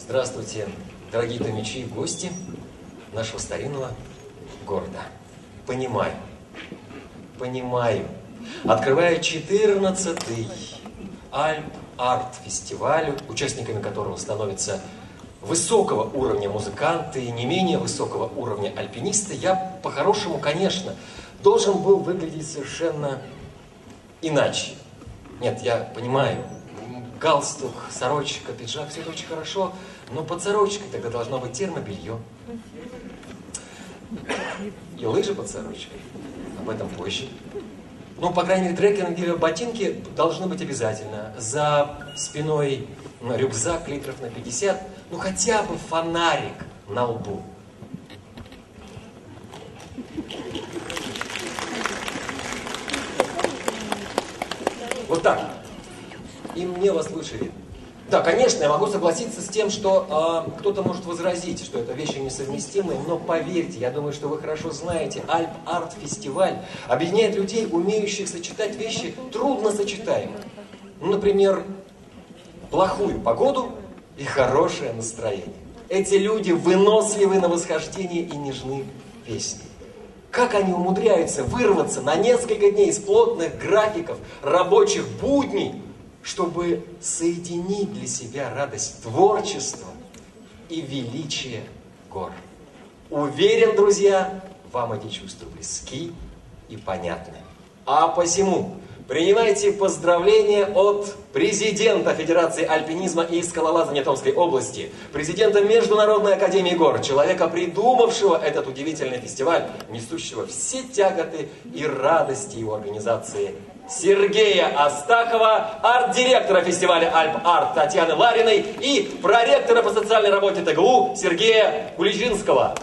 Здравствуйте, дорогие томичи и гости нашего старинного города. Понимаю. Открываю 14-й Альп-Арт-фестиваль, участниками которого становятся высокого уровня музыканты и не менее высокого уровня альпинисты, я по-хорошему, конечно, должен был выглядеть совершенно иначе. Нет, я понимаю, галстук, сорочка, пиджак, все это очень хорошо, но под сорочкой тогда должно быть термобелье. И лыжи под сорочкой. Об этом позже. Ну, по крайней мере, трекинговые ботинки должны быть обязательно. За спиной рюкзак литров на 50, ну хотя бы фонарик на лбу. Вот так. И мне вас лучше видно. Да, конечно, я могу согласиться с тем, что кто-то может возразить, что это вещи несовместимые, но поверьте, я думаю, что вы хорошо знаете, Альп-Арт-фестиваль объединяет людей, умеющих сочетать вещи трудносочетаемые. Ну, например, плохую погоду и хорошее настроение. Эти люди выносливы на восхождение и нежны песни. Как они умудряются вырваться на несколько дней из плотных графиков рабочих будней, чтобы соединить для себя радость творчества и величие гор. Уверен, друзья, вам эти чувства близки и понятны. А посему принимайте поздравления от президента Федерации альпинизма и скалолазания Томской области, президента Международной академии гор, человека, придумавшего этот удивительный фестиваль, несущего все тяготы и радости его организации, Сергея Астахова, арт-директора фестиваля Альп-Арт Татьяны Лариной и проректора по социальной работе ТГУ Сергея Кулижинского.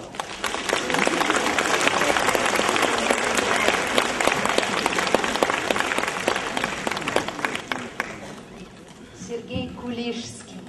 Сергей Кулишский.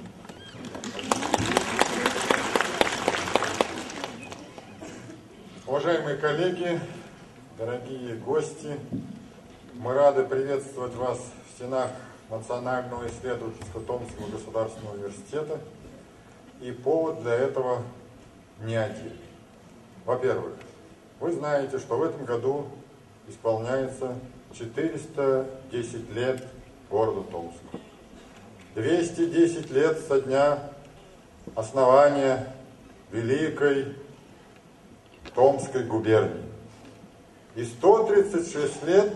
Уважаемые коллеги, дорогие гости, мы рады приветствовать вас в стенах Национального исследовательского Томского государственного университета. И повод для этого не один. Во-первых, вы знаете, что в этом году исполняется 410 лет городу Томску. 210 лет со дня основания Великой Томской губернии. И 136 лет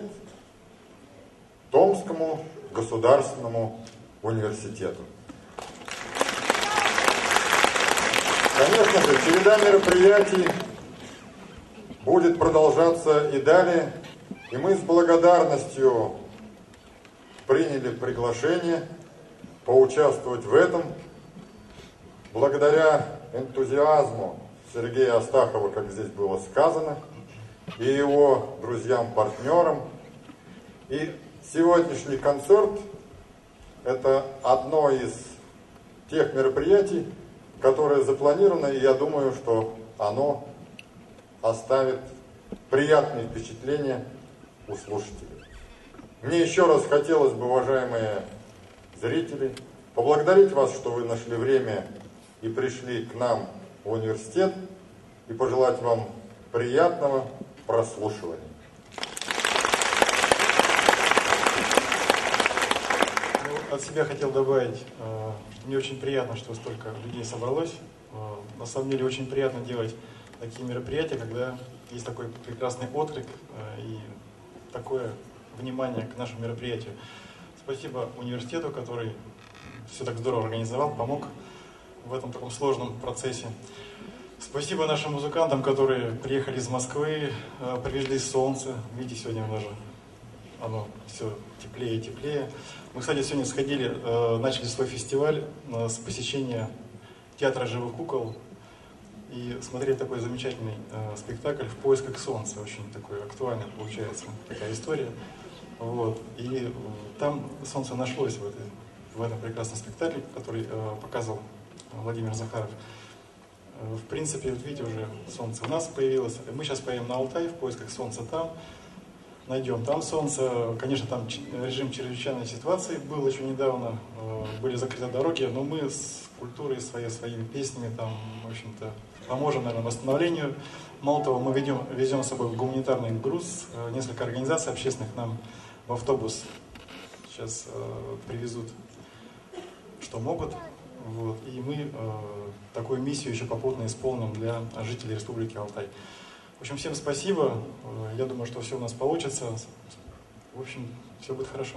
Томскому государственному университету. Конечно же, череда мероприятий будет продолжаться и далее, и мы с благодарностью приняли приглашение поучаствовать в этом. Благодаря энтузиазму Сергея Астахова, как здесь было сказано, и его друзьям-партнерам. И сегодняшний концерт – это одно из тех мероприятий, которое запланировано, и я думаю, что оно оставит приятные впечатления у слушателей. Мне еще раз хотелось бы, уважаемые зрители, поблагодарить вас, что вы нашли время и пришли к нам в университет, и пожелать вам приятного прослушивания. От себя хотел добавить, мне очень приятно, что столько людей собралось. На самом деле очень приятно делать такие мероприятия, когда есть такой прекрасный отклик и такое внимание к нашему мероприятию. Спасибо университету, который все так здорово организовал, помог в этом таком сложном процессе. Спасибо нашим музыкантам, которые приехали из Москвы, привезли солнце. Видите, сегодня даже оно все теплее и теплее. Мы, кстати, сегодня сходили, начали свой фестиваль с посещения театра живых кукол и смотрели такой замечательный спектакль «В поисках солнца». Очень такой актуальный получается такая история. Вот. И там солнце нашлось в этом прекрасном спектакле, который показывал Владимир Захаров. В принципе, вот видите, уже солнце у нас появилось. Мы сейчас поедем на Алтай «В поисках солнца» там. найдем. Там солнце, конечно, там режим чрезвычайной ситуации был еще недавно, были закрыты дороги, но мы с культурой своими песнями, там, в общем-то, поможем, наверное, восстановлению. Мало того, мы везем с собой гуманитарный груз, несколько организаций общественных нам в автобус сейчас привезут, что могут. Вот. И мы такую миссию еще попутно исполним для жителей Республики Алтай. В общем, всем спасибо. Я думаю, что все у нас получится. В общем, все будет хорошо.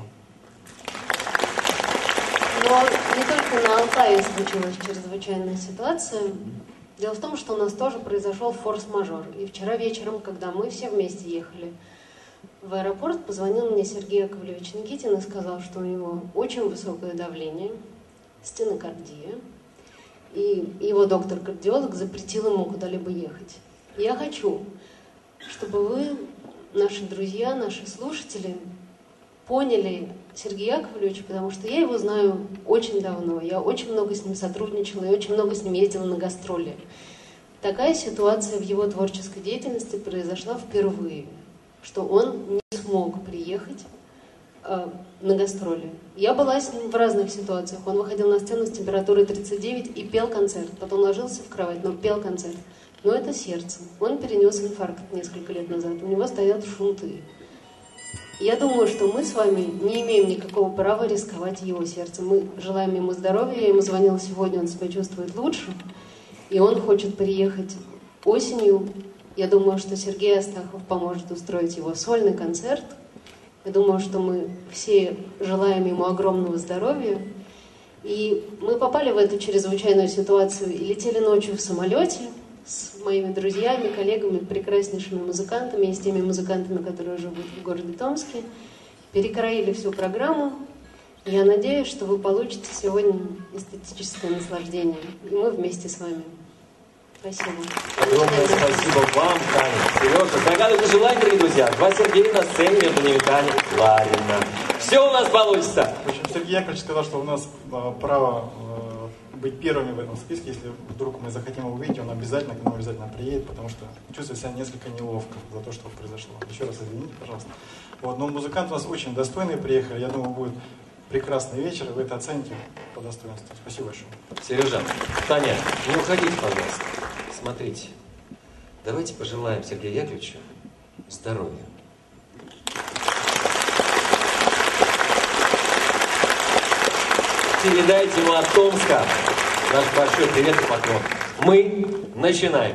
Но не только на Алтае случилась чрезвычайная ситуация. Дело в том, что у нас тоже произошел форс-мажор. И вчера вечером, когда мы все вместе ехали в аэропорт, позвонил мне Сергей Яковлевич Никитин и сказал, что у него очень высокое давление, стенокардия, и его доктор-кардиолог запретил ему куда-либо ехать. Я хочу, чтобы вы, наши друзья, наши слушатели, поняли Сергея Яковлевича, потому что я его знаю очень давно, я очень много с ним сотрудничала и очень много с ним ездила на гастроли. Такая ситуация в его творческой деятельности произошла впервые, что он не смог приехать на гастроли. Я была с ним в разных ситуациях. Он выходил на сцену с температурой 39 и пел концерт. Потом ложился в кровать, но пел концерт. Но это сердце. Он перенес инфаркт несколько лет назад. У него стоят шунты. Я думаю, что мы с вами не имеем никакого права рисковать его сердцем. Мы желаем ему здоровья. Я ему звонила сегодня, он себя чувствует лучше. И он хочет приехать осенью. Я думаю, что Сергей Астахов поможет устроить его сольный концерт. Я думаю, что мы все желаем ему огромного здоровья. И мы попали в эту чрезвычайную ситуацию и летели ночью в самолете с моими друзьями, коллегами, прекраснейшими музыкантами и с теми музыкантами, которые живут в городе Томске. Перекроили всю программу. Я надеюсь, что вы получите сегодня эстетическое наслаждение. И мы вместе с вами. Спасибо. Огромное спасибо вам, Таня. Сережа, загадывайте желание, дорогие друзья. Два Сергея на сцене, между ними Таня, Ларина. Все у нас получится. В общем, Сергей Яковлевич сказал, что у нас право быть первыми в этом списке. Если вдруг мы захотим его увидеть, он обязательно к нам обязательно приедет, потому что чувствую себя несколько неловко за то, что произошло. Еще раз извините, пожалуйста. Вот, но музыканты у нас очень достойные приехали. Я думаю, будет прекрасный вечер, вы это оцените по достоинству. Спасибо большое. Сережа, Таня, не уходите, пожалуйста. Смотрите, давайте пожелаем Сергею Яковлевичу здоровья. Передайте ему от Томска наш большой привет и поклон. Мы начинаем.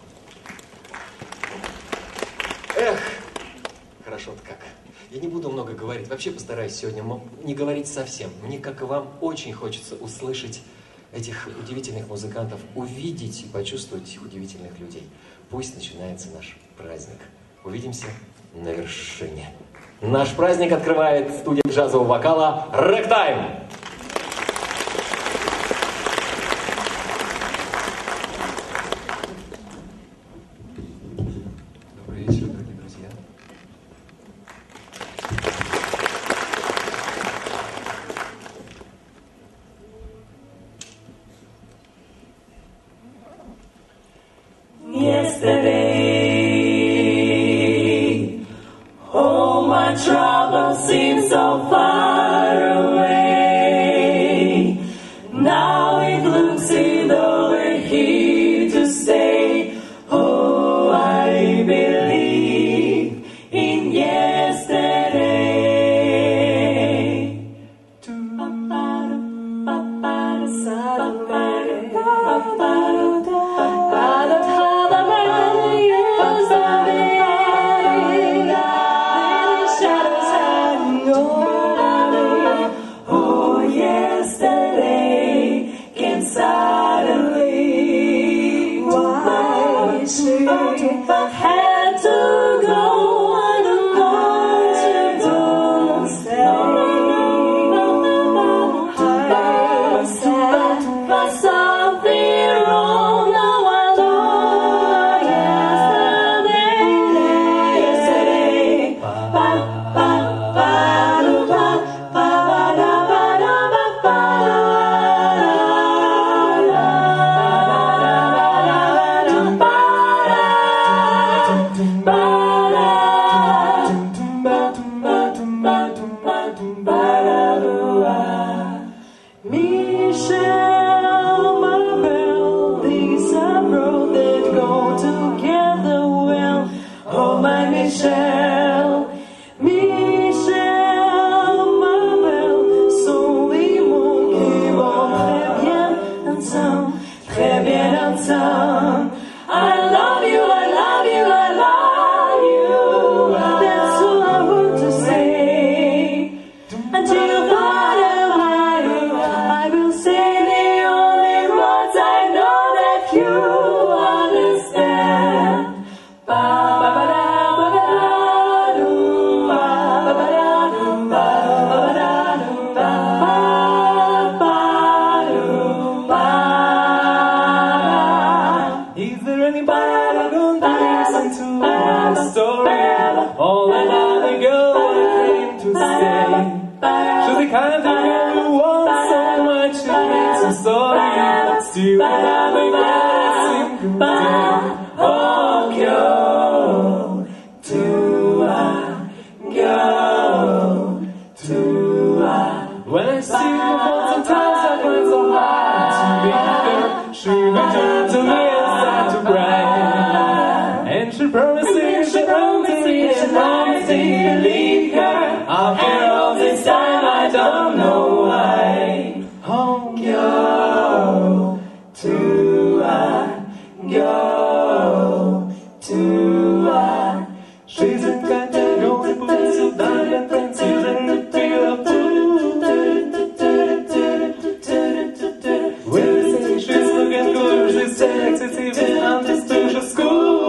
Эх, хорошо-то как. Я не буду много говорить. Вообще постараюсь сегодня не говорить совсем. Мне, как и вам, очень хочется услышать этих удивительных музыкантов, увидеть и почувствовать этих удивительных людей. Пусть начинается наш праздник. Увидимся на вершине. Наш праздник открывает студия джазового вокала «Рэктайм». Добрый вечер, дорогие друзья. Yesterday, all my troubles seem so far away. Now it looks as though we're here to stay. Oh, I believe in yesterday. my tongue. I love you, I love you, I love you. That's all I want to say. Until forever, I will say the only words I know that you understand. Is there anybody gonna listen to my story? All another girl came to stay. She's the kind of girl who wants so much, it makes her sorry. Still, I seem to oh, girl, to when I see her fall, sometimes I find so hard to meet her. She returned to me and started to cry. And she promised me, and promised me to leave her. After all this time, I don't know why. Oh, girl, to she's a kind of girl that puts you down and thinks you that the feel of when they say she's looking good, she's sexy, even understood. She's cool.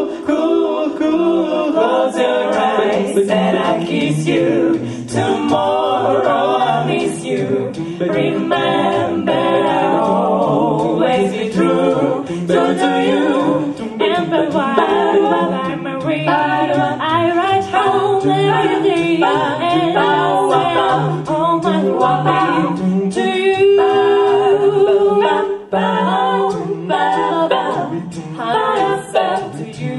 Close your eyes and I kiss you. Tomorrow I'll miss you. Remember I'll always be true to you. And while I'm away, I write home every day, and I send all my love to you. How I felt to you,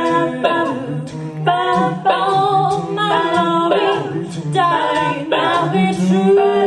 all my love, darling, I'll be true.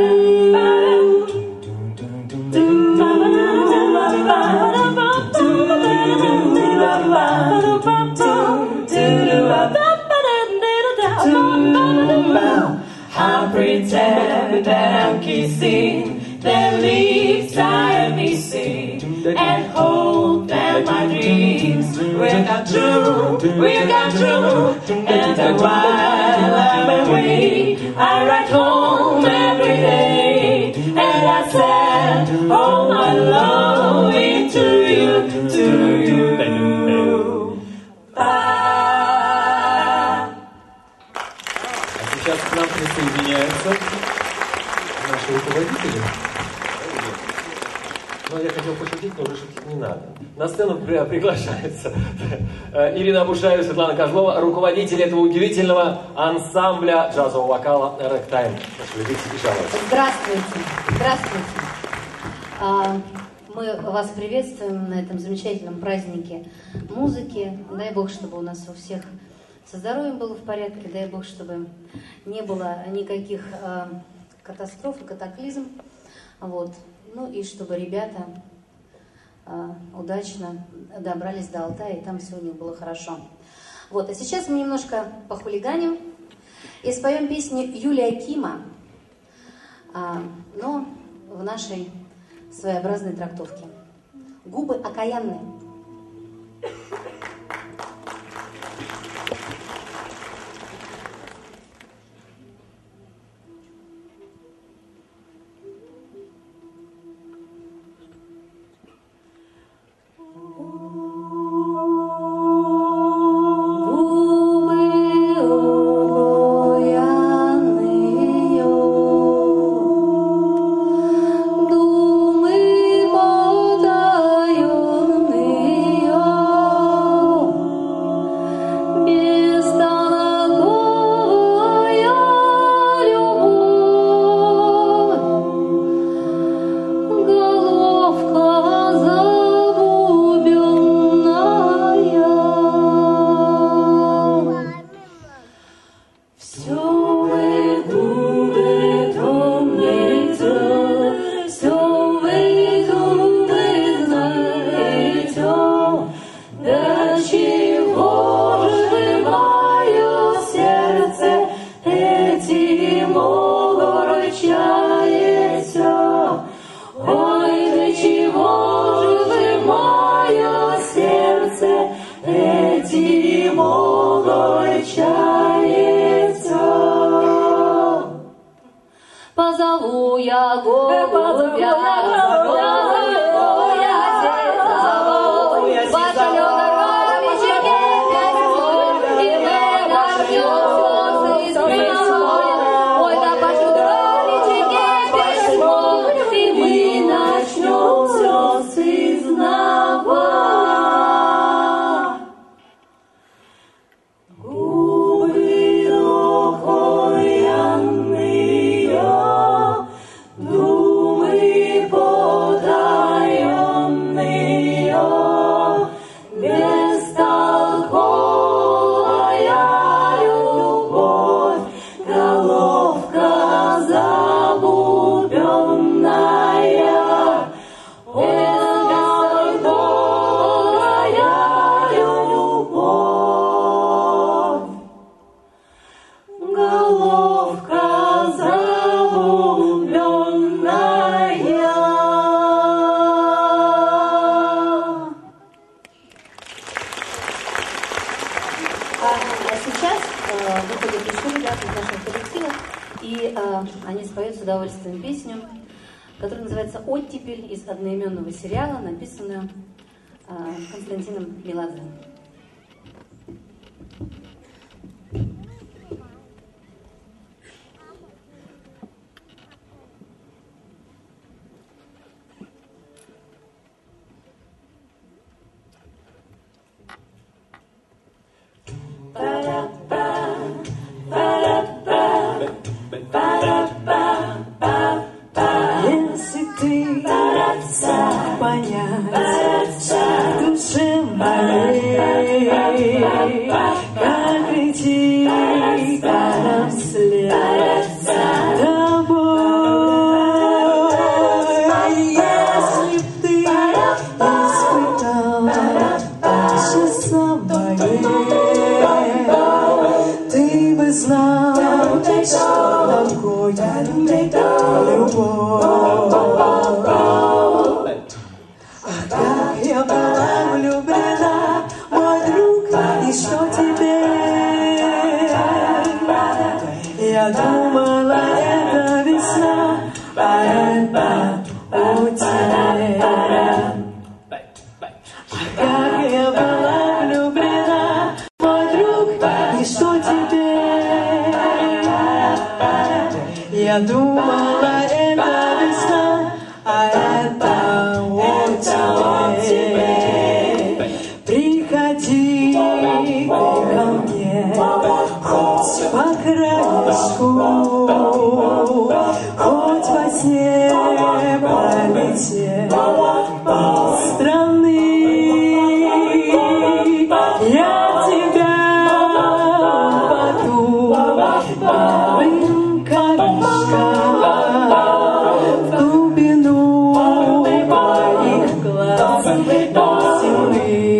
I'll pretend that I'm kissing the lips I'm missing, and hope that my dreams will come true. And while I'm away, I write home every day, and I send all my love into you, to you. Сейчас к нам присоединяются наши руководители. Ну, я хотел пошутить, но уже шутить не надо. На сцену приглашается Ирина Абушаева, Светлана Козлова, руководители этого удивительного ансамбля джазового вокала «Рэктайм». Любите и жаловаться. Здравствуйте. Мы вас приветствуем на этом замечательном празднике музыки. Дай Бог, чтобы у нас у всех со здоровьем было в порядке. Дай Бог, чтобы не было никаких катастроф и катаклизм. Вот. Ну и чтобы ребята удачно добрались до Алтая, и там все у них было хорошо. Вот. А сейчас мы немножко похулиганим и споем песню Юлия Кима, но в нашей своеобразной трактовке. «Губы окаянные». Думы потаённые из нашего коллектива, и они споют с удовольствием песню, которая называется «Оттепель» из одноименного сериала, написанную Константином Меладзе. Если ты смог понять в душе моей, как идти нам вслед за тобой, если б ты испытал то же самое, ты бы знал, что такое любовь. Ах, как я была влюблена, мой друг, и что теперь? Я думала, это весна, а это утепель. Ах, как я была влюблена, мой друг, и что теперь? Я думала, это весна, а это оттепель. Приходи ты ко мне, хоть по краешку, хоть во сне пролететь из страны. Я тебя упаду белым камешком в глубину твоих глаз земли.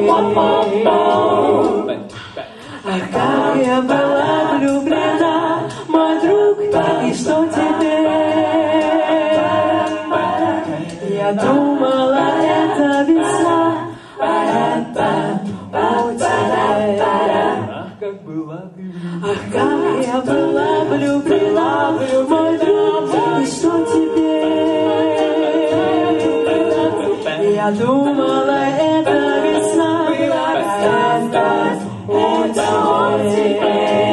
Ах, как я была влюблена, мой друг, и что теперь? Я думала, это весна, а это утепель. Ах, как я была влюблена, мой друг, и что теперь? Я думала, это весна, а это утепель.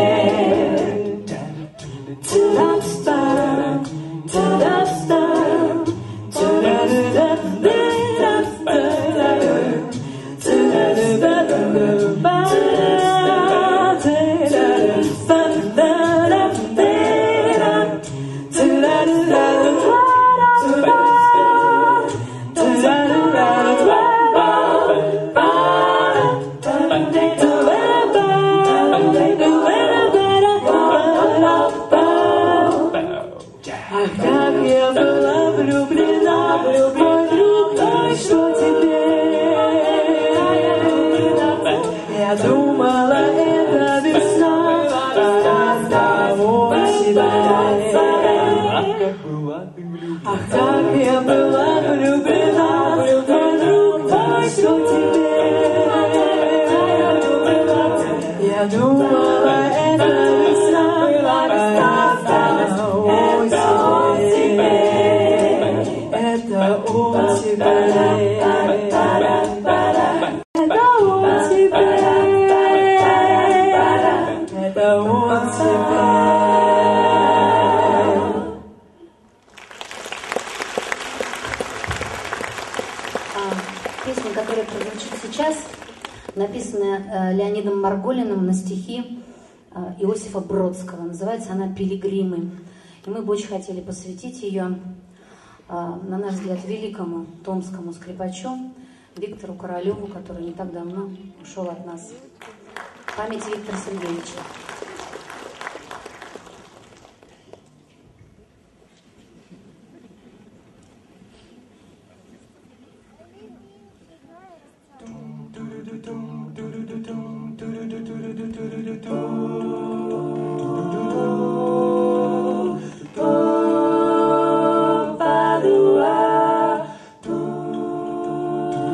Ах, как я была влюблена, мой друг, и что теперь? Я думала, это весна, а утепель. Ах, как я была влюблена, мой друг, и что теперь? Я думала, это весна, а утепель. Это утепель. Это утепель. Песня, которая прозвучит сейчас, написана Леонидом Марголиным на стихи Иосифа Бродского. Называется она «Пилигримы». И мы бы очень хотели посвятить ее, на наш взгляд, великому томскому скрипачу Виктору Королеву, который не так давно ушел от нас. Память Виктора Сергеевича.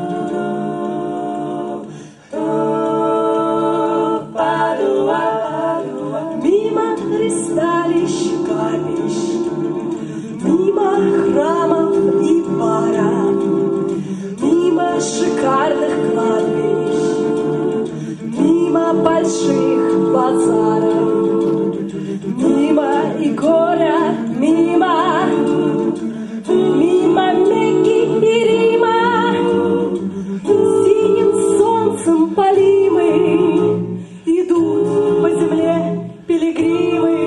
Padua, шикарных кладбищ, мимо больших базаров, мимо и горя, мимо Мекки и Рима, синим солнцем полимы идут по земле пилигримы.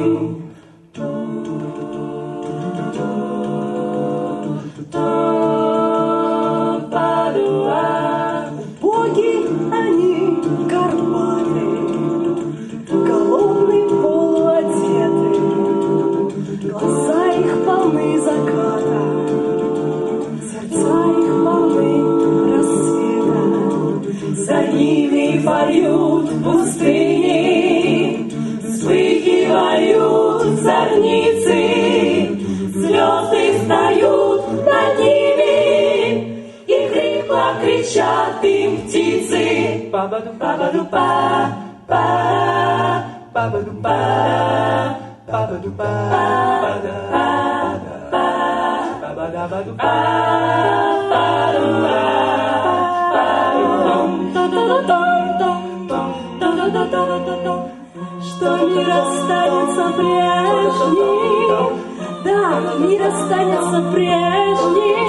Боги они Карпаты, голодные полуодеты, глаза их полны заката, сердца их полны рассвета. За ними поют пустыни, вспыхивают зорницы, звезды встают над ними, и хрипло кричат им птицы. Па-ба-ду-па-ба-ду-па, па-ба-ду-па, па-ба-ду-па, что мир останется прежним, да, мир останется прежним,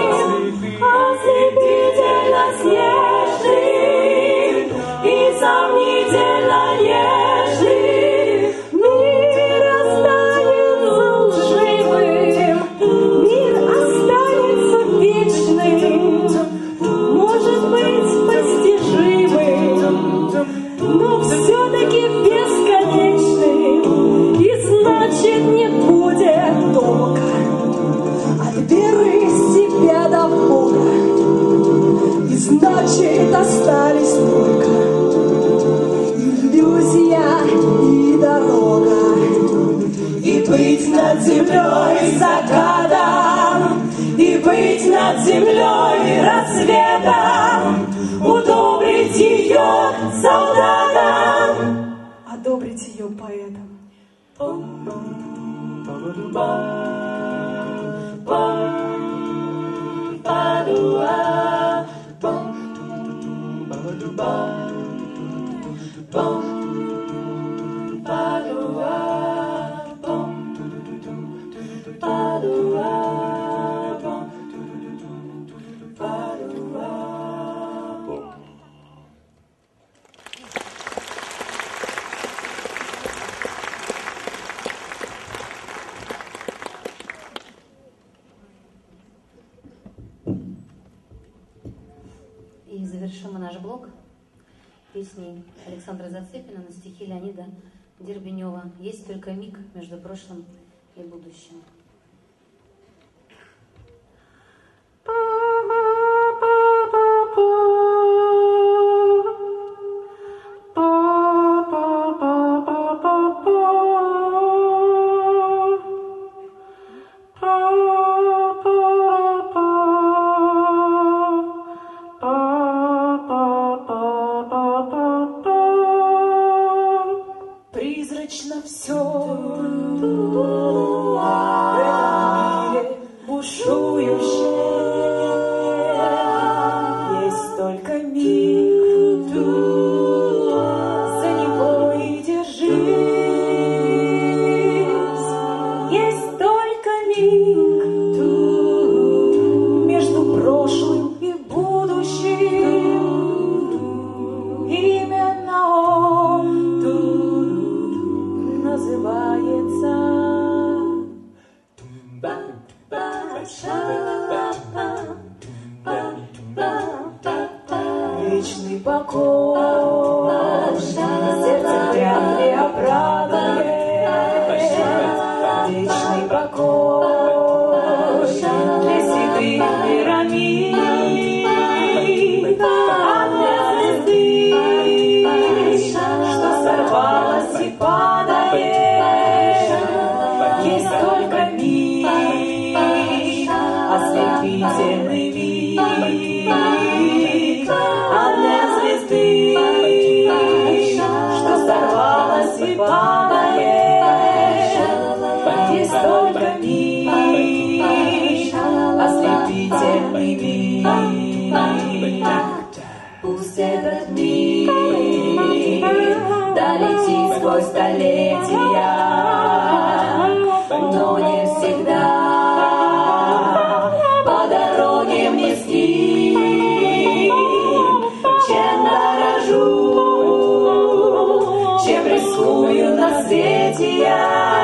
ослепительно снежным и сомнительно нежным. Мир останется лживым, мир останется вечным, может быть постижимым, но все-таки бесконечным, и значит не будет толка от веры в себя до Бога, и значит остались только иллюзия и дорога, и быть над землей закатом, и быть над землей рассветом, удобрить ее солдатам, одобрить ее поэтам. И завершим мы наш блог песней Александра Зацепина на стихи Леонида Дербенева «Есть только миг между прошлым и будущим». Призрачно все в этом мире бушующее. Есть только миг, за него и держись. Есть только миг между прошлым и будущим. Именно он называется вечный покой. Сердце вряд ли обрадует вечный покой для седых пирамид, а для звезды, что сорвалась и падает, есть только миг, ослепительный миг, а для звезды, что сорвалась и падает, есть только миг, ослепительный миг. Пусть этот миг долетит сквозь столетия, но не всегда по дороге мне с ним. Чем дорожу, чем рискую на свете я,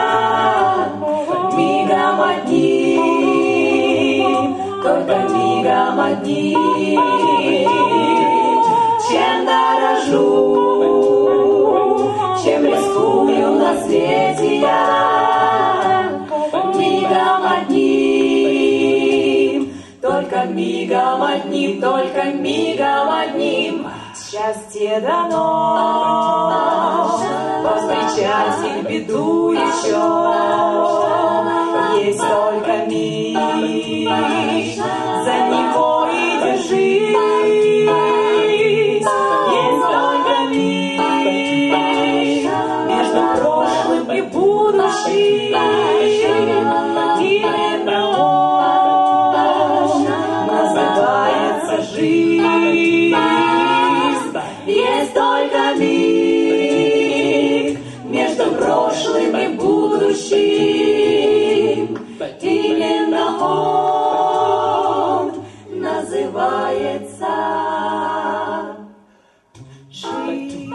мигом одним, только мигом одним. Чем дорожу, чем рискую на свете я, мигом одним, только мигом одним, только мигом одним. Счастье дано, повстречать их беду еще. Есть только миг, за него и держись. Есть только миг, между прошлым и будущим. Именно он называется жизнь. Есть только миг между прошлым и будущим. Именно он называется жизнь.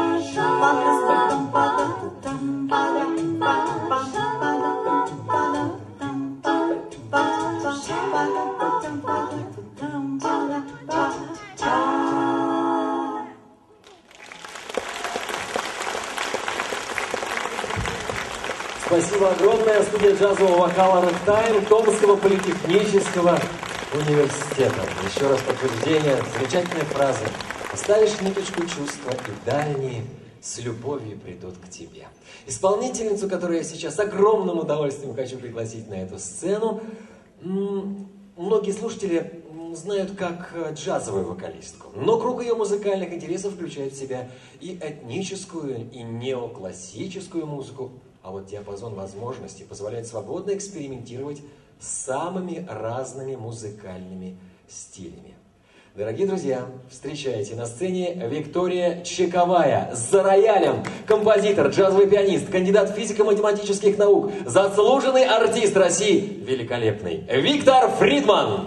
Спасибо огромное. Студия джазового вокала «Рэктайм» Томского политехнического университета. Еще раз подтверждение замечательной фразы: «Оставишь ниточку чувства, и дальние с любовью придут к тебе». Исполнительницу, которую я сейчас с огромным удовольствием хочу пригласить на эту сцену, многие слушатели знают как джазовую вокалистку, но круг ее музыкальных интересов включает в себя и этническую, и неоклассическую музыку, а вот диапазон возможностей позволяет свободно экспериментировать с самыми разными музыкальными стилями. Дорогие друзья, встречайте на сцене Виктория Чековая за роялем, композитор, джазовый пианист, кандидат физико-математических наук, заслуженный артист России, великолепный Виктор Фридман.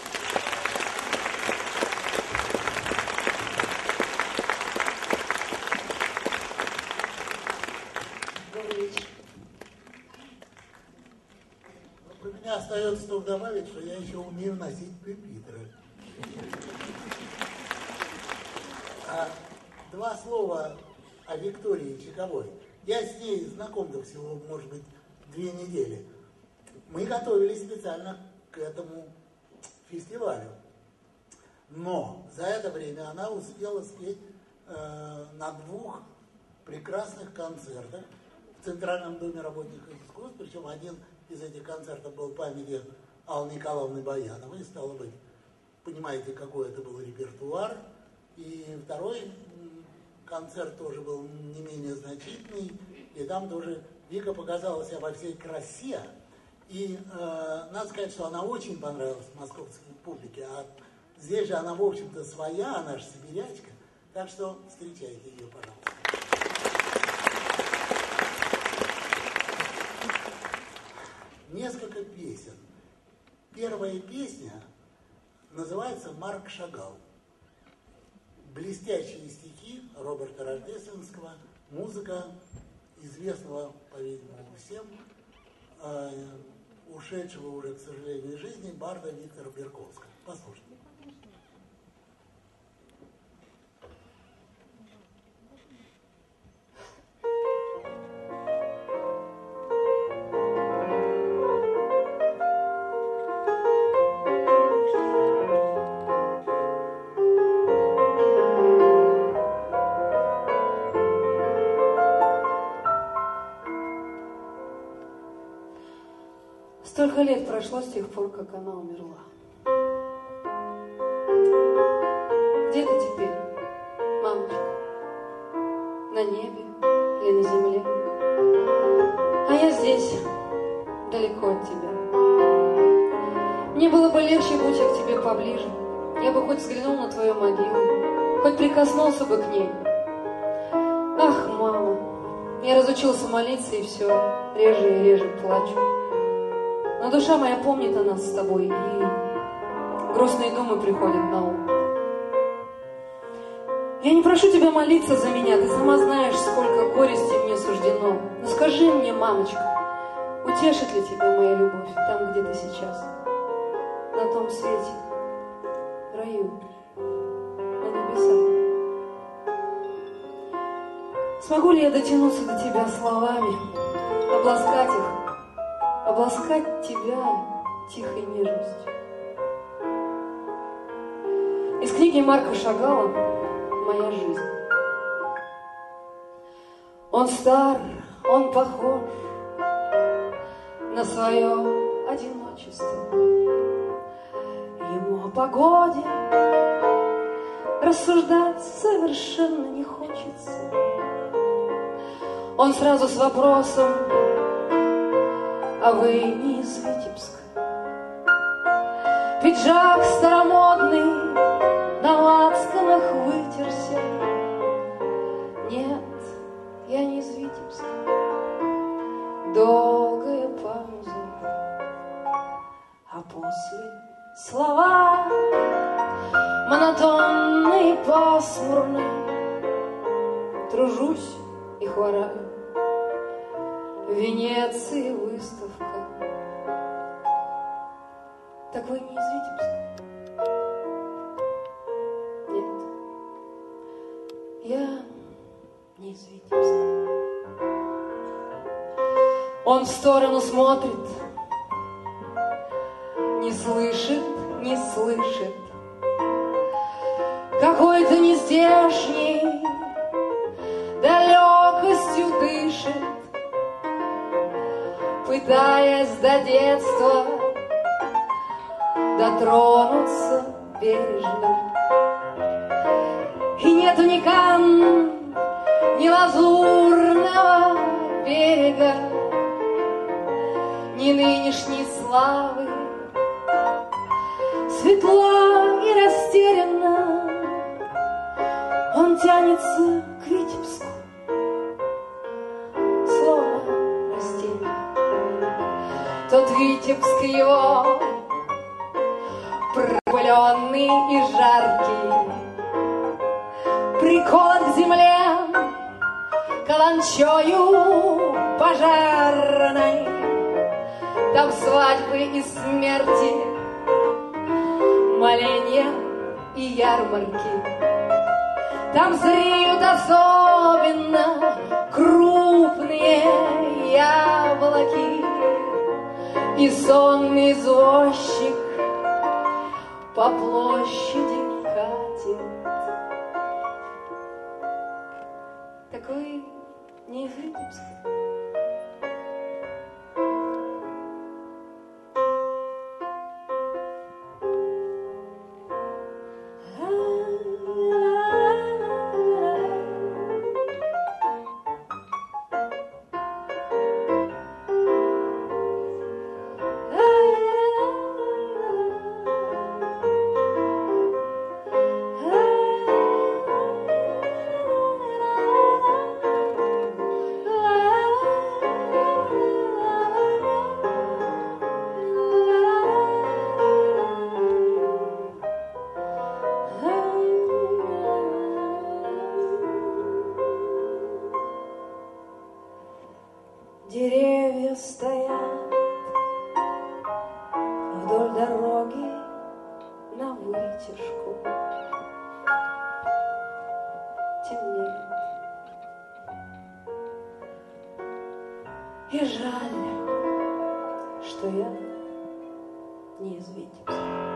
Про меня остается только добавить, что я еще умею носить пюпитры. Два слова о Виктории Чековой. Я с ней знаком-то всего, может быть, 2 недели. Мы готовились специально к этому фестивалю. Но за это время она успела спеть на 2 прекрасных концертах в Центральном доме работников искусств. Причем один из этих концертов был в памяти Аллы Николаевны Баяновой. Стало быть, понимаете, какой это был репертуар. И второй концерт тоже был не менее значительный. И там тоже Вика показала себя во всей красе. И надо сказать, что она очень понравилась московской публике. А здесь же она, в общем-то, своя, она же сибирячка. Так что встречайте ее, пожалуйста. Несколько песен. Первая песня называется «Марк Шагал». Блестящие стихи Роберта Рождественского, музыка известного, по-видимому, всем, ушедшего уже, к сожалению, из жизни, барда Виктора Берковского. Послушайте. Столько лет прошло с тех пор, как она умерла. Где ты теперь, мамочка? На небе или на земле? А я здесь, далеко от тебя. Мне было бы легче, будь я к тебе поближе. я бы хоть взглянул на твою могилу, хоть прикоснулся бы к ней. Ах, мама, я разучился молиться и все, реже и реже плачу. Но душа моя помнит о нас с тобой, и грустные думы приходят на ум. Я не прошу тебя молиться за меня, ты сама знаешь, сколько горести мне суждено. Но скажи мне, мамочка, утешит ли тебя моя любовь там, где ты сейчас? На том свете, в раю, на небесах. Смогу ли я дотянуться до тебя словами, обласкать их, обласкать тебя тихой нежностью? Из книги Марка Шагала «Моя жизнь». Он стар, он похож на свое одиночество. Ему о погоде рассуждать совершенно не хочется. Он сразу с вопросом: а вы не из Витебска? Пиджак старомодный на лацканах вытерся. Нет, я не из Витебска. Долгая пауза, а после слова монотонные, пасмурные. Тружусь и хвораю, в Венеции выставка. Так вы не из Витебска? Нет, я не из Витебска. Он в сторону смотрит, не слышит, не слышит. Какой-то нездешний далекостью дышит, пытаясь до детства дотронуться бережно. И нету ни Канн, ни лазурного берега, ни нынешней славы. Светло и растерянно он тянется к Витебску, словно растение. Тот Витебск его пропыленный и жаркий, приколот к земле каланчою пожарной. Там свадьбы и смерти, моления и ярмарки. Там зреют особенно крупные яблоки, и сонный извозчик по площади катит. Так вы не из Витебска? Деревья стоят вдоль дороги на вытяжку. Темнеет. И жаль, что я не из Витебска.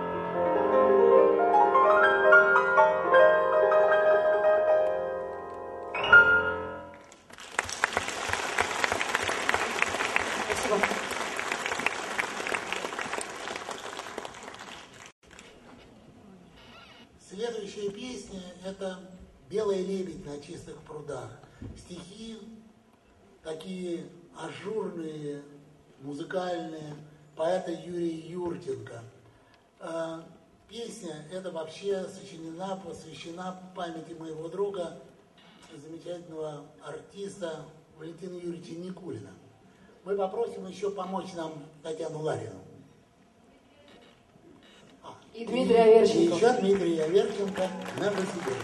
Следующая песня – это «Белый лебедь на чистых прудах». Стихи такие ажурные, музыкальные, поэта Юрия Юртенко. Песня эта вообще сочинена, посвящена памяти моего друга, замечательного артиста Валентина Юрьевича Никулина. Мы попросим еще помочь нам Татьяну Ларину. И Дмитрия Аверченко. И еще Дмитрия Аверченко на басиде.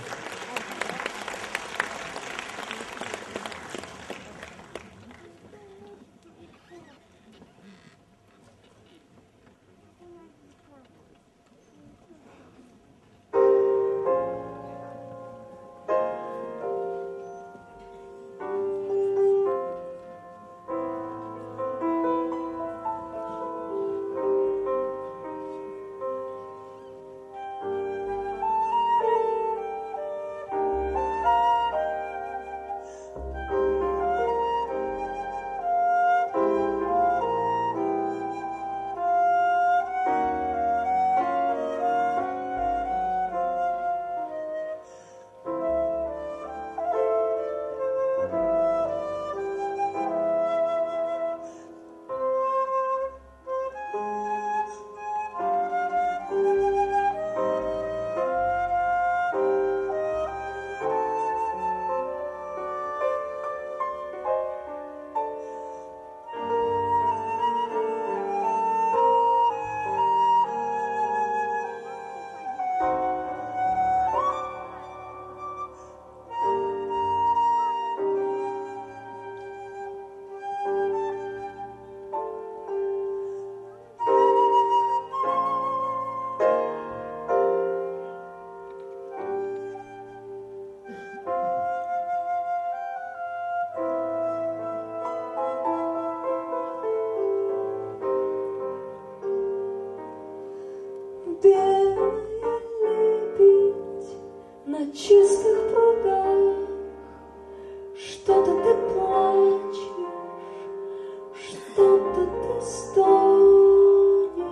На чистых прудах что-то ты плачешь, что-то ты стонешь,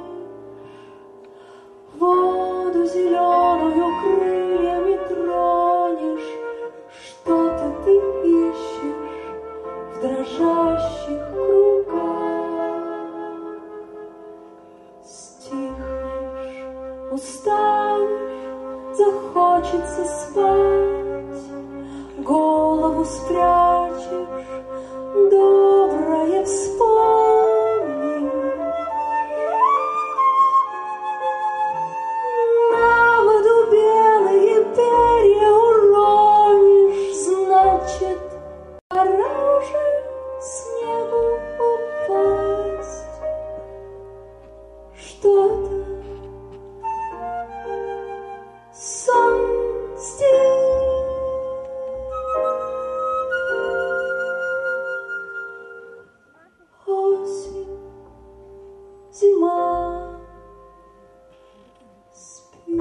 воду зеленую крыльями тронешь, что-то ты ищешь в дрожащих кругах. Стихнешь, устанешь, захочется спать, голову спрячешь, доброе вспомни. На воду белые перья уронишь, значит, пора уже снегу упасть. Что-то сон здесь. Осень, зима, спи.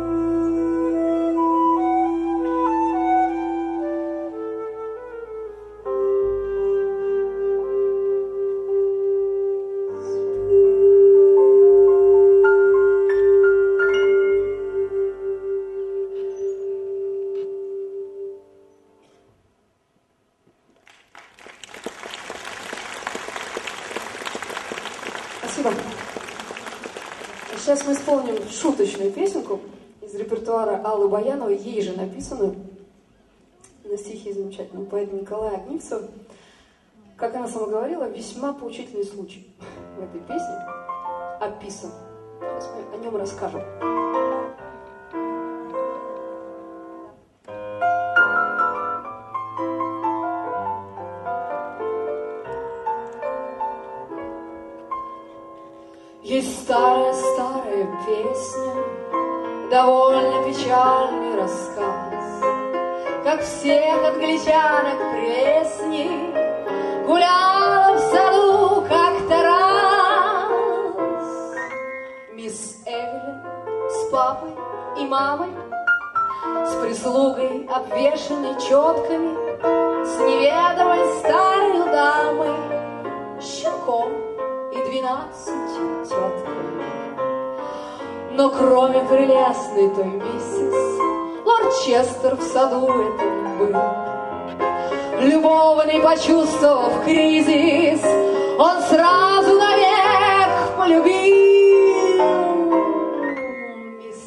Спасибо. Сейчас мы исполним шуточную песенку из репертуара Аллы Баяновой, ей же написанную на стихи замечательного поэта Николая Огнивцева. Как она сама говорила, весьма поучительный случай в этой песне описан. Сейчас мы о нем расскажем. Есть старая-старая песня, довольно печальный рассказ, как всех англичанок прелестней гуляла в саду как-то раз. Мисс Эвелин с папой и мамой, с прислугой, обвешанной четками, с неведомой старой дамой, щенком и 12 тетками. Но кроме прелестной той миссис, лорд Честер в саду этом был. Любовный, почувствовав кризис, он сразу навек полюбил. Мисс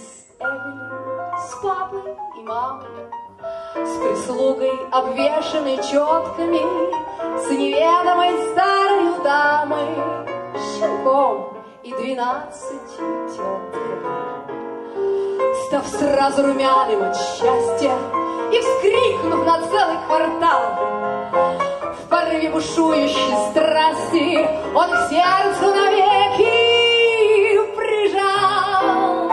с папой и мамой, с прислугой, обвешанной четками, с неведомой старой дамой, щенком и 12 тетками. Став сразу румяным от счастья и вскрикнув на целый квартал, в порыве бушующей страсти он к сердцу навеки прижал.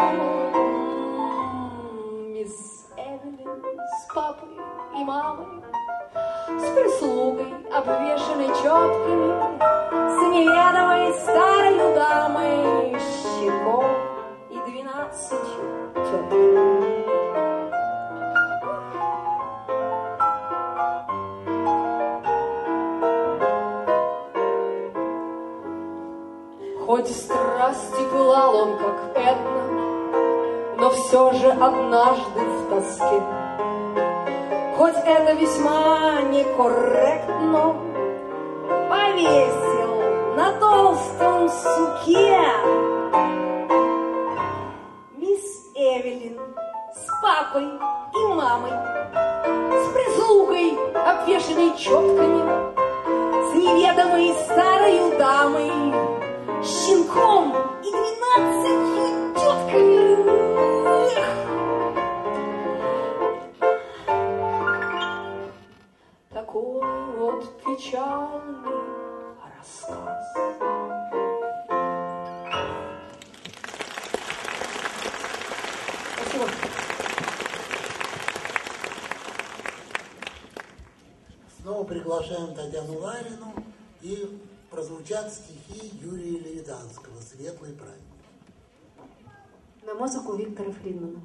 Мисс Эвелин с папой и мамой, с прислугой, обвешанной четками, с неведомой старой дамой, щенком и 12 тетками. Хоть страсти пылал он, как Этна, но все же однажды в тоске. Хоть это весьма некорректно, повесил на толстом суке мисс Эвелин с папой и мамой, с прислугой, обвешанной четками, с неведомой старой дамой, щенком и 12 тетками. Такой вот печальный рассказ. Спасибо. Снова приглашаем Татьяну Ларину, и прозвучат стихи Юрия Левиданского «Светлый праздник». На музыку Виктора Фридмана.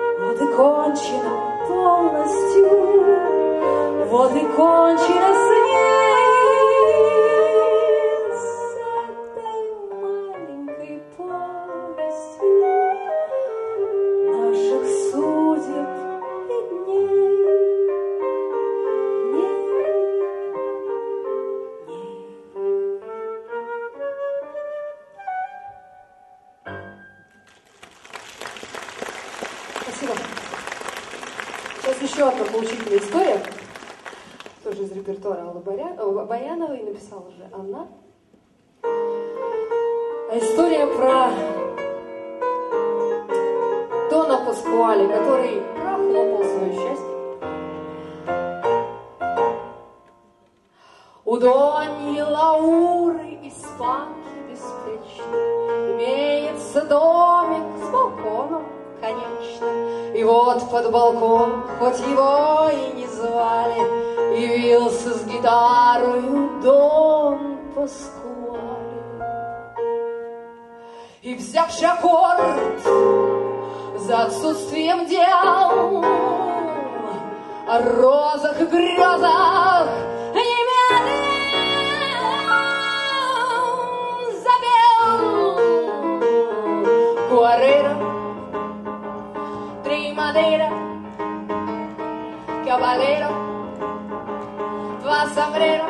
Вот и кончено свет. еще одна поучительная история, тоже из репертуара Аллы Баяновой, написала уже Анна. История про Дона Паскуале, который прохлопал свое счастье. У Доньи Лауры, испанки беспечной, имеется домик с балконом, конечно. И вот под балкон, хоть его и не звали, явился с гитарою Дон Паскуале. И взявши аккорд за отсутствием дел, о розах и грезах Guerrero, Trimadera, Caballero, два sombrero,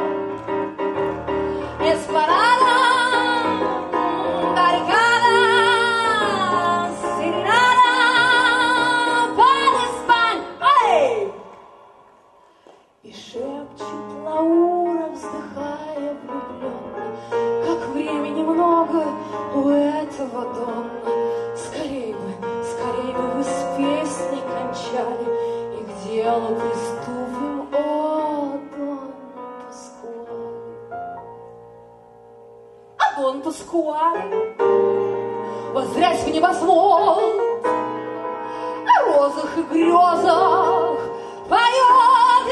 Esparada, Barricada, Serenada, под Испань, эй! И шепчет Лаура, вздыхая влюбленно, как времени много у этого дома. Скорей бы вы с песней кончали, и к делу приступим, о, Дон Паскуале. А Дон Паскуале, воззрясь в небосвод, о розах и грезах поет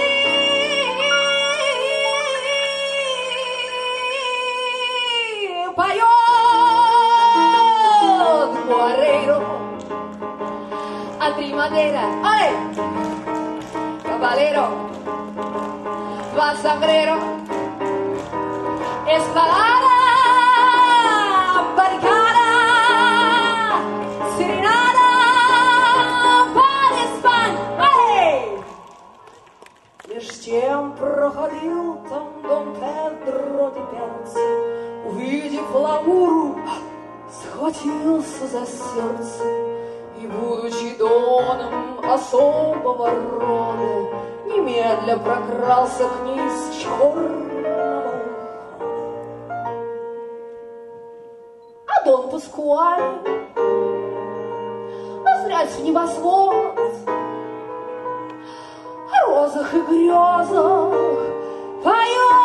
и поет. Guerrero, a Trimadera, ¡ay! Caballero, va sombrero, escalada, barricada, serenada, под Испань, ¡ay! Меж тем проходил там Дон Педро де Пенси, увидев Лауру, схватился за сердце и, будучи доном особого рода, немедля прокрался к ней с черного ухода. А Дон Паскуале, воззрясь в небосвод, о розах и грезах поет.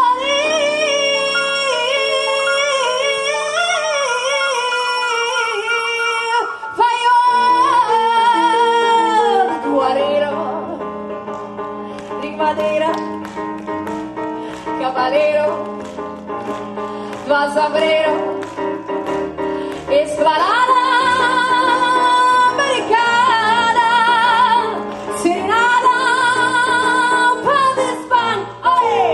Caballero, два sombrero, escalada, barricada, serenada, под Испань, эй!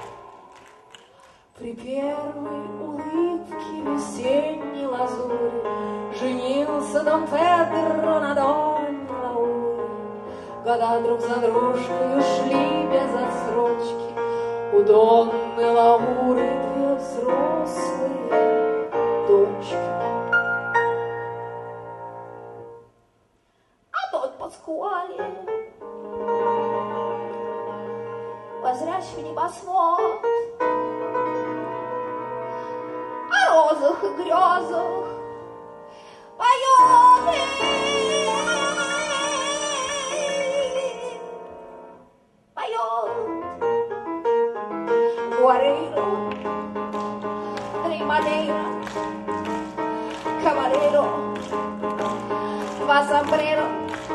При первой улыбке весенней лазури женился Дон Педро на Донье Лауре. Года друг за дружкой ушли без отсрочки. У Донны Лауры две взрослые дочки. А Дон Паскуале, воззрясь в небосвод, о розах и грезах поет Guerrero, Trimadera, Caballero, va sombrero,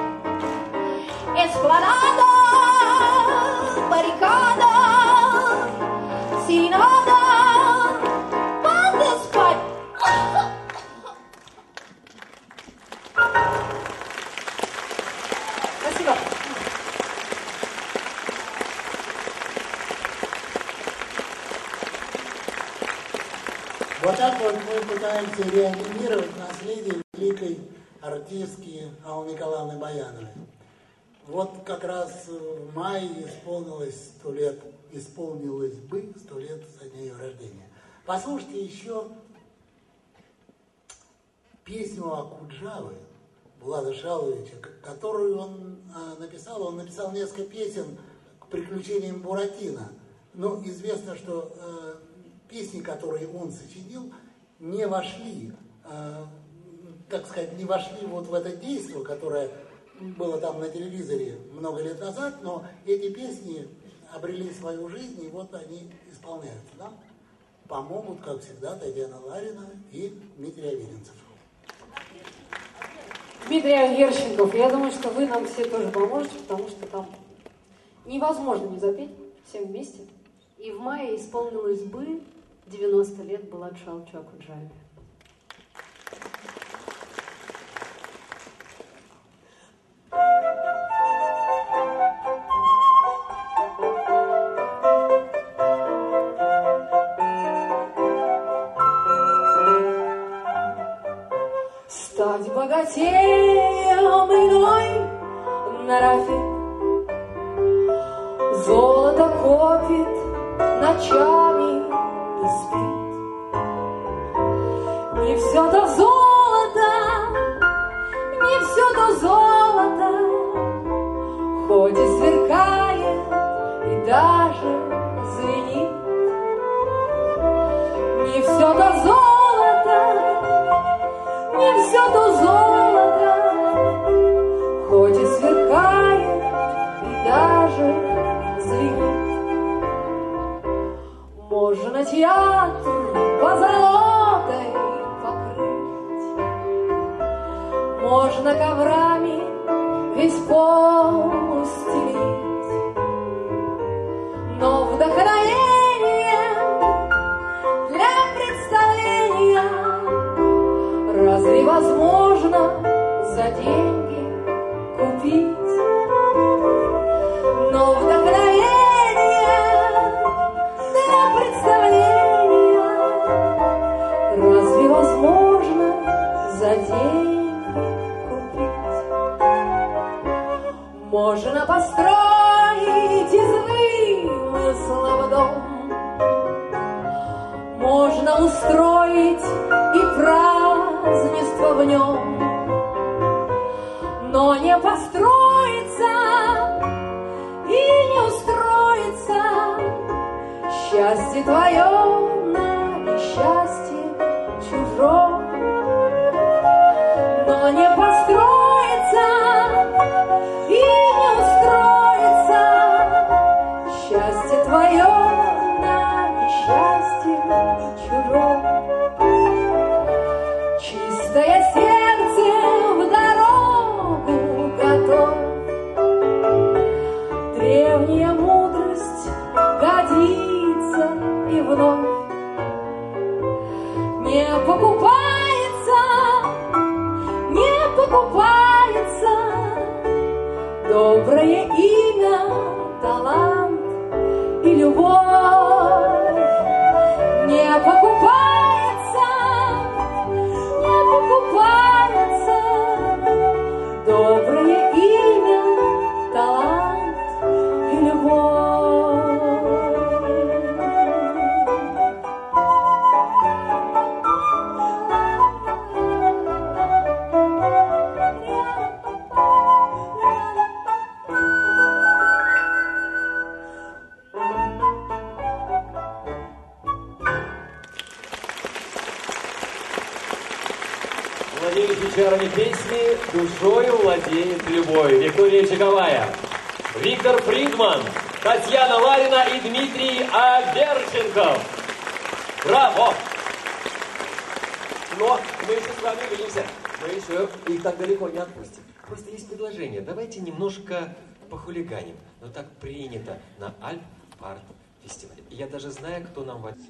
esplanada, barricada, serenada, под Испань. Спасибо. Вот так вот мы пытаемся реанимировать наследие великой артистки Аллы Николаевны Баяновой. Вот как раз в мае исполнилось 100 лет со дня ее рождения. Послушайте еще песню Акуджавы Влада Шаловича, которую он написал. Он написал несколько песен к приключениям Буратино. Но известно, что песни, которые он сочинил, не вошли, так сказать, не вошли вот в это действие, которое было там на телевизоре много лет назад, но эти песни обрели свою жизнь, и вот они исполняются. Да? Помогут, как всегда, Татьяна Ларина и Дмитрий Аверинцев. Дмитрий Герщенков, я думаю, что вы нам все тоже поможете, потому что там невозможно не запеть всем вместе. И в мае исполнилось бы 90 лет Буладшал Чакуджаве. Стать богатеем иной норовит, золото копит, ночами не спит. Не все то золото, не все то золото, хоть и сверкает и даже звенит. Не все то золото, не все то золото, хоть и сверкает и даже звенит. Можно театр позолотой покрыть, можно коврами весь пол устелить, но вдохновение для представления разве возможно за деньги купить? Но вдохновение для представления разве возможно за деньги купить? Можно построить из вымыслов дом, можно устроить и празднество в нем, но не построится и не устроится счастье твое на несчастье чужом. Но не построится и не устроится счастье твое на несчастье чужом. Чистое сердце в дорогу готов, древняя мудрость годится и вновь. Не покупается, не покупается доброе имя, талант и любовь. Не покупается, не покупается доброе имя, талант и любовь. Владеющий чарами песни, душою владеет любовью. Виктория Чековая, Виктор Фридман, Татьяна Ларина и Дмитрий Аверченков. Браво! Но мы еще с вами увидимся. Мы еще их так далеко не отпустим. Просто есть предложение. Давайте немножко похулиганим. Но так принято на Альп-Арт-фестивале. И я даже знаю, кто нам в...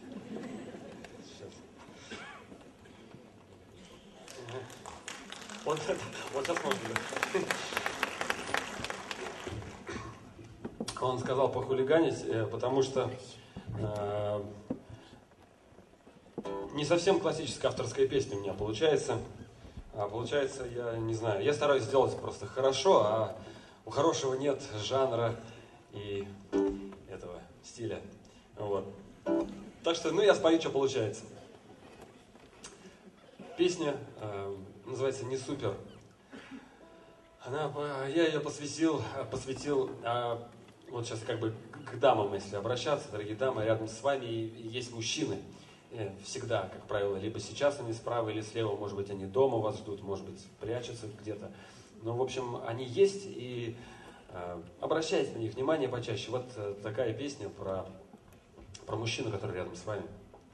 Вот сейчас можно. Он сказал похулиганить, потому что не совсем классическая авторская песня у меня получается. Получается, я не знаю, я стараюсь сделать просто хорошо, а у хорошего нет жанра и этого стиля. Вот. Так что, я спою, что получается. Песня называется «Не супер». Я ее посвятил, вот сейчас как бы к дамам, если обращаться, дорогие дамы, рядом с вами есть мужчины. Всегда, как правило, либо сейчас они справа или слева, может быть, они дома вас ждут, может быть, прячутся где-то. Но, в общем, они есть, и обращайте на них внимание почаще. Вот такая песня про мужчину, который рядом с вами.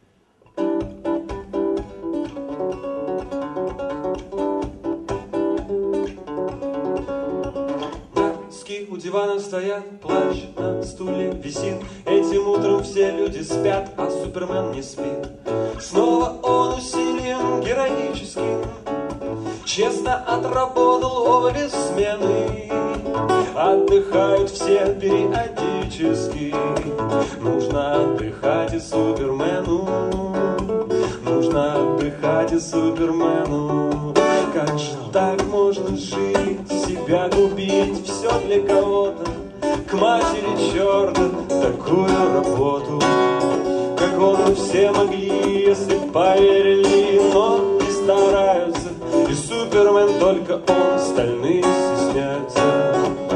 Носки у дивана стоят, плащ на стуле висит. Этим утром все люди спят, а Супермен не спит. Снова он усилием героическим честно отработал обе смены. Отдыхают все периодически. Нужно отдыхать и Супермену. Нужно отдыхать и Супермену. Как же так можно жить, себя губить, все для кого-то? К матери черта такую работу. Как он и все могли, если б поверили, но не стараются. И Супермен только он, остальные стесняются.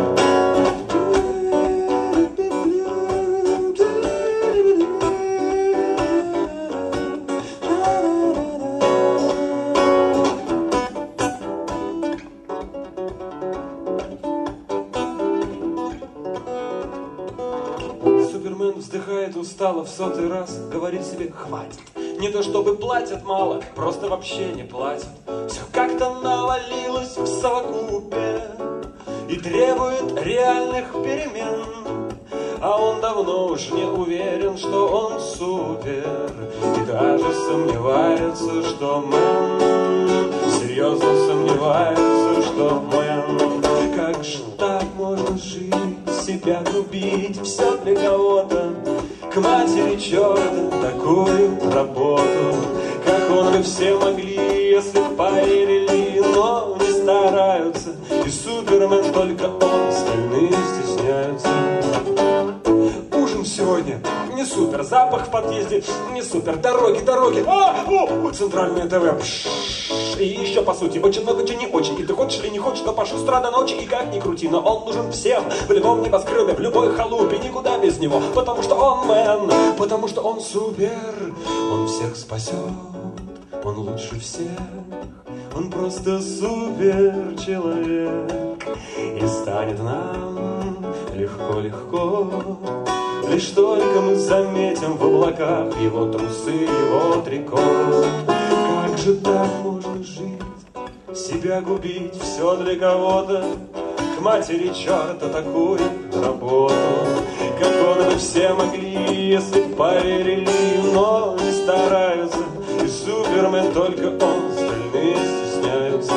Супермен вздыхает устало в 100-й раз, говорит себе: хватит. Не то чтобы платят мало, просто вообще не платят. Все как-то навалилось в совокупе и требует реальных перемен. А он давно уж не уверен, что он супер, и даже сомневается, что мэн. Серьезно сомневается, что мэн. Как же так можно жить, себя губить, все для кого-то? К матери черта такую работу. Как он и все могли, если поверили, но не стараются. И Супермен только он, остальные стесняются. Ужин сегодня не супер, запах в подъезде не супер, дороги, центральное ТВ. И еще, по сути, очень много чего не очень. И ты хочешь или не хочешь, но пошу с утра до ночи. И как ни крути, но он нужен всем. В любом небоскребе, в любой халупе, никуда без него. Потому что он мэн, потому что он супер. Он всех спасет, он лучше всех. Он просто супер человек. И станет нам легко-легко. Лишь только мы заметим в облаках его трусы, его трико. Как же так можно жить, себя губить, все для кого-то? К матери черта такую работу. Как он бы все могли, если б поверили, но не стараются. И Супермен только он, остальные стесняются.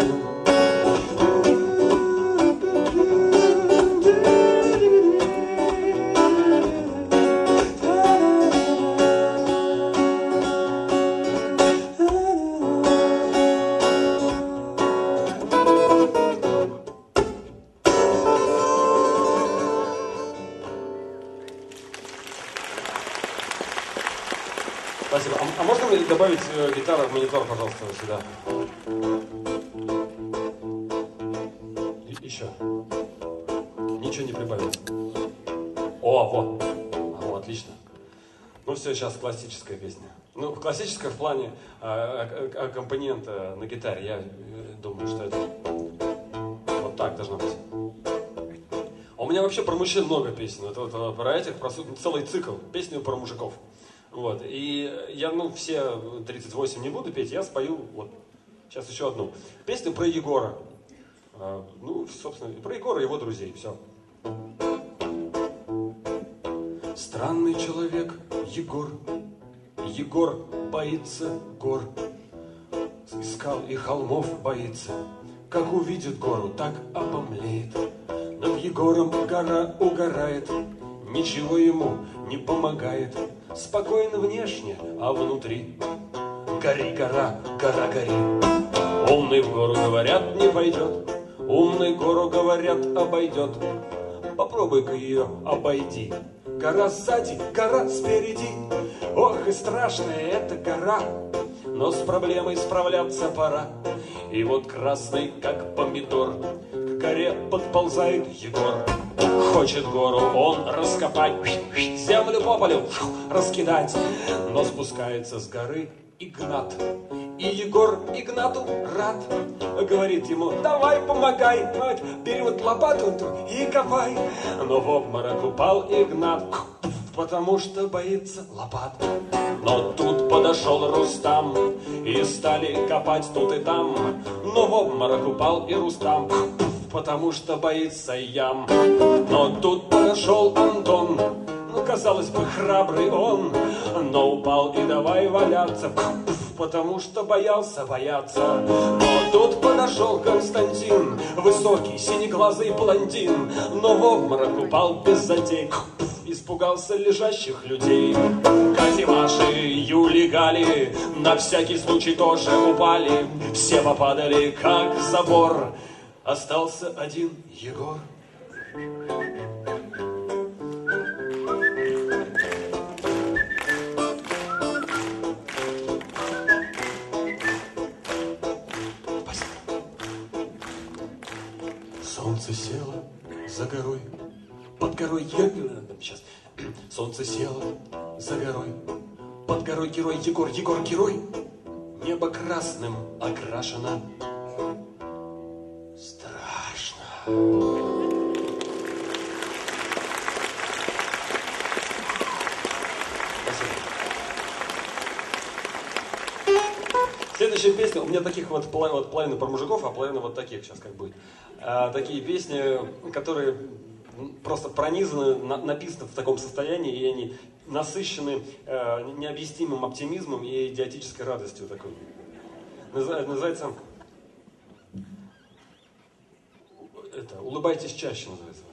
Спасибо. А можно мне добавить гитару в монитор, пожалуйста, вот сюда? Еще. Ничего не прибавить. О, отлично. Ну все, сейчас классическая песня. Ну, классическая в плане аккомпанемента на гитаре. Я думаю, что это вот так должно быть. А у меня вообще про мужчин много песен. Это вот про этих, про целый цикл. Песни про мужиков. Вот. И я, все 38 не буду петь, я спою вот сейчас еще одну. Песню про Егора. Собственно, про Егора и его друзей. Все. Странный человек Егор. Егор боится гор. И скал, и холмов боится. Как увидит гору, так обомлеет. Над Егором гора угорает. Ничего ему не помогает. Спокойно внешне, а внутри гори, гора, гора, гори. Умный в гору, говорят, не пойдет. Умный гору, говорят, обойдет. Попробуй-ка ее обойди. Гора сзади, гора спереди. Ох, и страшная эта гора. Но с проблемой справляться пора. И вот красный, как помидор, к горе подползает Егор. Хочет гору он раскопать, землю по полю раскидать, но спускается с горы Игнат. И Егор Игнату рад, говорит ему: давай, помогай, бери вот лопату и копай. Но в обморок упал Игнат, потому что боится лопат. Но тут подошел Рустам, и стали копать тут и там. Но в обморок упал и Рустам, потому что боится ям. Но тут подошел Антон, ну, казалось бы, храбрый он, но упал и давай валяться, потому что боялся бояться. Но тут подошел Константин, высокий, синеглазый блондин, но в обморок упал без затей, испугался лежащих людей. Катя, Маши, Юли, Гали на всякий случай тоже упали. Все попадали, как забор. Остался один Егор. Солнце село за горой, под горой сейчас. Солнце село за горой, под горой герой Егор, Егор герой. Небо красным окрашено. Страшно. Следующая песня, у меня таких вот половина про мужиков, а половина вот таких сейчас как будет. Такие песни, которые просто пронизаны, написаны в таком состоянии, и они насыщены необъяснимым оптимизмом и идиотической радостью такой. Называется это «Улыбайтесь чаще» называется.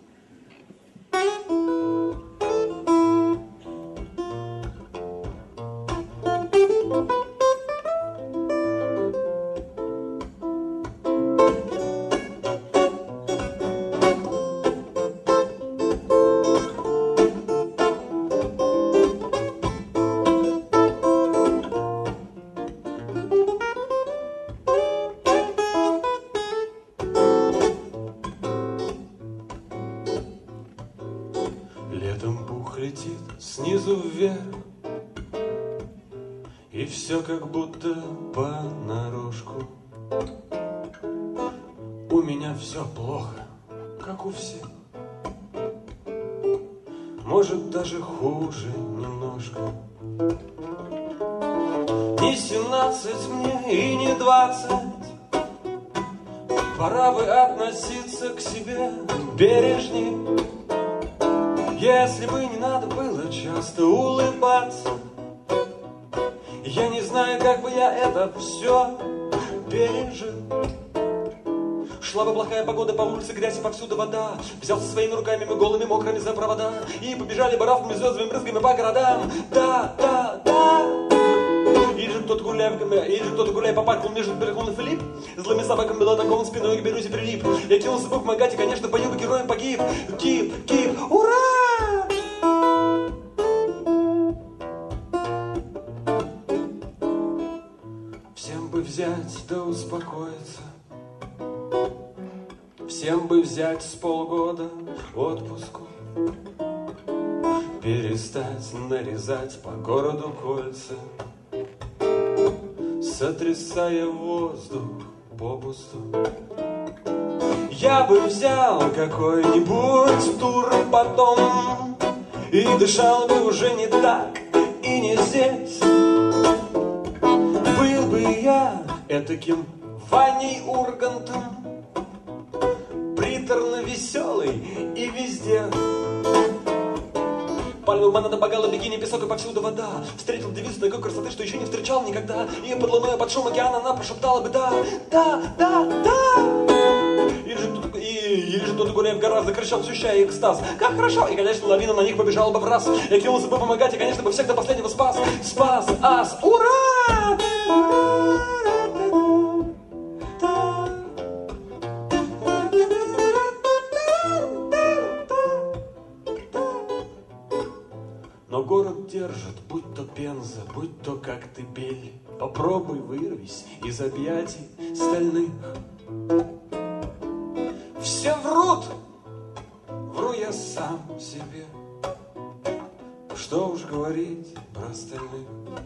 Летом пух летит снизу вверх, и все как будто понарошку. У меня все плохо, как у всех, может даже хуже немножко. Не 17 мне и не 20, пора бы относиться к себе бережней. Если бы не надо было часто улыбаться, я не знаю, как бы я это все пережил. Шла бы плохая погода, по улице грязь и повсюду вода. Взялся своими руками мы голыми, мокрыми за провода, и побежали баравками, звездами, брызгами по городам. Да, да, да. Или же кто-то гуляя по парку между Берегун и Филипп, злыми собаками было таком спиной к берузе прилип. Я кинулся бы помогать, и, конечно, бою бы героем погиб. Кип, кип, ура! Всем бы взять да успокоиться, всем бы взять с полгода отпуску, перестать нарезать по городу кольца, сотрясая воздух попусту. Я бы взял какой-нибудь тур потом и дышал бы уже не так и не здесь. Был бы я этаким Ваней Ургантом, приторно веселый и везде. Пальмы, манана, багала, бикини, песок и повсюду вода. Встретил девицу такой красоты, что еще не встречал никогда. И под луной, под шум океана она прошептала бы да, да, да, да. Или же кто-то, гуляя в горах, закричал, ощущая экстаз. Как хорошо! И, конечно, лавина на них побежала бы в раз. Я кинулся бы помогать, и, конечно, бы всех до последнего спас. Спас, ас, ура! Но город держит, будь то Пенза, будь то Коктебель. Попробуй вырвись из объятий стальных. все врут. Вру я сам себе. Что уж говорить про остальных.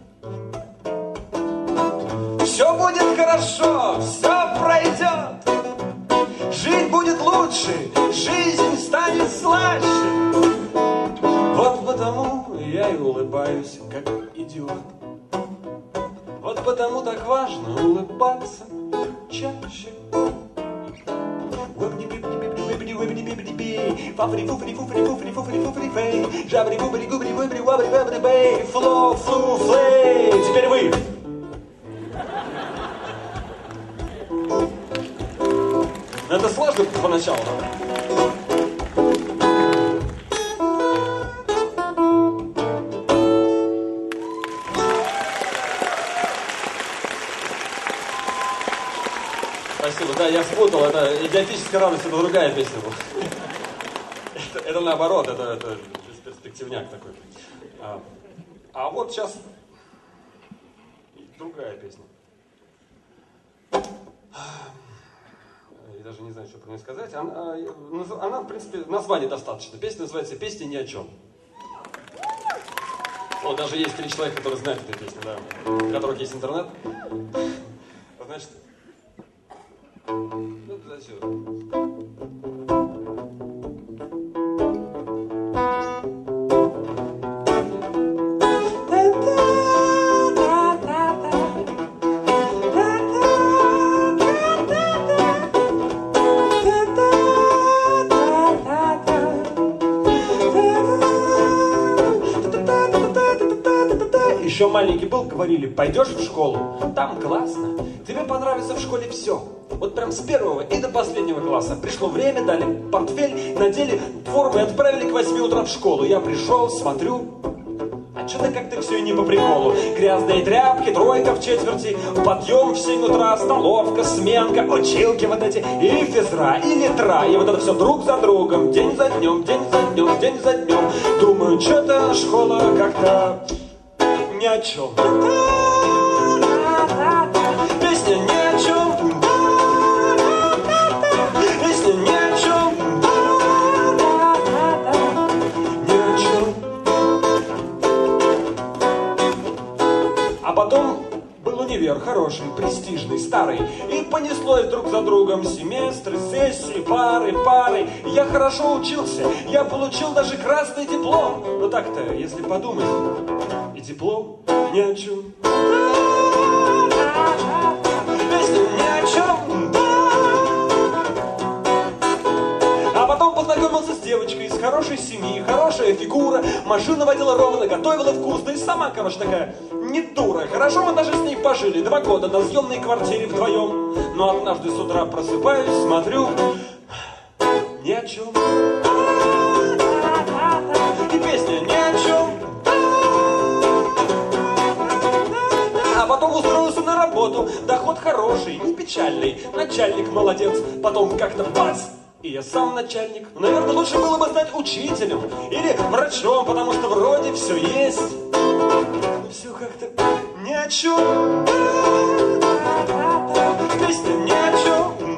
Все будет хорошо, все пройдет. Жить будет лучше, жизнь станет слаще. Вот потому я и улыбаюсь, как идиот. Вот потому так важно улыбаться чаще. Теперь вы. Это сложно поначалу. Спасибо, да, я спутал, это «Идиотическая радость», это другая песня была. Это наоборот, это перспективняк такой. А вот сейчас другая песня. Я даже не знаю, что про нее сказать. Она, в принципе, название достаточно. Песня называется «Песня ни о чем». Вот даже есть 3 человека, которые знают эту песню, да, у которых есть интернет. Значит, ну, еще маленький был, говорили, пойдешь в школу, там классно, тебе понравится в школе все. Вот прям с 1 и до последнего класса. Пришло время, дали портфель, надели форму и отправили к 8 утра в школу. Я пришел, смотрю, а что-то как-то все и не по приколу. Грязные тряпки, тройка в четверти, подъем в 7 утра, столовка, сменка, училки вот эти, и физра, и литра, и вот это все друг за другом, день за днем, день за днем, день за днем. Думаю, что-то школа как-то ни о чем. Песня ни о чем. Песня ни о чем. Ни о чем. А потом был универ хороший, престижный, старый. И понеслось друг за другом семестры, сессии, пары. Я хорошо учился, я получил даже красный диплом. Но так-то, если подумать, и диплом ни о чем. Песня ни о чем. А потом познакомился с девочкой из хорошей семьи, хорошая фигура, машина водила ровно, готовила вкусно и сама, короче, такая не дура. Хорошо мы даже с ней пожили 2 года на съемной квартире вдвоем. Но однажды с утра просыпаюсь, смотрю, ни о чем. И песня ни о чем. А потом устроился на работу, доход хороший, не печальный, начальник молодец, потом как-то бац, и я сам начальник. Наверное, лучше было бы стать учителем или врачом, потому что вроде все есть, но все как-то ни о чем. Песня ни о чем.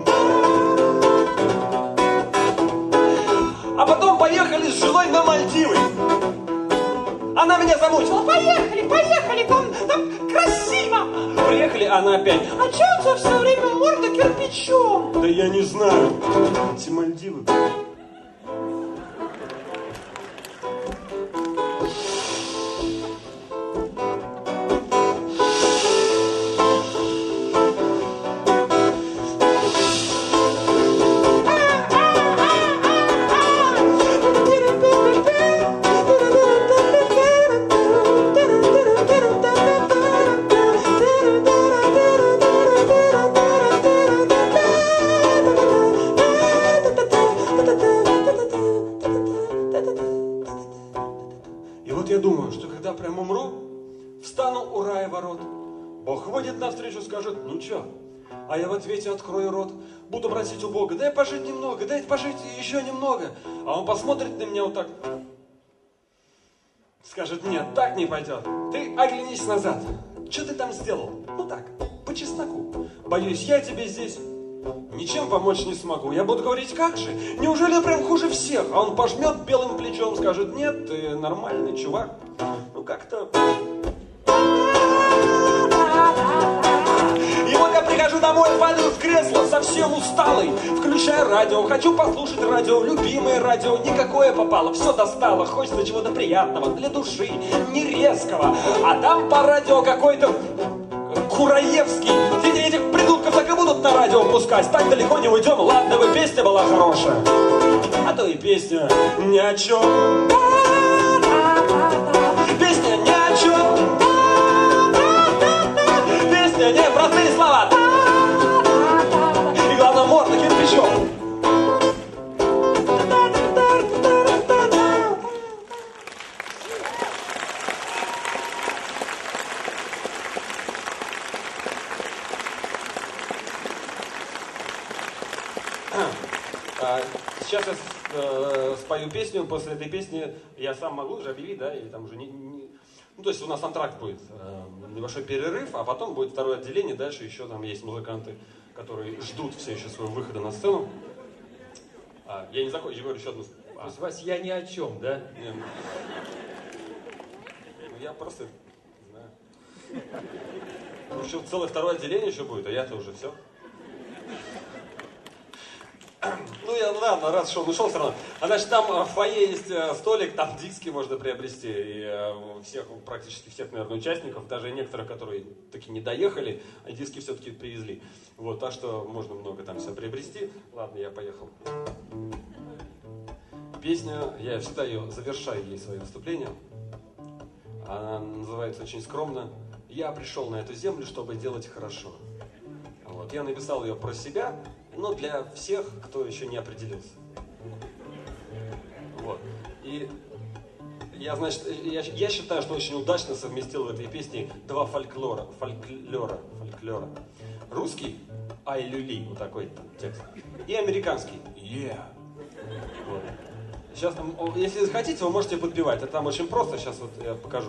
А потом поехали с женой на Мальдивы. Она меня замучила. Поехали, там красиво. Приехали, она опять. А че у тебя все время морда кирпичом? Да я не знаю. Эти Мальдивы. прям умру, встану у рая ворот. Бог выйдет навстречу, скажет, ну чё? А я в ответе открою рот, буду просить у Бога, дай пожить немного, дай пожить еще немного. А он посмотрит на меня вот так, скажет, нет, так не пойдет. Ты оглянись назад, что ты там сделал? Ну так, по чесноку. Боюсь, я тебе здесь Ничем помочь не смогу. Я буду говорить, как же? Неужели я прям хуже всех? А он пожмет белым плечом, скажет, нет, ты нормальный чувак. Ну как-то... И вот я прихожу домой, падаю в кресло, совсем усталый. Включаю радио, хочу послушать радио, любимое радио. Никакое попало, все достало. Хочется чего-то приятного, для души, не резкого. А там по радио какой-то... Кураевский. Этих придурков так и будут на радио пускать. Так далеко не уйдем. Ладно бы песня была хорошая, а то и песня ни о чем. Песня ни о чем. Песня не простые слова. И главное морда кирпичом. Сейчас я спою песню, после этой песни я сам могу уже объявить, да, или там уже Ну, то есть у нас антракт будет, небольшой перерыв, а потом будет второе отделение, дальше еще там есть музыканты, которые ждут все еще своего выхода на сцену. Я не закончу, я говорю еще одну... То есть, Вась, я ни о чем, да? Ну, я просто знаю. Еще целое второе отделение еще будет, а я-то уже все. Ну, я, ладно, раз шел, ушел все равно. А значит, там в фойе есть столик, там диски можно приобрести. И всех, практически всех, наверное, участников, даже некоторых, которые таки не доехали, а диски все-таки привезли. Вот, так что можно много там все приобрести. Ладно, я поехал. Песня, я всегда ее завершаю ей свое выступление. Она называется очень скромно «Я пришел на эту землю, чтобы делать хорошо». Вот, я написал ее про себя, но для всех, кто еще не определился. Вот. И я, значит, я считаю, что очень удачно совместил в этой песне два фольклора. Русский «Ай-люли», вот такой там текст, и американский «Yeah». Вот. Сейчас там, если хотите, вы можете подпевать. Это там очень просто, сейчас вот я покажу.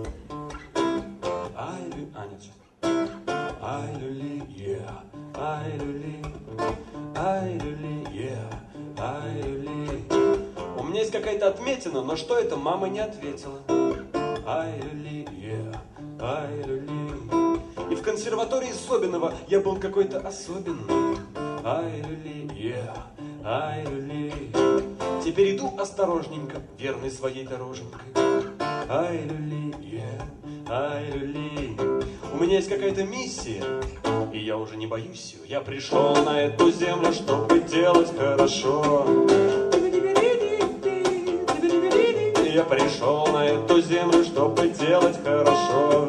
Нет, сейчас. Ай-люли, yeah, ай-люли, ай-люли, yeah, ай-люли. У меня есть какая-то отметина, но что это, мама не ответила. Ай-люли, yeah, ай-люли. И в консерватории Собинова я был какой-то особенный. Ай-люли, yeah, ай-люли. Теперь иду осторожненько, верный своей дороженькой. Ай-люли, yeah, ай-люли. У меня есть какая-то миссия, и я уже не боюсь ее. Я пришел на эту землю, чтобы делать хорошо. Я пришел на эту землю, чтобы делать хорошо.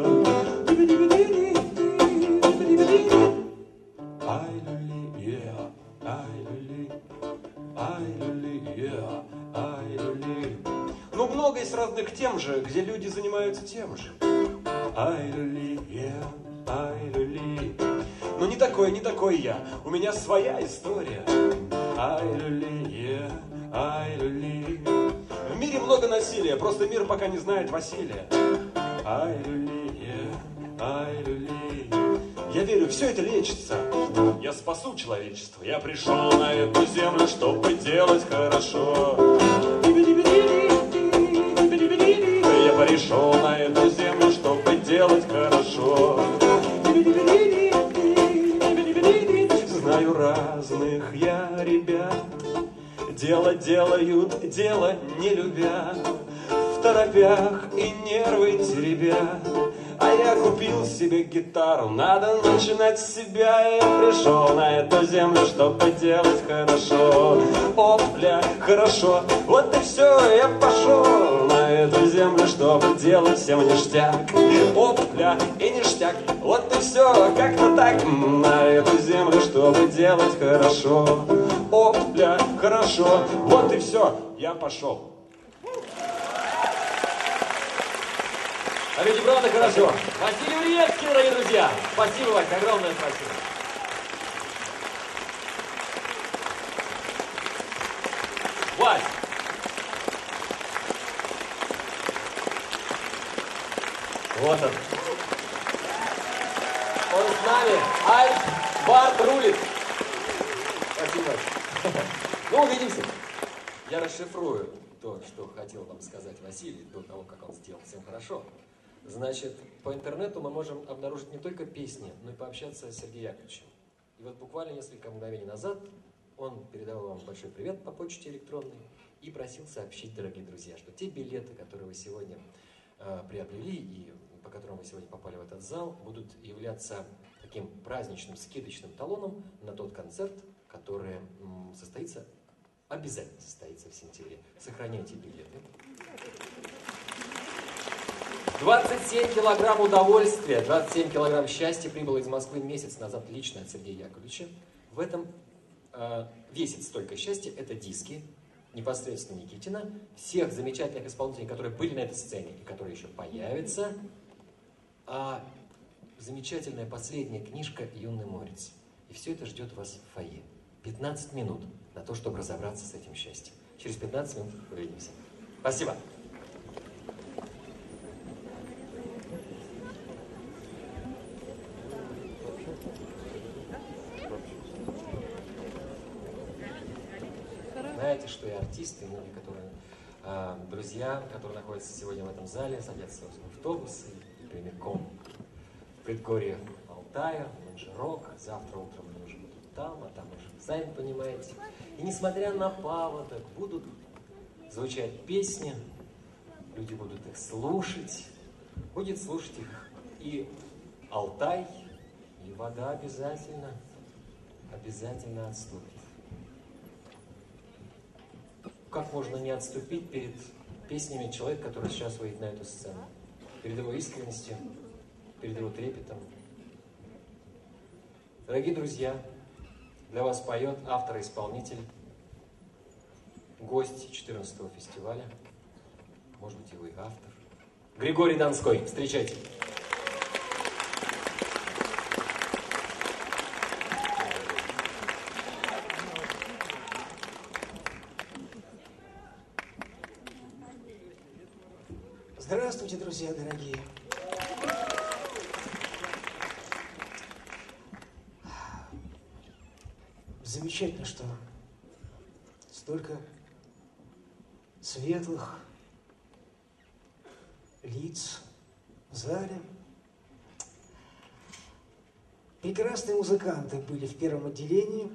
Ай-люли, yeah, ай-люли, ай-люли, yeah, ай-люли. Ну, много есть разных тем же, где люди занимаются тем же. Ай-люли, yeah, ай-люли. Но не такой я, у меня своя история. Ай-люли, yeah, ай-люли. В мире много насилия, просто мир пока не знает Василия. Ай-люли, yeah, ай-люли. Я верю, все это лечится, я спасу человечество. Я пришел на эту землю, чтобы делать хорошо. Я пришел на эту землю, чтобы делать хорошо. Знаю разных я ребят, дело делают, дело не любя, в торопях и нервы теребя. А я купил себе гитару, надо начинать с себя. Я пришел на эту землю, чтобы делать хорошо. Опля, хорошо, вот и все, я пошел на эту землю, чтобы делать всем ништяк. Опля и ништяк, вот и все, как-то так. На эту землю, чтобы делать хорошо. Опля, хорошо, вот и все, я пошел. А ведь правда хорошо. Василий Урьевский, дорогие друзья. Спасибо, Вась, огромное спасибо. Вась. Вот он. Он с нами. Альф Барт рулит. Спасибо. Ну, увидимся. Я расшифрую то, что хотел вам сказать Василий до того, как он сделал всем хорошо. Значит, по интернету мы можем обнаружить не только песни, но и пообщаться с Сергеем Яковлевичем. И вот буквально несколько мгновений назад он передавал вам большой привет по почте электронной и просил сообщить, дорогие друзья, что те билеты, которые вы сегодня приобрели и по которым вы сегодня попали в этот зал, будут являться таким праздничным, скидочным талоном на тот концерт, который обязательно состоится в сентябре. Сохраняйте билеты. 27 килограмм удовольствия, 27 килограмм счастья прибыло из Москвы месяц назад лично от Сергея Яковлевича. В этом весит столько счастья, это диски непосредственно Никитина, всех замечательных исполнителей, которые были на этой сцене и которые еще появятся, а замечательная последняя книжка «Юный морец». И все это ждет вас в фойе. 15 минут на то, чтобы разобраться с этим счастьем. Через 15 минут увидимся. Спасибо. Знаете, что и артисты, и многие, которые, друзья, которые находятся сегодня в этом зале, садятся в автобусы и прямиком в предгорье Алтая, в Манжирок. Завтра утром они уже будут там, а там уже, сами понимаете. И несмотря на паводок, будут звучать песни, люди будут их слушать, будет слушать их и Алтай, и вода обязательно отступит. Как можно не отступить перед песнями человека, который сейчас выйдет на эту сцену? Перед его искренностью, перед его трепетом. Дорогие друзья, для вас поет автор-исполнитель, гость 14-го фестиваля, может быть, и вы автор, Григорий Донской. Встречайте. Здравствуйте, друзья дорогие. Замечательно, что столько светлых лиц в зале. Прекрасные музыканты были в первом отделении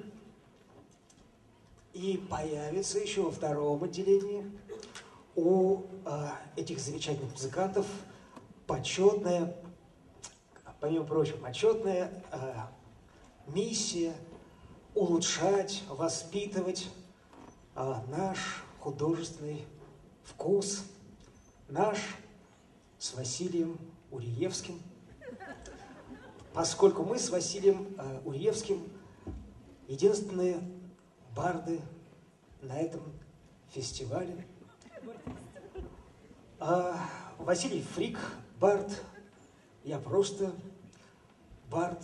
и появятся еще во втором отделении. У этих замечательных музыкантов почетная, помимо прочего, почетная миссия улучшать, воспитывать наш художественный вкус, наш с Василием Уриевским, поскольку мы с Василием Уриевским единственные барды на этом фестивале. Василий фрик, бард, я просто бард.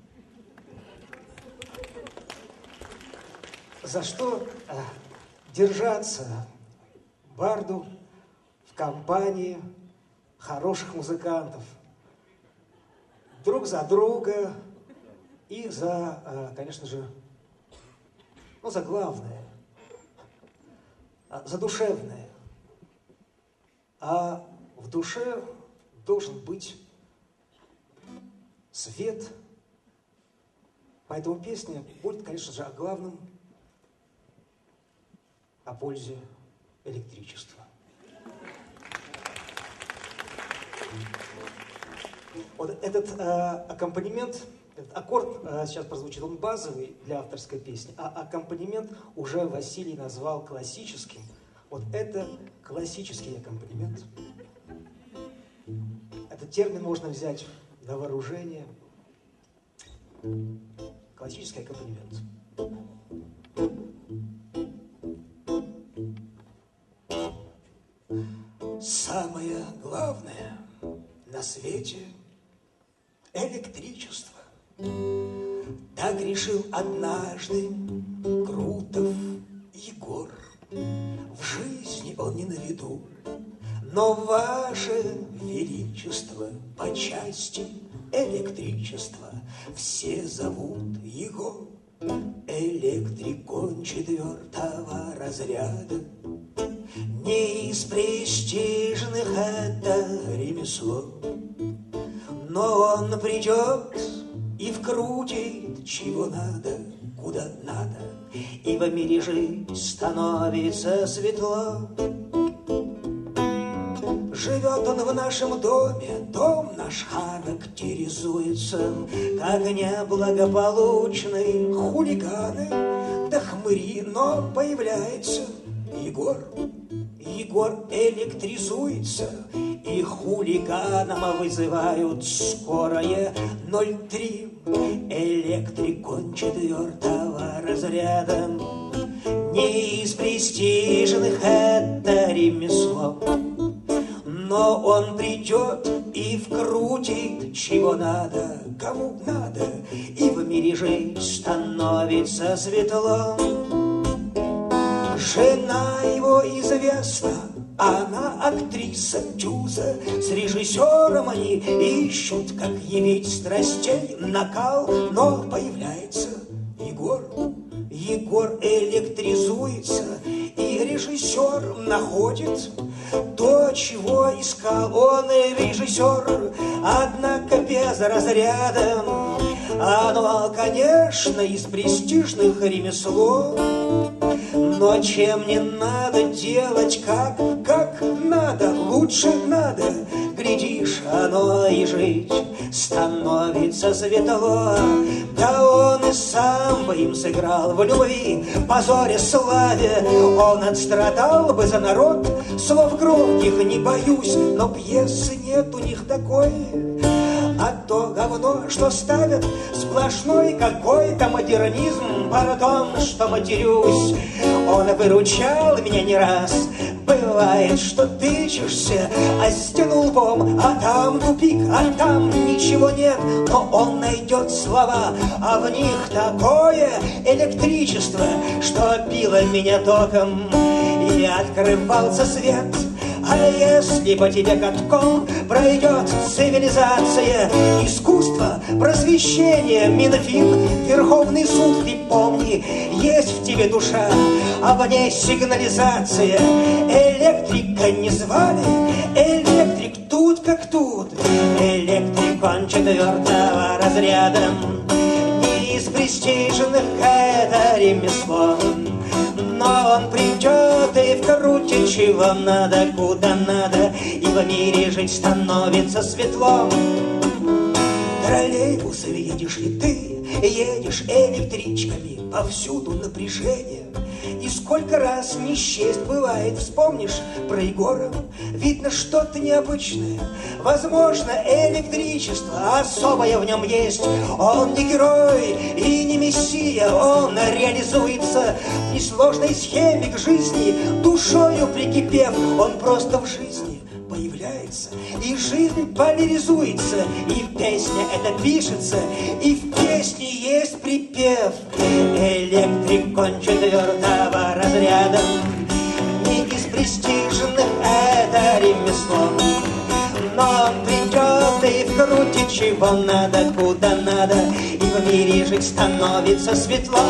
За что держаться барду в компании хороших музыкантов, друг за друга и за, конечно же, ну, за главное, за душевное. А в душе должен быть свет. Поэтому песня будет, конечно же, о главном, о пользе электричества. Вот этот аккомпанемент, этот аккорд сейчас прозвучит, он базовый для авторской песни, а аккомпанемент уже Василий назвал классическим. Вот это классический аккомпанемент. Этот термин можно взять на вооружение. Классический аккомпанемент. Самое главное на свете — электричество. Так решил однажды Крутов Егор. В жизни он не на виду, но ваше величество по части электричества все зовут его Электрикон 4-го разряда. Не из престижных это ремесло, но он придет и вкрутит чего надо, куда надо, и в мире жить становится светло. Живет он в нашем доме, дом наш характеризуется как неблагополучные хулиганы, да хмыри, но появляется Егор. Егор электризуется, и хулиганам вызывают скорое 03. Электрикон 4-го разряда. Не из престижных это ремесло, но он придет и вкрутит чего надо, кому надо, и в мире жить становится светло. Жена его известна, она актриса Тюза. С режиссером они ищут, как явить страстей накал, но появляется Егор. Егор электризуется, и режиссер находит то, чего искал. Он режиссер, однако без разряда. Оно, конечно, из престижных ремесло, но чем не надо делать, как надо, лучше надо. Глядишь, оно и жить становится светло. Да он и сам бы им сыграл в любви, позоре, славе. Он отстрадал бы за народ, слов громких не боюсь, но пьесы нет у них такой. А то говно, что ставят, сплошной какой-то модернизм. Пардон, что матерюсь, он выручал меня не раз. Бывает, что тычешься, а стену лбом, а там тупик, а там ничего нет. Но он найдет слова, а в них такое электричество, что било меня током, и открывался свет. А если по тебе катком пройдет цивилизация, искусство, просвещение, Минфин, Верховный суд, ты помни, есть в тебе душа, а в ней сигнализация. Электрика не звали, электрик тут как тут. Электрикон 4-го разряда. Не из престижных это ремесло, но он придет и вкрутит чего надо, куда надо, и в мире жить становится светло. Троллейбусом едешь ли ты, едешь электричками, повсюду напряжение. И сколько раз не счесть бывает, вспомнишь про Егора, видно что-то необычное. Возможно, электричество особое в нем есть. Он не герой и не мессия, он реализуется в несложной схеме к жизни, душою прикипев, он просто в жизни появляется, и жизнь поляризуется, и песня эта пишется, и в песне есть припев. Электрикон 4-го разряда. Не из престижных это ремесло, но он придет и вкрутит чего надо, куда надо, и в мире жить становится светло.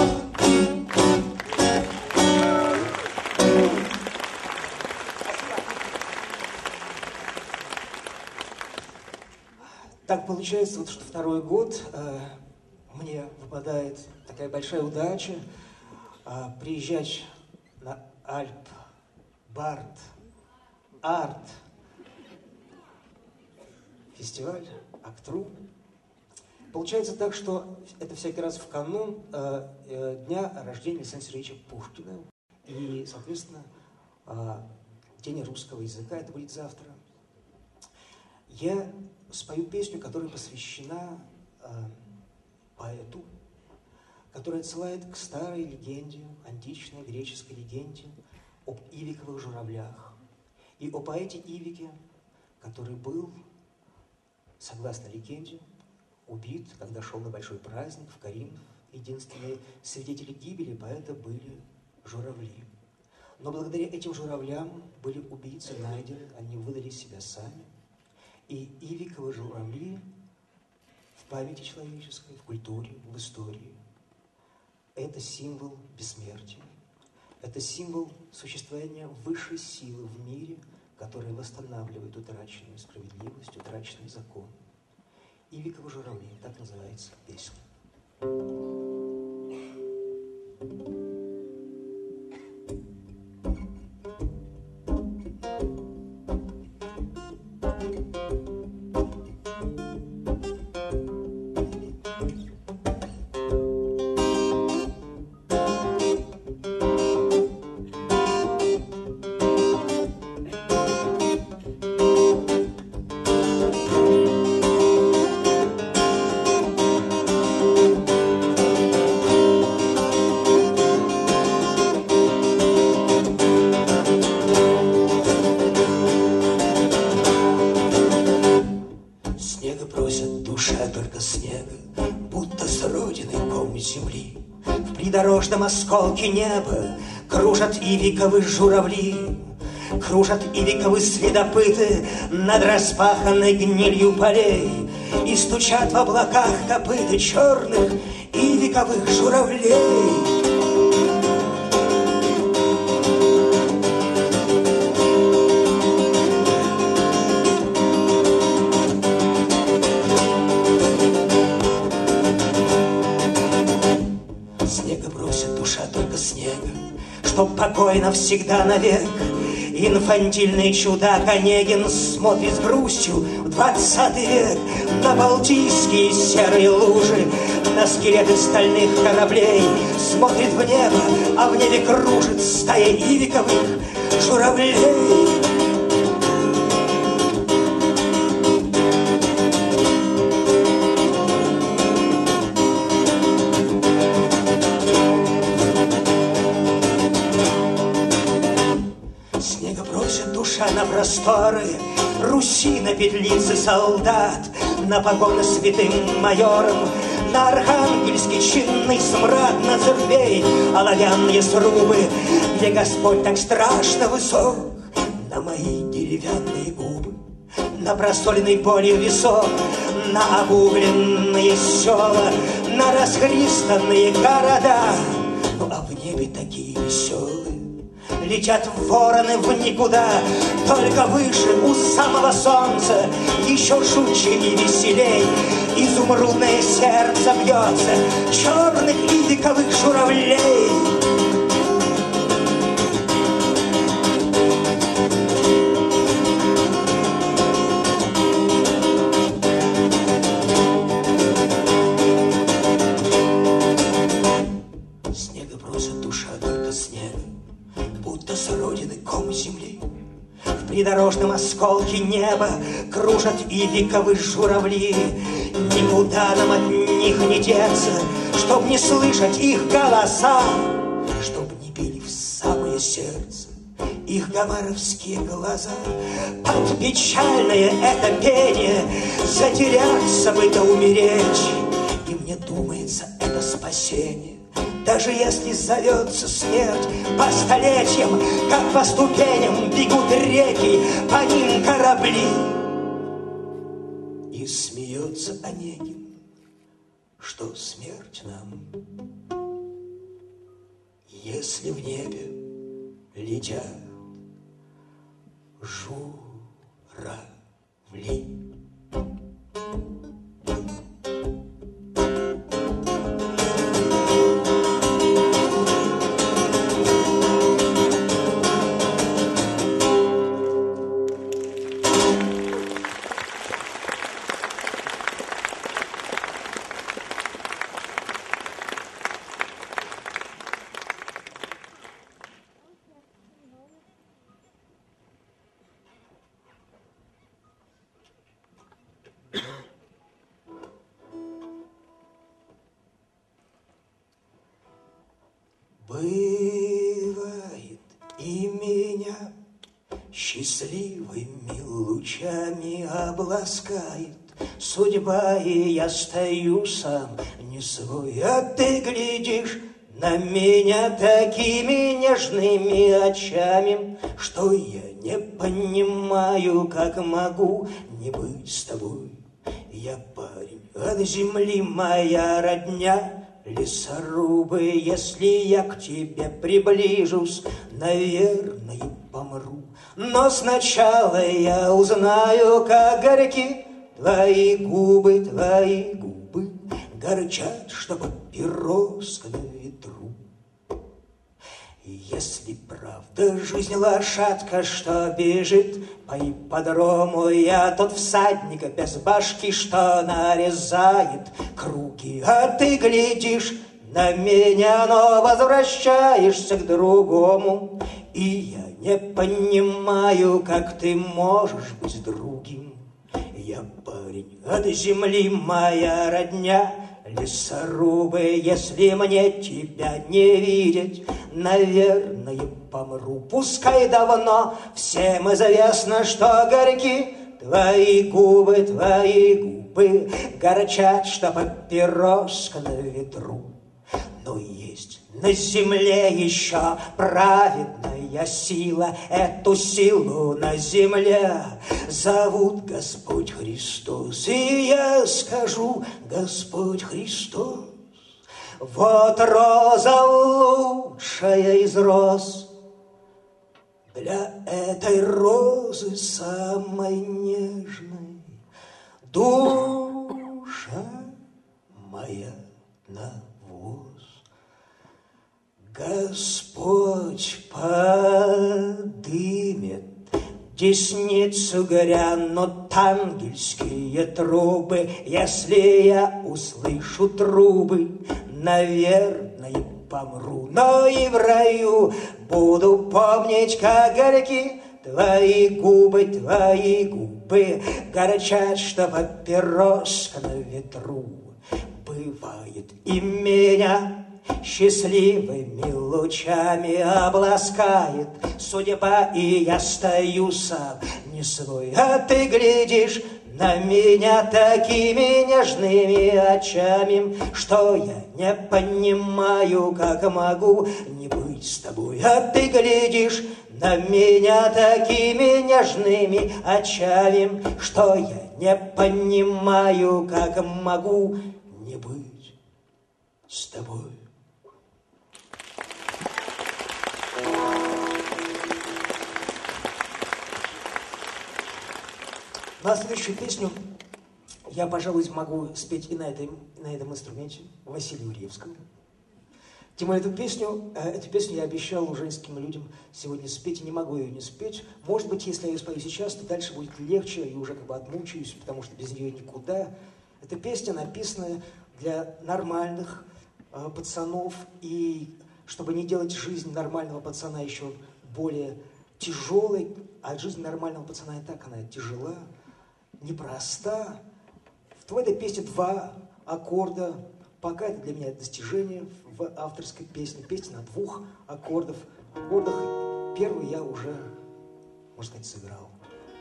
Так получается, вот, что второй год мне выпадает такая большая удача приезжать на Альп, Бард, Арт, фестиваль, Актру. Получается так, что это всякий раз в канун дня рождения Александра Сергеевича Пушкина. И, соответственно, День русского языка, это будет завтра. Я спою песню, которая посвящена поэту, который отсылает к старой легенде, античной греческой легенде об Ивиковых журавлях и о поэте Ивике, который был, согласно легенде, убит, когда шел на большой праздник в Коринф. Единственные свидетели гибели поэта были журавли. Но благодаря этим журавлям были убийцы найдены, они выдали себя сами. И Ивиковы журавли в памяти человеческой, в культуре, в истории Это символ бессмертия. Это символ существования высшей силы в мире, которая восстанавливает утраченную справедливость, утраченный закон. Ивиковы журавли, так называется песня. Придорожном осколке неба кружат ивиковы журавли, кружат ивиковы следопыты над распаханной гнилью полей, и стучат в облаках копыта черных ивиковых журавлей. Чтоб покой навсегда навек. Инфантильный чудак Онегин смотрит с грустью в 20 век на балтийские серые лужи, на скелеты стальных кораблей. Смотрит в небо, а в небе кружит стая ивиковых журавлей. На просторы Руси, на петлицы солдат, на погоны святым майором, на архангельский чинный смрад, на церквей оловянные срубы, где Господь так страшно высок, на мои деревянные губы, на просоленный болью висок, на обугленные села, на расхристанные города. Ну а в небе такие веселые летят вороны в никуда, только выше у самого солнца, еще жутче и веселей. Изумрудное сердце бьется черных ивиковых журавлей. Снега просит душа, только снега, будто с родины ком земли. В придорожном осколке неба кружат ивиковы журавли. Никуда нам от них не деться, чтоб не слышать их голоса, чтоб не били в самое сердце их гомеровские глаза. Под печальное это пение затеряться бы да умереть, и мне думается, это спасение. Даже если зовется смерть по столетиям, как по ступеням бегут реки, по ним корабли. И смеется Онегин, что смерть нам, если в небе летят журавли. Бывает и меня счастливыми лучами обласкает судьба, и я стою сам не свой, а ты глядишь на меня такими нежными очами, что я не понимаю, как могу не быть с тобой. Я парень от земли, моя родня лесорубы, если я к тебе приближусь, наверное, помру. Но сначала я узнаю, как горьки твои губы, горчат, что папироска на ветру. Если правда жизнь лошадка, что бежит по ипподрому, я тот всадник без башки, что нарезает круги. А ты глядишь на меня, но возвращаешься к другому. И я не понимаю, как ты можешь быть другим. Я парень от земли, моя родня, лесорубы, если мне тебя не видеть, наверное, помру. Пускай давно всем известно, что горьки твои губы, горчат, что папироска на ветру. Но есть на земле еще праведная сила, эту силу на земле зовут Господь Христос. И я скажу: Господь Христос, вот роза лучшая из роз, для этой розы самой нежной душа моя навоз. Господь подымет десницу, грянут ангельские трубы. Если я услышу трубы, наверное, помру. Но и в раю буду помнить, как горьки твои губы, горчат, что папироска на ветру. Бывает и меня счастливыми лучами обласкает судьба, и я стою сам не свой. А ты глядишь на меня такими нежными очами, что я не понимаю, как могу не быть с тобой. А ты глядишь на меня такими нежными очами, что я не понимаю, как могу не быть с тобой. Ну а следующую песню я, пожалуй, могу спеть и на этом инструменте Василию Ревскому. Тем более эту песню я обещал женским людям сегодня спеть, и не могу ее не спеть. Может быть, если я ее спою сейчас, то дальше будет легче, и уже отмучаюсь, потому что без нее никуда. Эта песня написана для нормальных пацанов, и чтобы не делать жизнь нормального пацана еще более тяжелой, а жизнь нормального пацана и так она тяжела, непроста. В этой песне 2 аккорда. Пока это для меня достижение в авторской песне. Песня на 2 аккордах. Первый я уже, можно сказать, сыграл.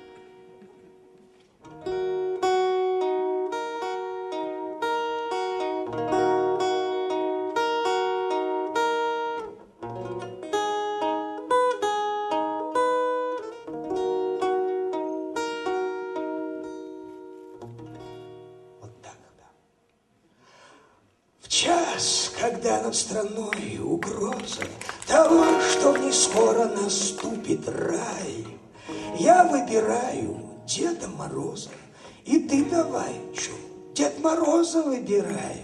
Когда над страной угроза того, что в ней скоро наступит рай, я выбираю Деда Мороза, и ты давай, Дед Мороза выбирай.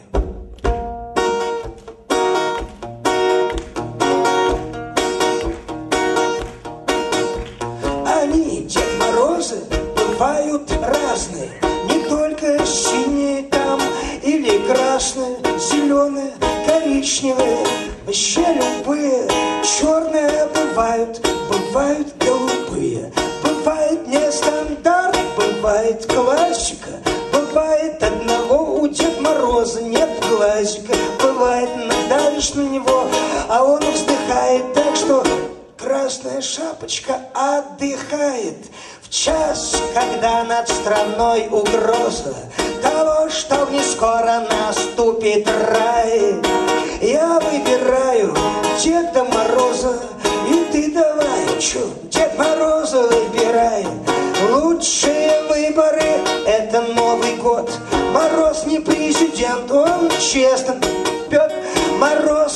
Они, Дед Морозы, бывают разные, не только синие там или красные, зеленые, коричневые, вообще любые, черные бывают голубые, бывает нестандарт, бывает классика, бывает одного у Деда Мороза нет глазика, бывает надавишь на него, а он вздыхает, так что Красная Шапочка отдыхает. В час, когда над страной угроза того, что в ней скоро наступит рай, я выбираю Деда Мороза, и ты давай, Дед Мороза выбирай. Лучшие выборы — это Новый год. Мороз не президент, он честен, Петр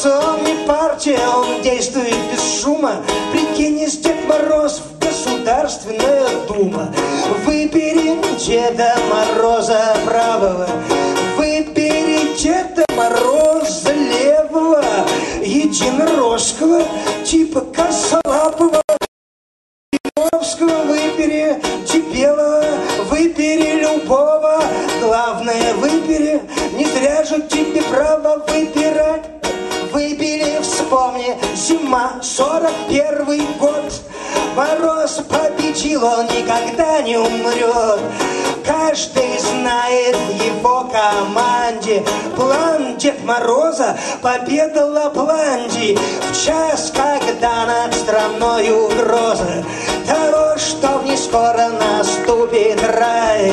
он не партия, он действует без шума. Прикинись, Дед Мороз в Государственная Дума. Выбери Деда Мороза правого, выбери Деда Мороза левого, единорожского, типа косолапого. Выбери Дебелого, выбери любого, главное выбери, не зря же тебе право выбирать. Выбери, вспомни, зима, 41-й год. Мороз победил, он никогда не умрет. Каждый знает в его команде план Дед Мороза, победа Лапландии. В час, когда над страной угроза того, что не скоро наступит рай.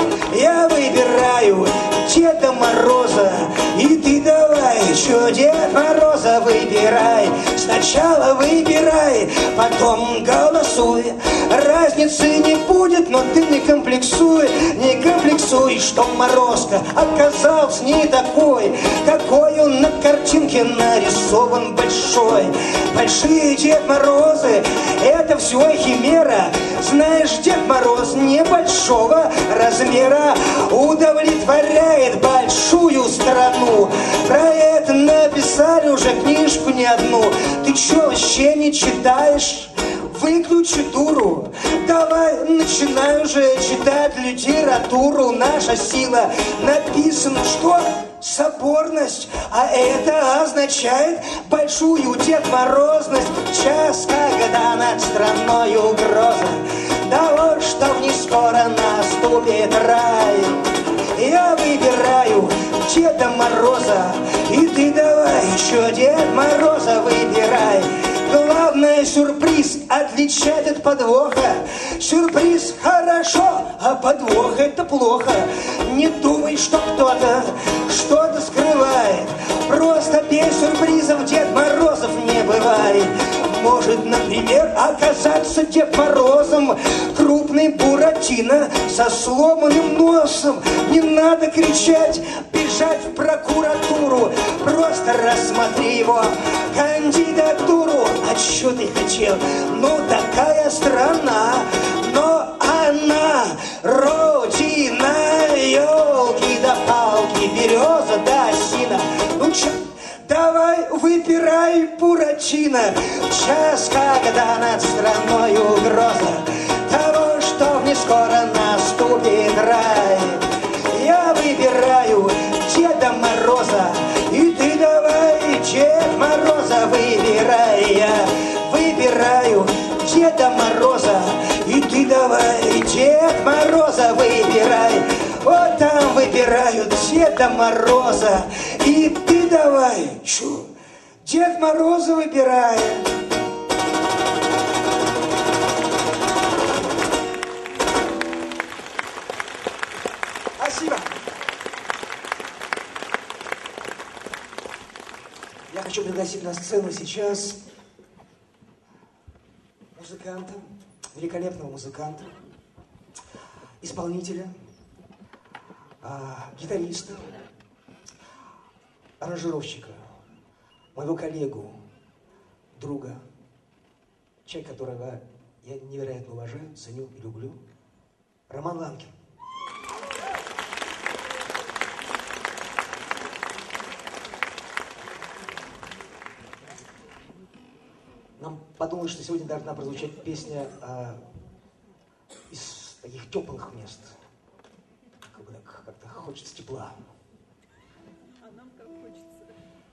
Я выбираю Деда Мороза, и ты давай, что Дед Мороза выбирай. Сначала выбирай, потом голосуй. Разницы не будет, но ты не комплексуй. Не комплексуй, что Морозко оказался не такой, какой он на картинке нарисован большой. Большие Дед Морозы, это все химера. Знаешь, Дед Мороз небольшого размера удовлетворяет большую страну. Про это написали уже книжку не одну. Ты что, вообще не читаешь? Выключи дуру, давай начинай уже читать литературу. Наша сила написано, что соборность, а это означает большую Дед Морозность. Час, когда над страной угроза того, что не скоро наступит рай. Я выбираю Деда Мороза, и ты давай, что Дед Мороза выбирай. Главное, сюрприз отличать от подвоха. Сюрприз хорошо, а подвох это плохо. Не думай, что кто-то что-то скрывает. Просто без сюрпризов Дед Морозов не бывает. Может, например, оказаться Дед Морозом крупный Буратино со сломанным носом. Не надо кричать, бежать в прокуратуру. Просто рассмотри его кандидатуру. А что ты хотел? Ну, такая страна, но она родина елки да палки, береза да осина. Ну, чё? Давай выбирай Буратино. Час, когда над страной угроза того, что не скоро наступит рай. Я выбираю Деда Мороза, и ты давай Дед Мороза выбирай. Я выбираю Деда Мороза, и ты давай Дед Мороза выбирай. Вот там выбирают Деда Мороза, и ты давай, чё, Дед Мороза выбирай. Спасибо. Я хочу пригласить на сцену сейчас музыканта, великолепного музыканта, исполнителя, гитариста, аранжировщика, моего коллегу, друга, человека, которого я невероятно уважаю, ценю и люблю, Роман Ланкин. Нам подумалось, что сегодня должна прозвучать песня из таких теплых мест. Как-то хочется тепла. А нам как хочется.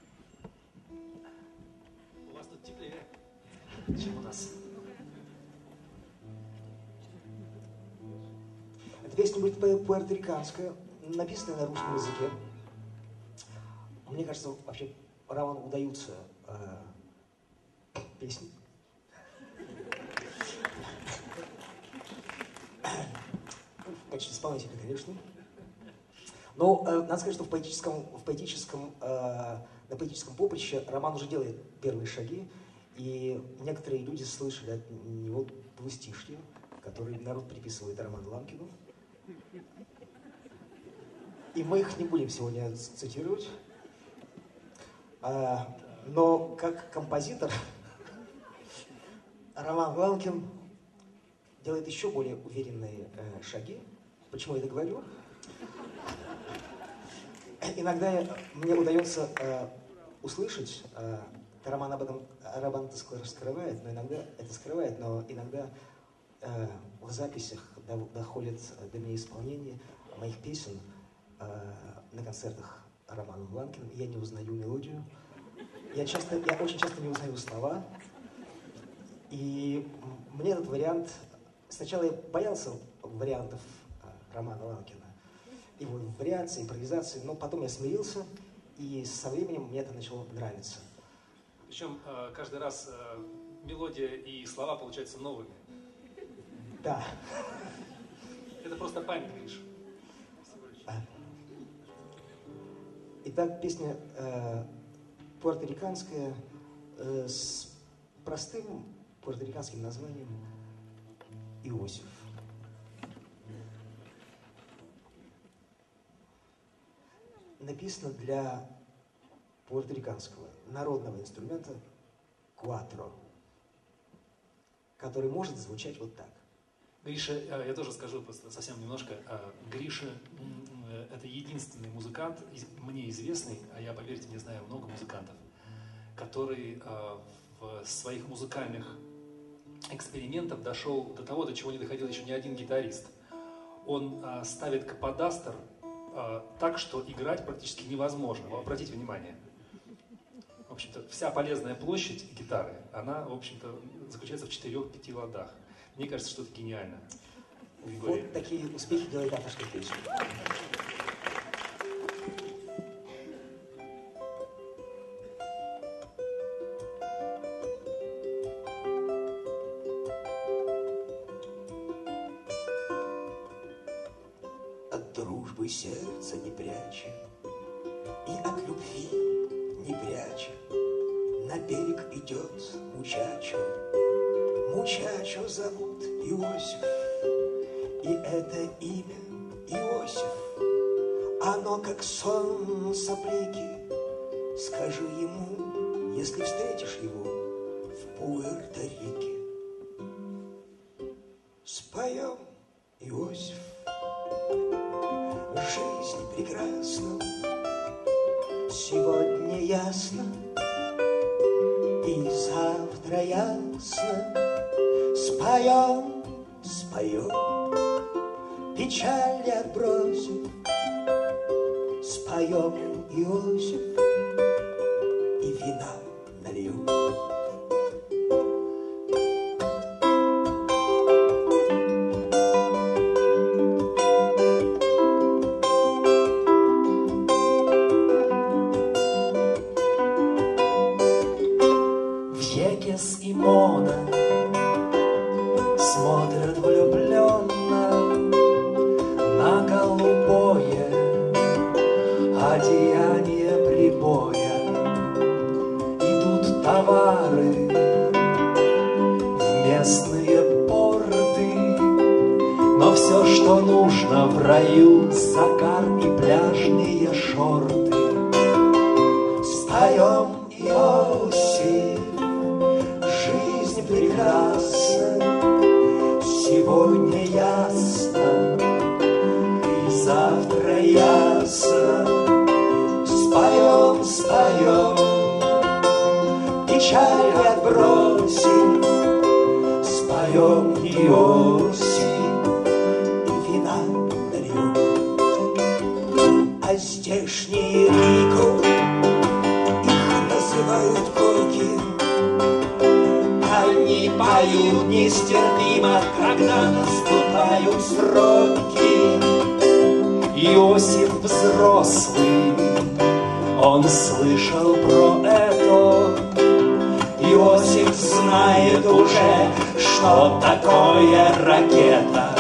У вас тут теплее, чем у нас. Эта песня будет пуэрториканская, написанная на русском языке. Мне кажется, вообще Роману удаются песни. В качестве исполнителя, конечно. Но надо сказать, что на поэтическом поприще Роман уже делает первые шаги, и некоторые люди слышали от него двустишья, которые народ приписывает Роману Ланкину. И мы их не будем сегодня цитировать. Но как композитор Роман Ланкин делает еще более уверенные шаги. Почему я это говорю? Иногда мне удается услышать, Роман об этом скрывает, но иногда в записях доходит до меня исполнение моих песен на концертах Романа Ланкина. Я не узнаю мелодию. Я очень часто не узнаю слова. И мне этот вариант... Сначала я боялся вариантов Романа Ланкина, его вариации, импровизации, но потом я смирился, и со временем мне это начало нравиться. Причем каждый раз мелодия и слова получаются новыми. Да. Это просто память, Гриша. Итак, песня пуэрториканская с простым пуэрториканским названием «Иосиф». Написано для пуэрториканского народного инструмента куатро, который может звучать вот так. Гриша, я тоже скажу просто совсем немножко. Гриша – это единственный музыкант, мне известный, а я, поверьте мне, знаю много музыкантов, который в своих музыкальных экспериментах дошел до того, до чего не доходил еще ни один гитарист. Он ставит каподастр так, что играть практически невозможно. Обратите внимание. В общем-то, вся полезная площадь гитары, она, в общем-то, заключается в 4-5 ладах. Мне кажется, что это гениально. Вот такие успехи делает авторская песня. От дружбы сердца не пряча и от любви не пряча, на берег идет мучачо. Мучачо зовут Иосиф, и это имя Иосиф, оно как сон соплеки. Скажи ему, если встретишь его в Пуэрто-Рике. Споем, Иосиф, жизнь прекрасна, сегодня ясно, и завтра ясно. Споем, споем, печаль отбросим, споем, Иосиф, и вина нальем. Вьекес и Мона смотрят влюбленно на голубое одеяние прибоя. Идут товары в местные порты, но все, что нужно в раю, загар и пляжные шорты. Споем, Иосиф, жизнь прекрасна, сегодня ясно, и завтра ясно. Споем, споем, печаль отбросим, споем, Иосиф, и вина нальем. А здешние Рико называют койки. Они поют нестерпимо, когда наступают сроки. Иосиф взрослый, он слышал про это. Иосиф знает уже, что такое ракета.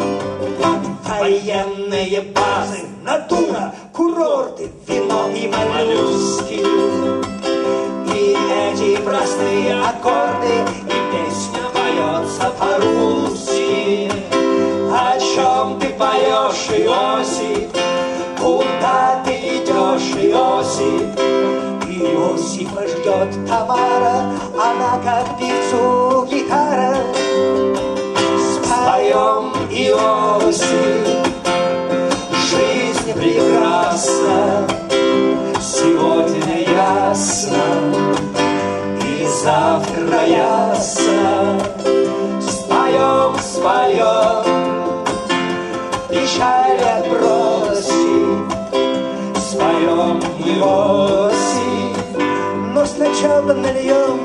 Военные базы, натура, курорты, вино и моллюски. И эти простые аккорды, и песня поется по-русски. О чем ты поешь, Иосиф? Куда ты идешь, Иосиф? Иосиф Иосифа ждет Тамара, она как певцу гитара. Споем, Иосиф, жизнь прекрасна, сегодня ясно и завтра ясно. Споем, споем, печаль отбросим, споем, Иосиф, но сначала нальем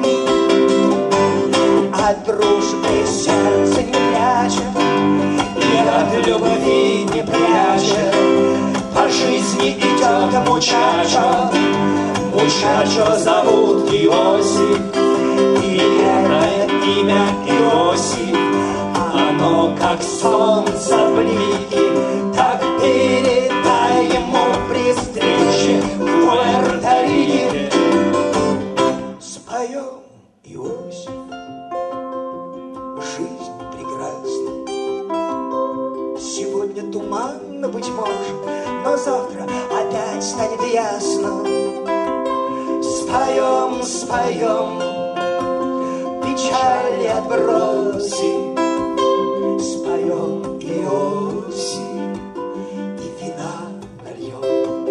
от дружбы сердце не пряча и от любви не пряча. По жизни идет мучачо, мучачо зовут Иосиф, и это имя Иосиф, оно как солнце блики, так передай ему при встрече в Пуэрто-Рике. Споем, Иосиф, жизнь прекрасна. Сегодня туманно, быть может, но завтра опять станет ясно. Споем, споем, печали отбросим, споем, Иосиф, и вина нальем.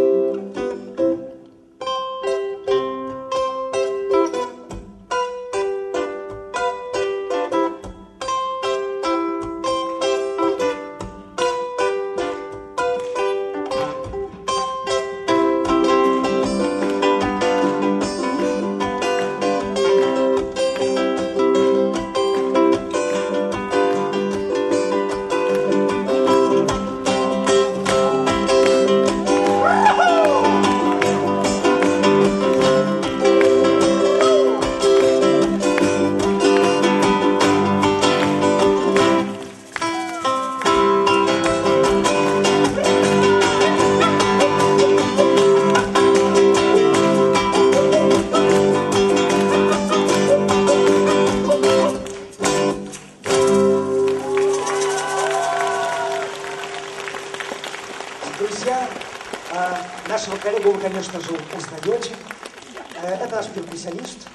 Нашего коллегу вы, конечно же, узнаете. Это наш перкуссионист,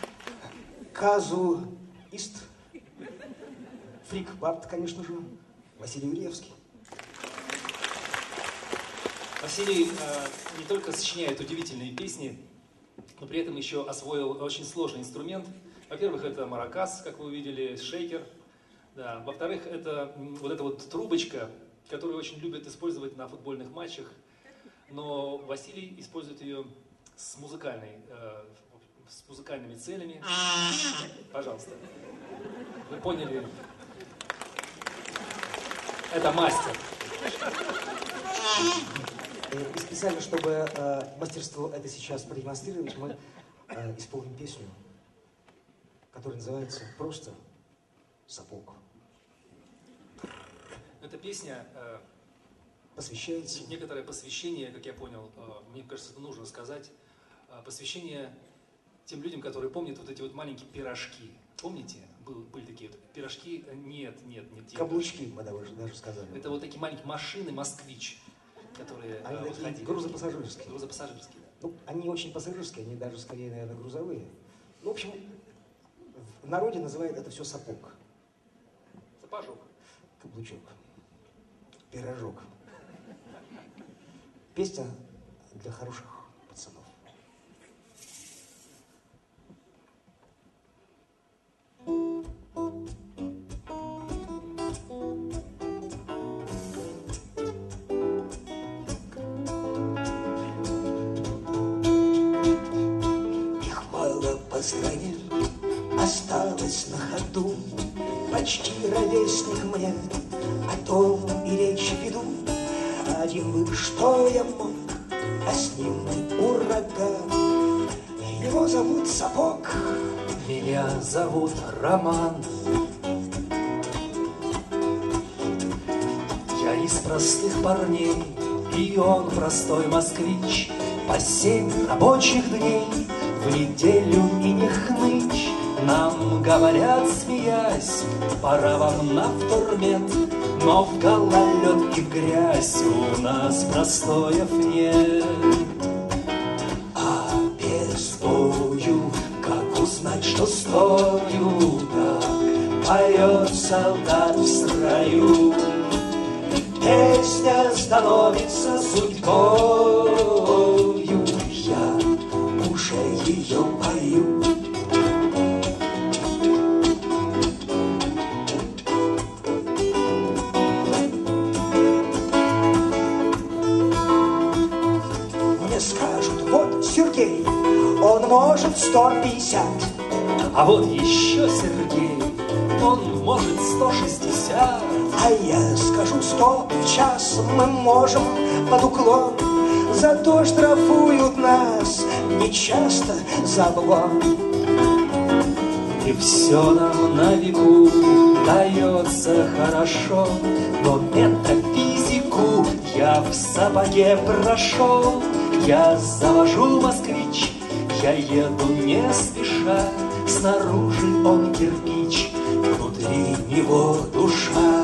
казуист, фрик-бард, конечно же, Василий Юрьевский. Василий не только сочиняет удивительные песни, но при этом еще освоил очень сложный инструмент. Во-первых, это маракас, как вы увидели, шейкер. Да. Во-вторых, это вот эта вот трубочка, которую очень любят использовать на футбольных матчах. Но Василий использует ее с музыкальными целями. Пожалуйста. Вы поняли? Это мастер. И специально, чтобы мастерство это сейчас продемонстрировать, мы исполним песню, которая называется просто «Сапог». Эта песня посвящается. Некоторое посвящение, как я понял, мне кажется, это нужно сказать. Посвящение тем людям, которые помнят вот эти вот маленькие пирожки. Помните? Были такие вот пирожки? Нет. Каблучки, мы даже сказали. Это вот такие маленькие машины «Москвич», которые они такие ходили. Грузопассажирские. Грузопассажирские, да. Ну, они очень пассажирские, они даже скорее, наверное, грузовые. Ну, в общем, в народе называют это все сапог. Сапожок. Каблучок. Пирожок. Песня для хороших пацанов. Их мало по стране осталось на ходу, почти ровесник мне, о том и речь веду. Один бы что я мог, а с ним ураган. Его зовут Сапог. Меня зовут Роман. Я из простых парней, и он простой москвич. По 7 рабочих дней в неделю и не хнычь. Нам говорят, смеясь, пора вам на втормет. Но в гололед и в грязь у нас простоев нет. А без бою что стою так, поет солдат в строю. Песня становится судьбою, я уже ее пою. Мне скажут, вот Сергей, он может 150. А вот еще Сергей, он может 160. А я скажу 100 в час мы можем под уклон. Зато штрафуют нас нечасто за обгон. И все нам на веку дается хорошо, но метафизику я в сапоге прошел. Я завожу москвич, я еду не спеша. Снаружи он кирпич, внутри него душа.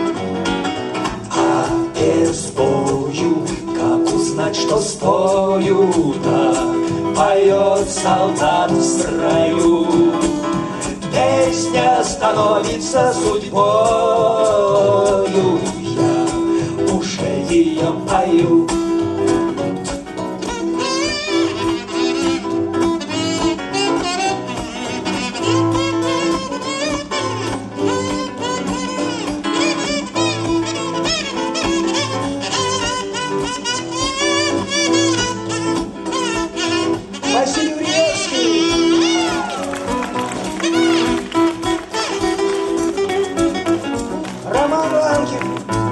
А без бою, как узнать, что стою так, поет солдат в строю. Песня становится судьбою, я уже ее пою. Василий Уревский. Роман Ланкин.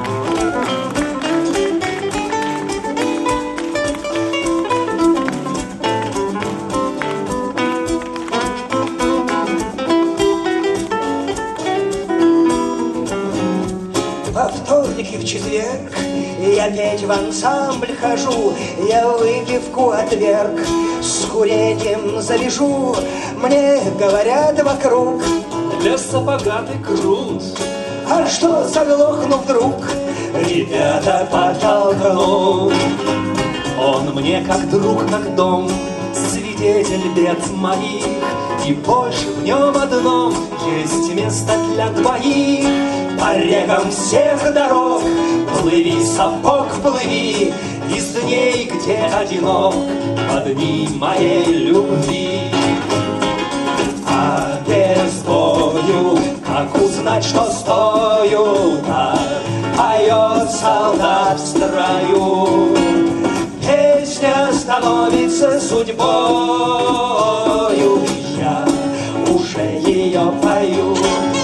Во вторник и в четверг я петь в ансамбль хожу. Я выпивку отверг, с курением завяжу. Мне говорят вокруг: для сапога ты крут. А что заглохну вдруг? Ребята, подтолкну. Он мне как друг, как дом, свидетель бед моих. И больше в нем одном есть место для двоих. По рекам всех дорог плыви, сапог, плыви, из дней, где одинок, по дни моей любви. А без бою, как узнать, что стою так, поет солдат в строю. Песня становится судьбою, я уже ее пою.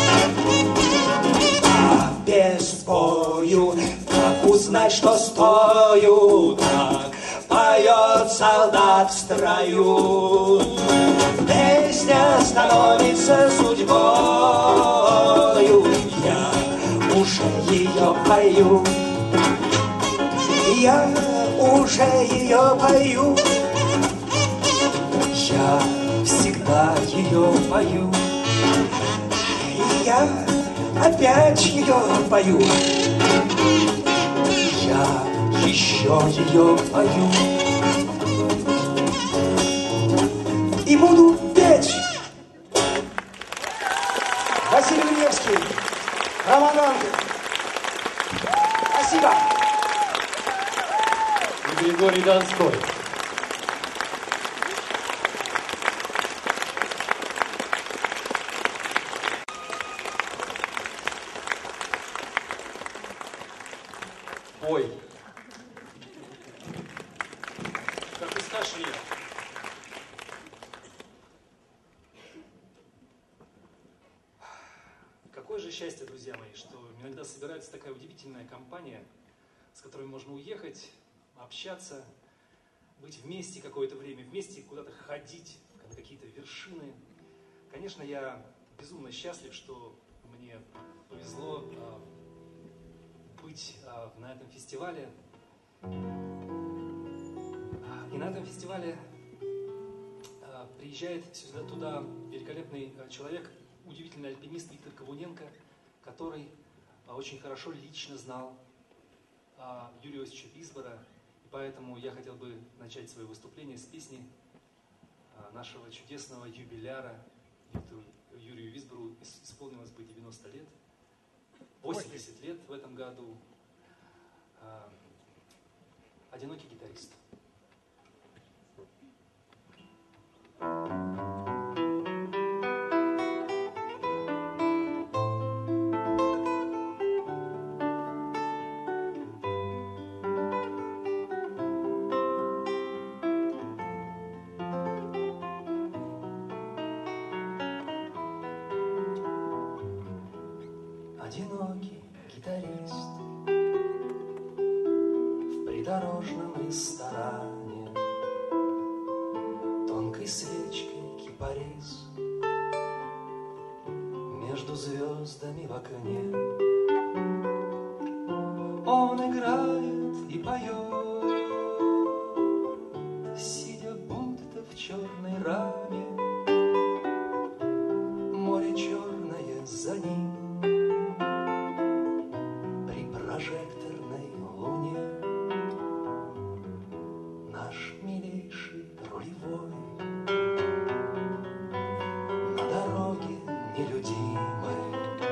А без бою, как узнать, что стою так, поет солдат в строю. Песня становится судьбою, я уже ее пою. Я уже ее пою. Я всегда ее пою. Я опять ее пою. Я еще ее пою. И буду петь. Василий Уревский, Роман Ланкин. Спасибо. Григорий Донской. Ой. Как ты скажешь, Илья? Какое же счастье, друзья мои, что иногда собирается такая удивительная компания, с которой можно уехать, общаться, быть вместе какое-то время, вместе куда-то ходить, на какие-то вершины. Конечно, я безумно счастлив, что мне повезло быть на этом фестивале. И на этом фестивале приезжает сюда, туда великолепный человек, удивительный альпинист Виктор Ковуненко, который очень хорошо лично знал Юрия Иосифовича Висбора. И поэтому я хотел бы начать свое выступление с песни нашего чудесного юбиляра Виктору Юрию Висбору исполнилось бы 90 лет, 80 лет в этом году. Одинокий гитарист. Одинокий гитарист в придорожном ресторане, тонкой свечкой кипарис между звездами в окне. Он играет и поет, сидя будто в черной раме. Море черное за ним при прожекторной луне. Наш милейший рулевой на дороге нелюдимой,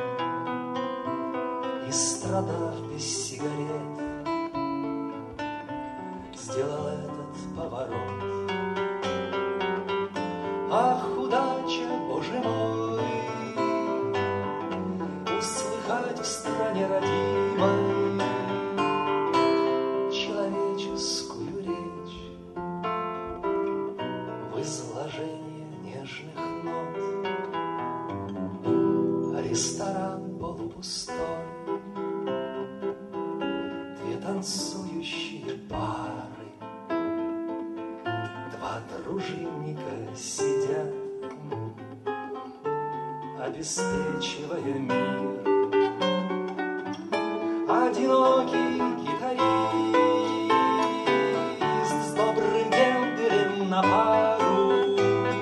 и страдав без сигарет, сделал этот поворот. Ах, удача, Боже мой, услыхать в стране родимой человеческую речь в изложении нежных нот. Ресторан полупустой, две танцующие пары, два дружинника сидят, обеспечивая мир. Одинокий гитарист с добрым генделем на пару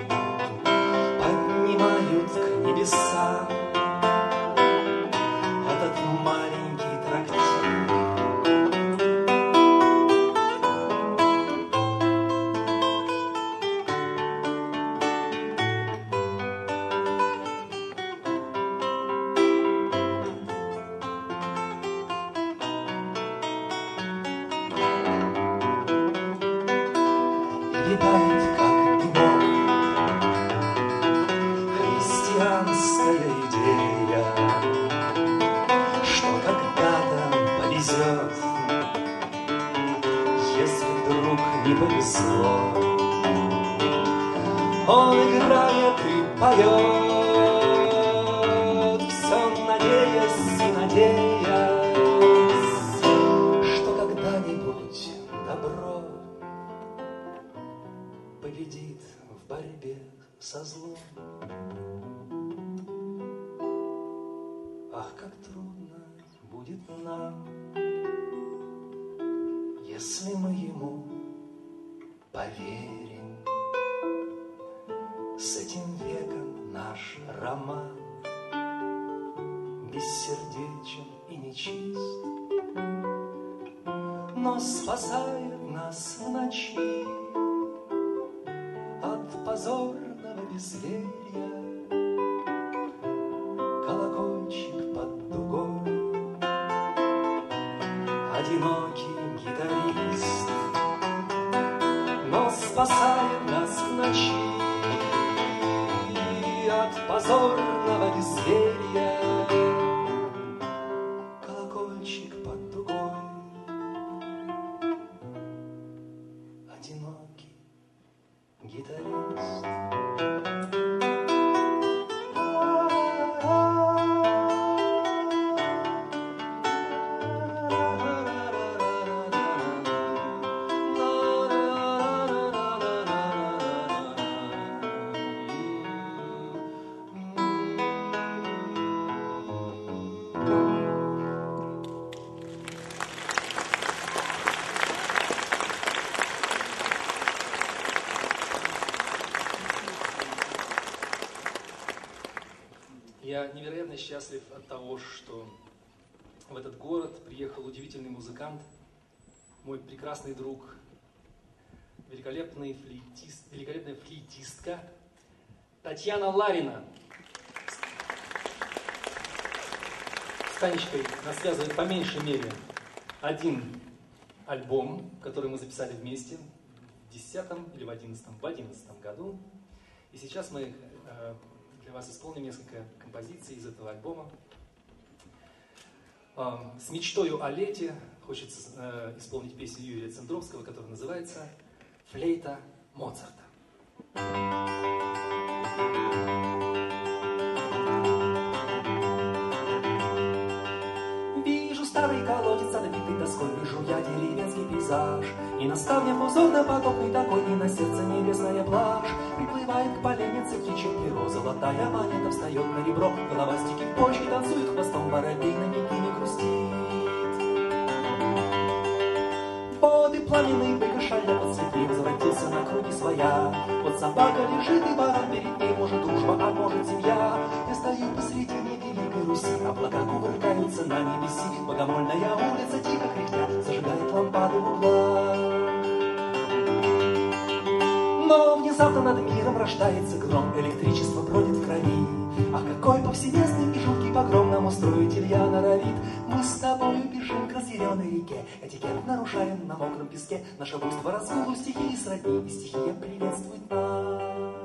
поднимают к небесам этот маленький трактир. Летает, как дымок, христианская идея, что когда-то повезет, если вдруг не повезло. Он играет и поет, все надеясь и надеясь, что когда-нибудь добро победит в борьбе со злом. Ах, как трудно будет нам, если мы ему поверим. С этим веком наш роман бессердечен и нечист, но спасает нас в ночи от позорного безверия. Колокольчик под дугой, одинокий гитарист, но спасает нас в ночи от позорного безверия. Колокольчик под дугой, одинокий гитарист. Я невероятно счастлив от того, что в этот город приехал удивительный музыкант, мой прекрасный друг, великолепная флейтистка Татьяна Ларина. С Танечкой нас связывает по меньшей мере один альбом, который мы записали вместе в 10-м или в 11-м году. И сейчас мы для вас исполним несколько композиций из этого альбома. С мечтою о лете хочется исполнить песню Юрия Цендровского, которая называется «Флейта Моцарта». Вижу старый колодец, отбитый тоской, вижу я деревенский пейзаж. И настал мне узор допотопный такой, и на сердце небесная блажь. Приплывает к поленнице птичье перо, золотая монета встает на ребро. Головастики в почке танцуют хвостом, воробей на мигине грустит. Воды пламенные выкашали под цветы, возвратился на круги своя. Вот собака лежит и баран перед ней, может дружба, а может семья. Я стою посредине великой Руси, облака кувыркаются на небеси. Богомольная улица тихо кряхтя зажигает лампады в углах. Но внезапно над миром рождается гром, электричество бродит в крови. Ах, какой повсеместный и жуткий погром нам устроить Илья норовит. Мы с тобою бежим к разъяренной реке, этикет нарушаем на мокром песке. Наше буйство разгулу стихии сродни, и стихия приветствует нас.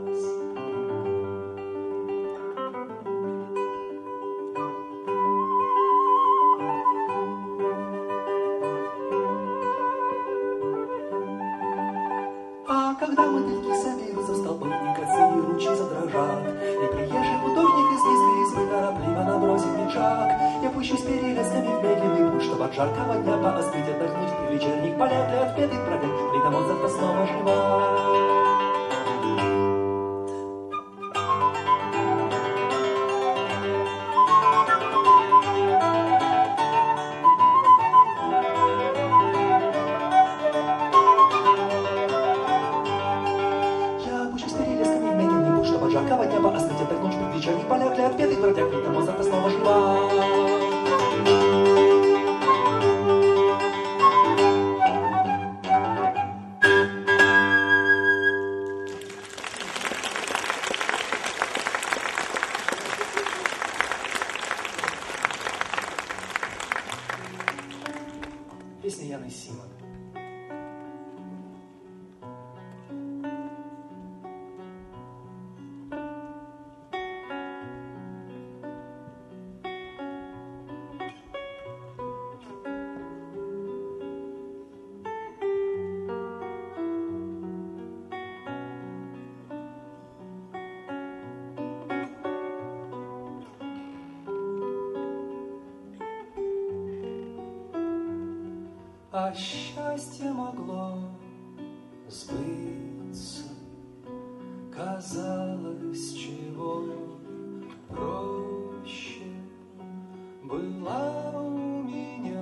А когда мотыльки соберутся в столбы, и косые ручьи задрожат, и приезжий художник из низкой избы торопливо набросит пиджак, я пущусь перелесками в медленный путь, чтобы от жаркого дня поостыть, отдохнуть при вечерних полях для отпетых бродяг. Флейта Моцарта снова жива. Песня Яны Симон. А счастье могло сбыться, казалось, чего проще. Была у меня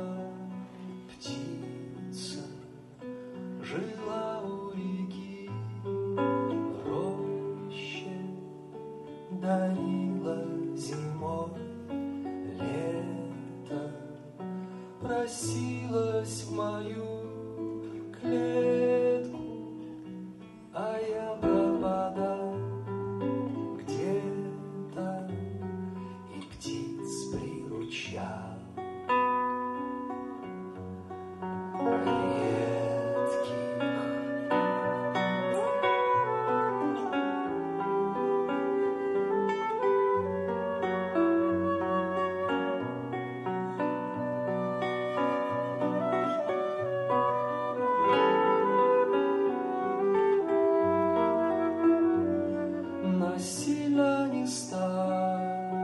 птица, жила у реки в роще, дарила зимой лето, просилась в мою клетку, а я пропадал где-то и птиц приручал. Насильно не став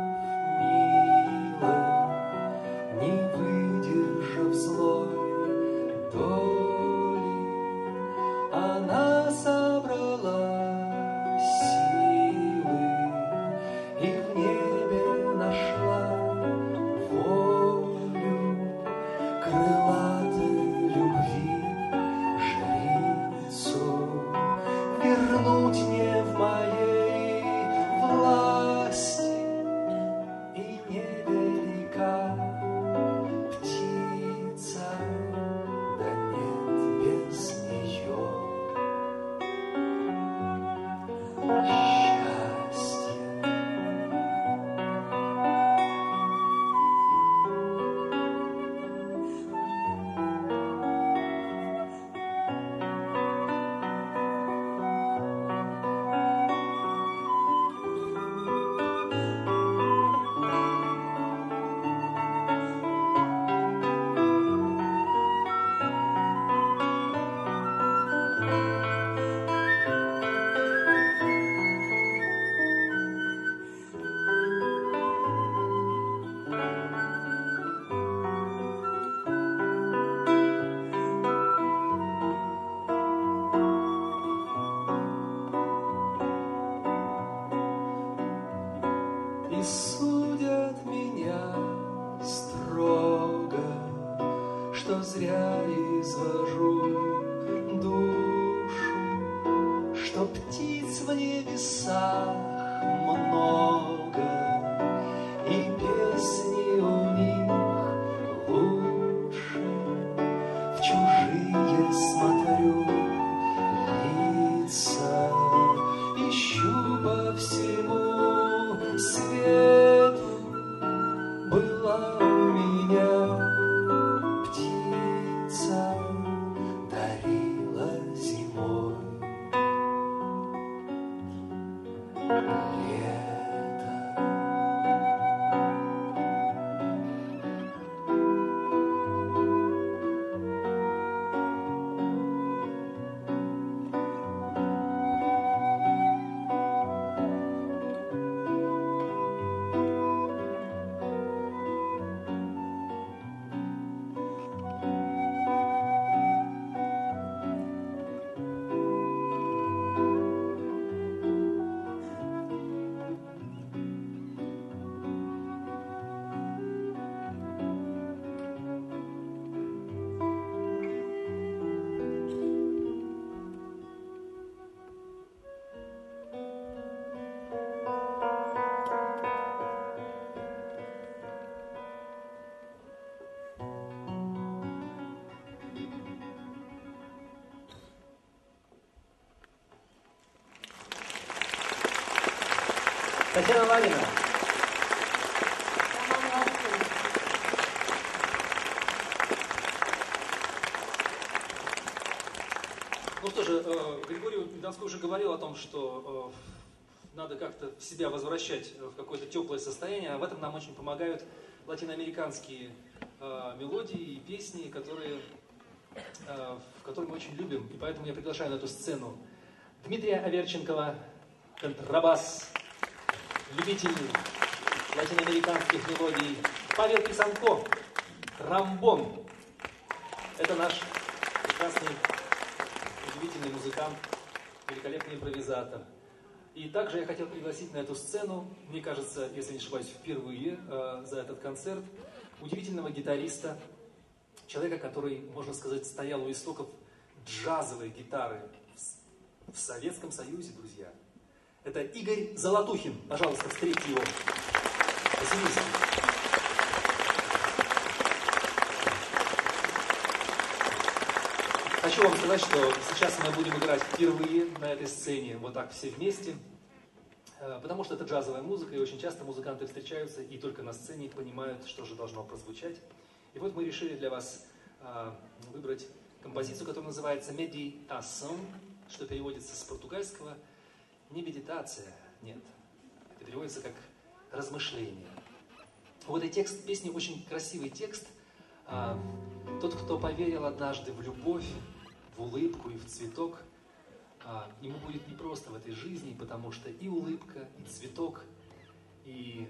милой, не выдержав злой доли, она собрала силы и в небе нашла волю крылатой любви жрицу, вернуть не в моей власти и невелика птица, да нет без нее счастья. птиц в небесах много, и песни у них лучше. В чужие смотрю лица, ищу по всему свету. Была у меня птица, дарила зимой лето. Татьяна Ларина. Ну что же, Григорий Донской уже говорил о том, что надо как-то себя возвращать в какое-то теплое состояние, а в этом нам очень помогают латиноамериканские мелодии и песни, которые мы очень любим. И поэтому я приглашаю на эту сцену Дмитрия Аверченкова, контрабас, любитель латиноамериканских мелодий, Павел Писанко, тромбон. Это наш прекрасный, удивительный музыкант, великолепный импровизатор. И также я хотел пригласить на эту сцену, мне кажется, если не ошибаюсь, впервые за этот концерт, удивительного гитариста, человека, который, можно сказать, стоял у истоков джазовой гитары в Советском Союзе, друзья. Это Игорь Золотухин. Пожалуйста, встретьте его. Василий. Хочу вам сказать, что сейчас мы будем играть впервые на этой сцене, вот так все вместе, потому что это джазовая музыка, и очень часто музыканты встречаются и только на сцене понимают, что же должно прозвучать. И вот мы решили для вас выбрать композицию, которая называется «Медитаção», что переводится с португальского не медитация, нет. Это переводится как размышление. Вот и текст песни очень красивый текст. Тот, кто поверил однажды в любовь, в улыбку и в цветок, ему будет непросто в этой жизни, потому что и улыбка, и цветок, и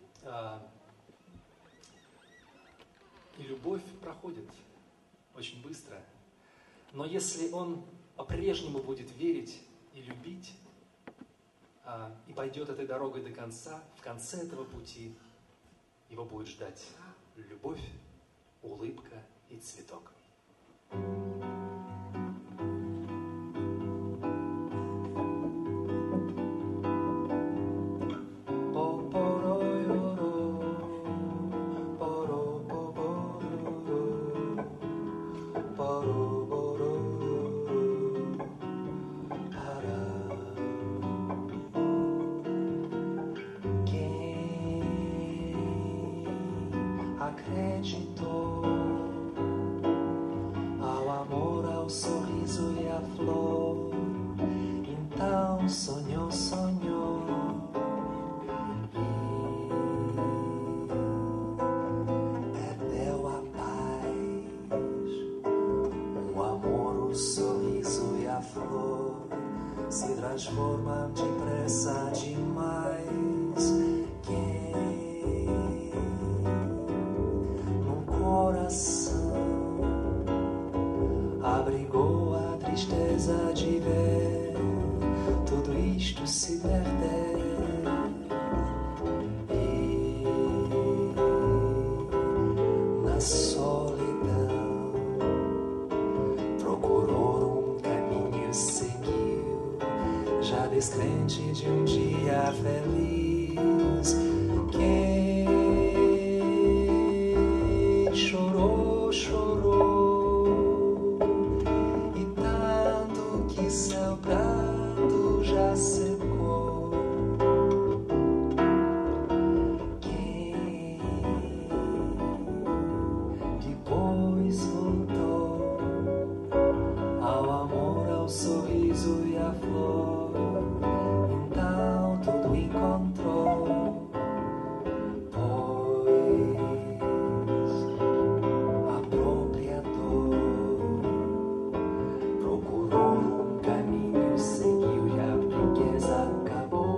любовь проходит очень быстро. Но если он по-прежнему будет верить и любить, и пойдет этой дорогой до конца, в конце этого пути его будет ждать любовь, улыбка и цветок. Acreditou ao amor, ao sorriso e à flor. Então sonhou, sonhou e deu a paz. O amor, o sorriso e a flor se transformam depressa demais. Abrigou a tristeza de ver tudo isto se perder. E na solidão procurou caminho, seguiu descrente de um dia feliz. Quem chorou, chorou, e tanto que seu pranto já secou. Quem depois voltou ao amor, ao sorriso e à flor, então tudo encontrou, pois a própria dor procurou um caminho, seguiu e a riqueza acabou.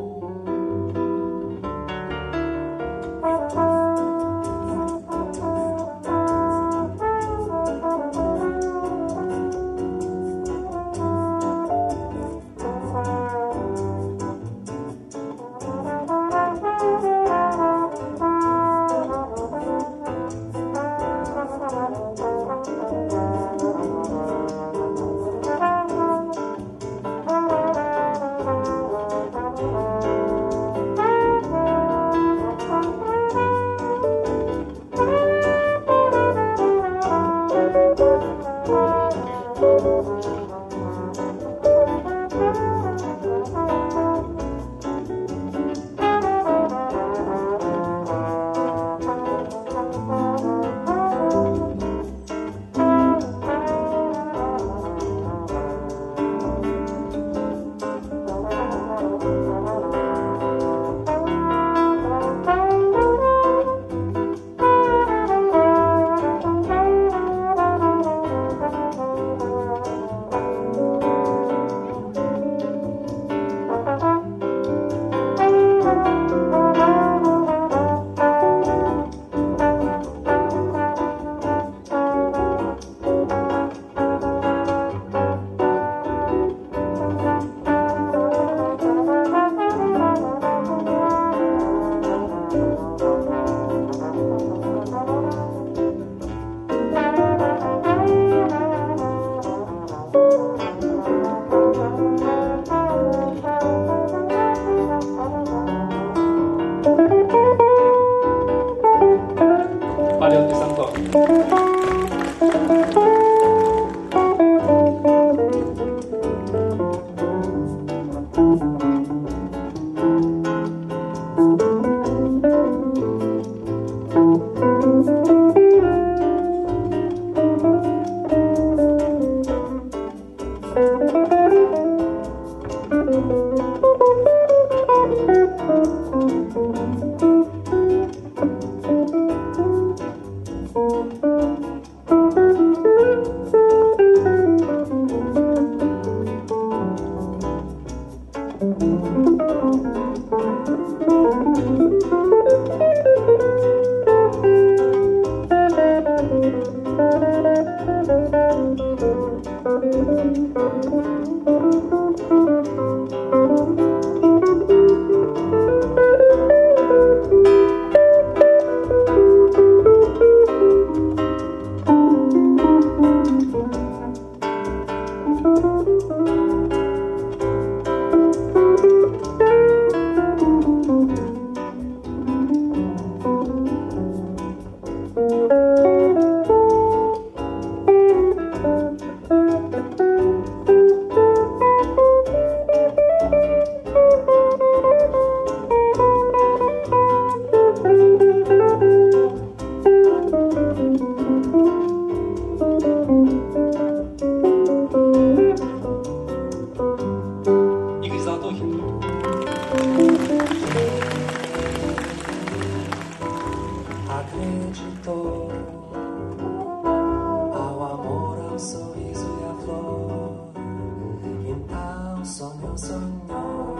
Полет без Антона. Acreditou ao amor, ao sorriso e à flor, então sonhou, sonhou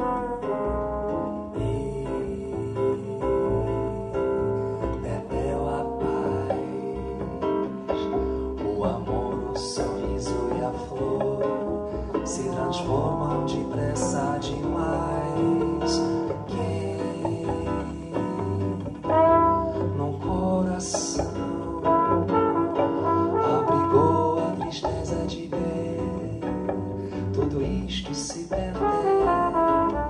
e perdeu a paz. O amor, o sorriso e a flor se transformam depressa demais. No coração abrigou a tristeza de ver tudo isto se perder.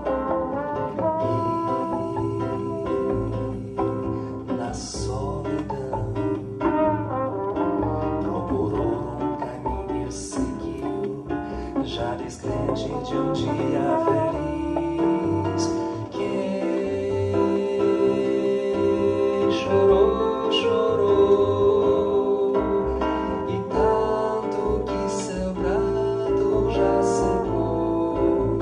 já descrente de dia feliz. Quem chorou, chorou, e tanto que seu prato já secou.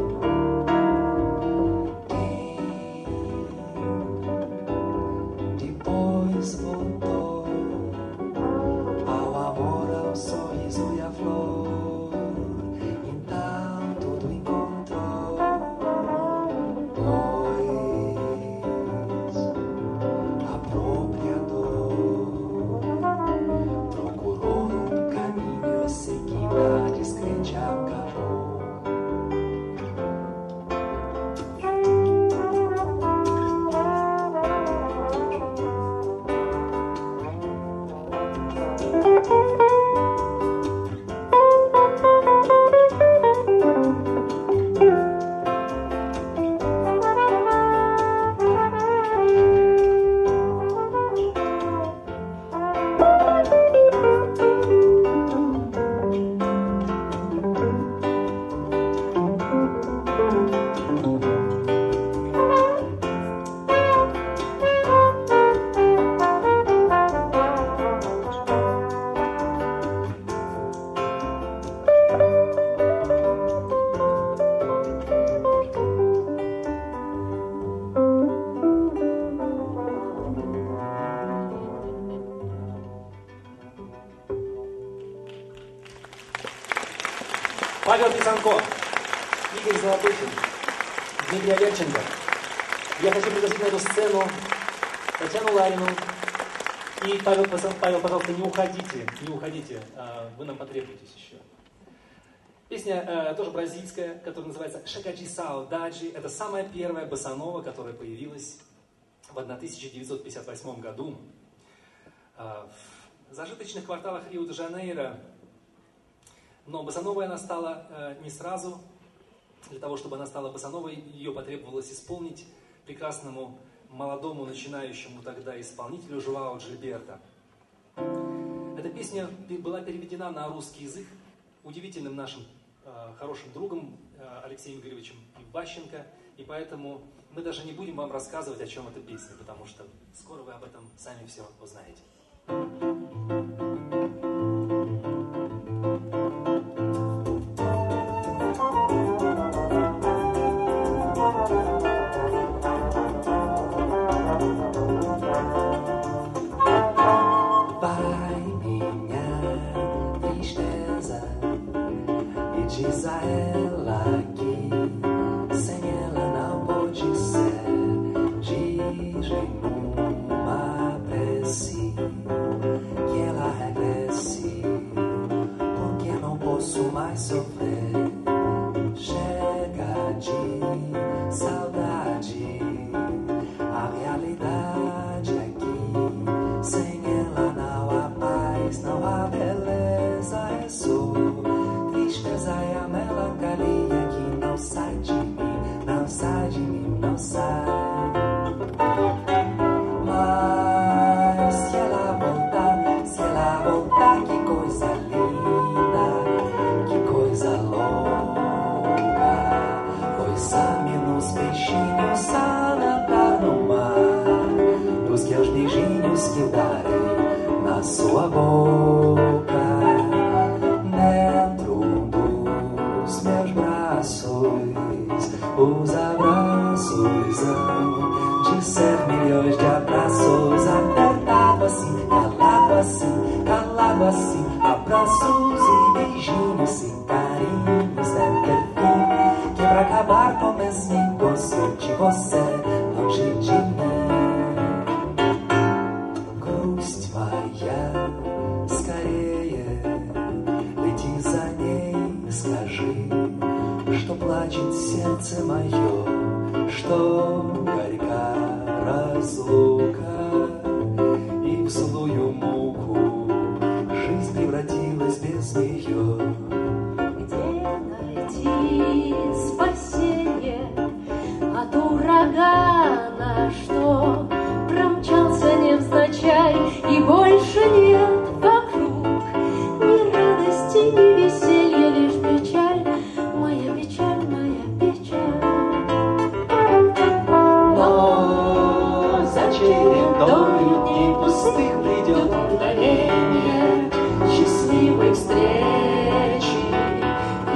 Quem depois voltou ao amor, ao sorriso e à flor, então tudo encontrou, pois a própria dor procurou um caminho a seguir, a descrente acabou. Павел Писанко, Игорь Золотухин, Дмитрий Аверченко. Я хочу пригласить на эту сцену Татьяну Ларину. И Павел, пожалуйста, не уходите, вы нам потребуетесь еще. Песня тоже бразильская, которая называется «Шакаджи Саудаджи». Это самая первая босанова, которая появилась в 1958 году в зажиточных кварталах Рио-де-Жанейро. Но босановой она стала не сразу. Для того, чтобы она стала босановой, ее потребовалось исполнить прекрасному молодому начинающему тогда исполнителю Жуао Джильберто. Эта песня была переведена на русский язык удивительным нашим хорошим другом Алексеем Игоревичем Иващенко. И поэтому мы даже не будем вам рассказывать, о чем эта песня, потому что скоро вы об этом сами все узнаете. Diz a ela que sem ela não pode ser. Dizem numa prece que ela regresse, porque não posso mais sofrer. Chega de saudade, a realidade é que sem ela não há paz, não há beleza, é só tristeza, é a melancolia que não sai de mim, não sai de mim, não sai. Mas se ela voltar, que coisa linda, que coisa louca. Pois-me nos peixinhos a nadar no mar, dos teus beijinhos que darei na sua boca. Os abraços hão de ser milhões de abraços, apertado assim, calado assim, abraços e beijinhos sem carinhos, deve fim, que pra acabar com esse negócio de você longe de mim. Грусть моя, скорее лети за ней, скажи, что плачет сердце мое, что горька разлука, и в злую муку жизнь превратилась без нее. Где найти спасение от урагана, что промчался невзначай, и больше нет вокруг ни радости, ни веселья, лишь печаль?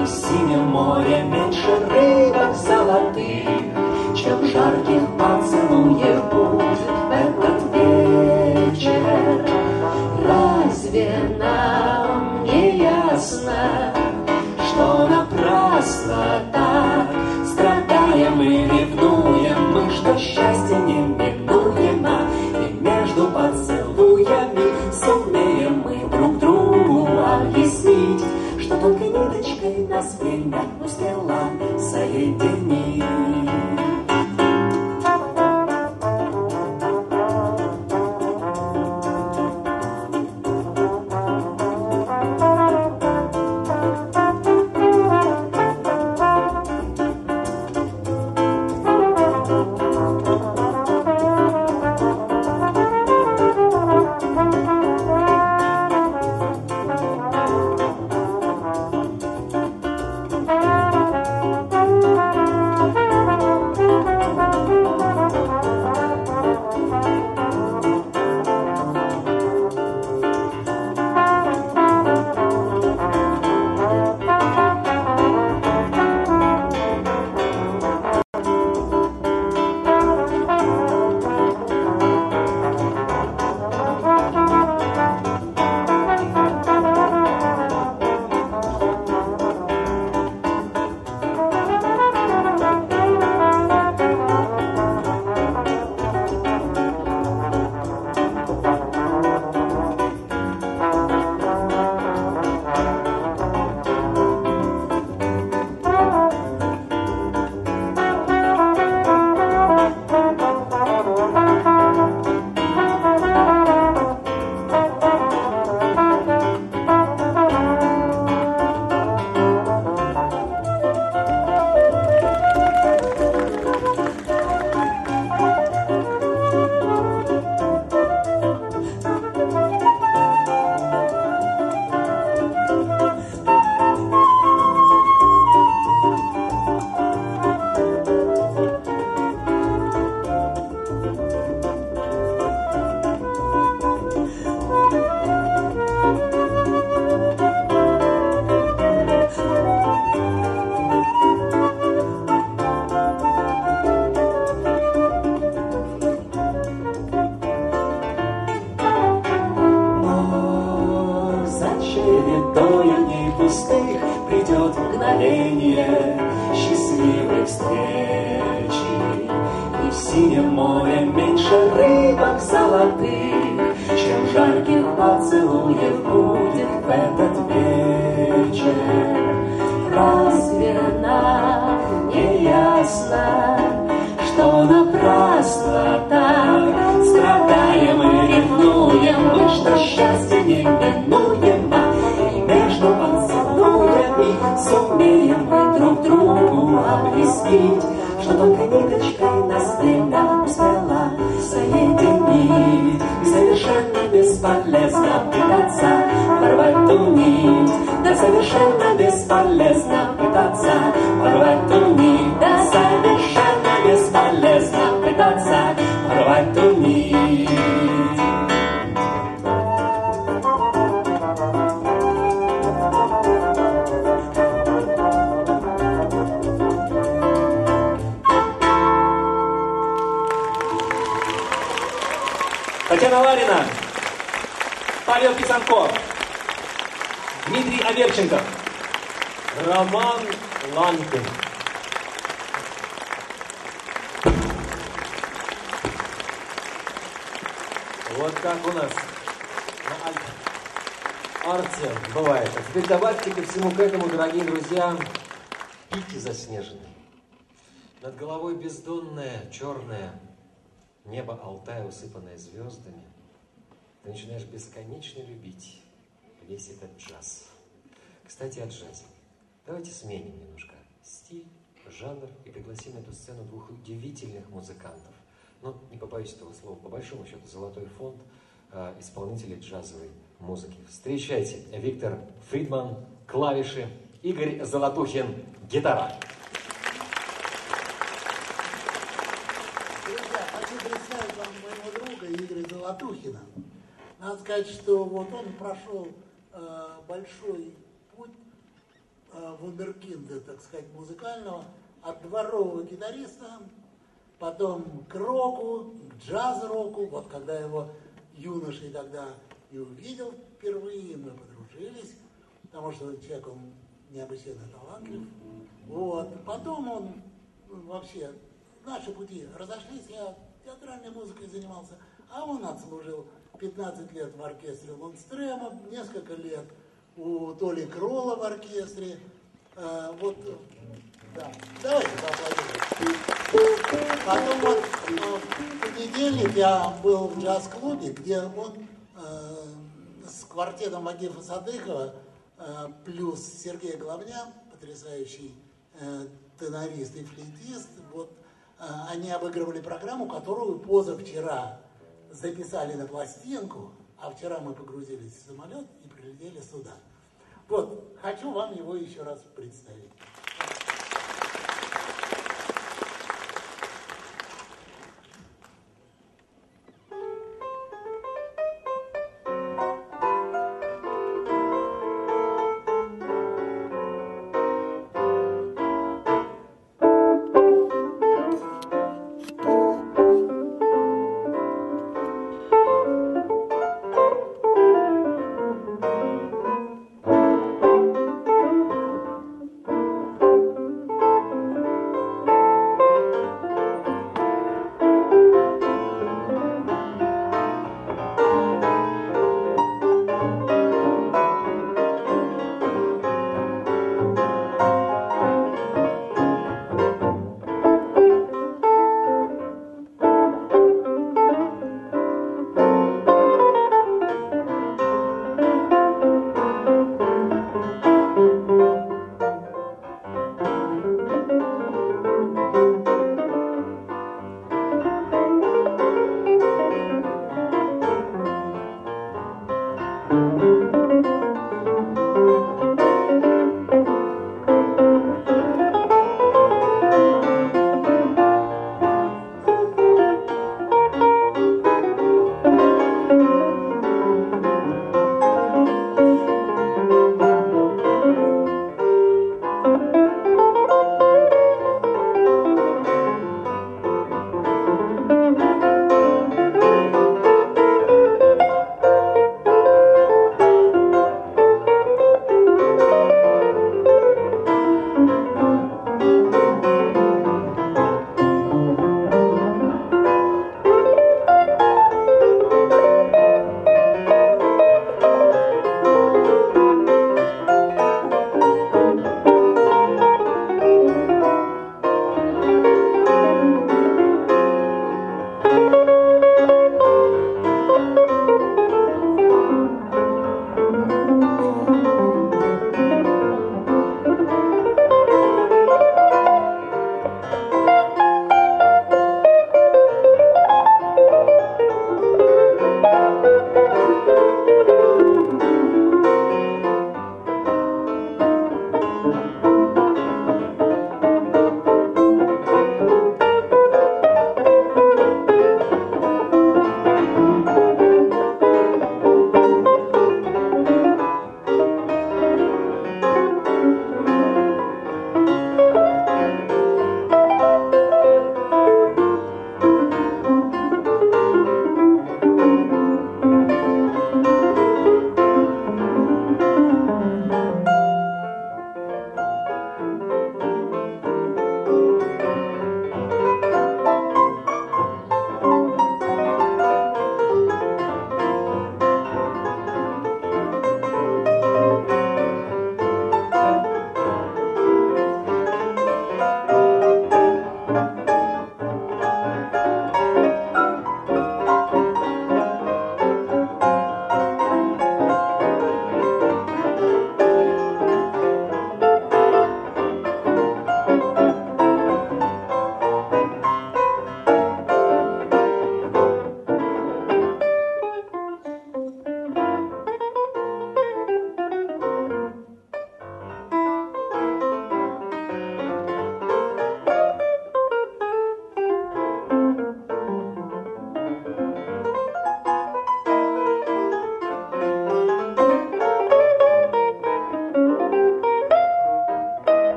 И в синем море меньше рыбок золотых, чем жарких поцелуев будет в этот вечер. Разве нам не ясно, что напрасно так страдаем и ревнуем мы, что счастье неминуемо, и между поцелуями сумеем мы друг другу объяснить, что тонкой ниточкой нас время успела соединить. Татьяна Ларина, Павел Писанков, Дмитрий Аверченков, Роман Ланкин. Вот как у нас на арте бывает. А теперь добавьте ко всему к этому, дорогие друзья, пики заснеженные. Над головой бездонное, черное небо Алтая, усыпанное звездами. Ты начинаешь бесконечно любить весь этот джаз. Кстати, о джазе. Давайте сменим немножко стиль, жанр и пригласим на эту сцену двух удивительных музыкантов. Ну, не побоюсь этого слова, по большому счету, золотой фонд исполнителей джазовой музыки. Встречайте, Виктор Фридман, клавиши, Игорь Золотухин, гитара. Друзья, хочу представить вам моего друга Игоря Золотухина. Надо сказать, что вот он прошел большой путь вундеркинда, так сказать, музыкального, от дворового гитариста, потом к року, к джаз-року. Вот когда его юношей тогда и увидел впервые, мы подружились, потому что человек, он необычайно талантлив. Вот. Потом он вообще, наши пути разошлись, я театральной музыкой занимался, а он отслужил 15 лет в оркестре Лундстрема, несколько лет у Толи Кролла в оркестре. Вот, да. Давайте поаплодируем. Потом вот в понедельник я был в джаз-клубе, где он с квартетом Вагифа Садыкова плюс Сергей Головня, потрясающий тенорист и флейтист, вот, они обыгрывали программу, которую позавчера записали на пластинку, а вчера мы погрузились в самолет и прилетели сюда. Вот, хочу вам его еще раз представить.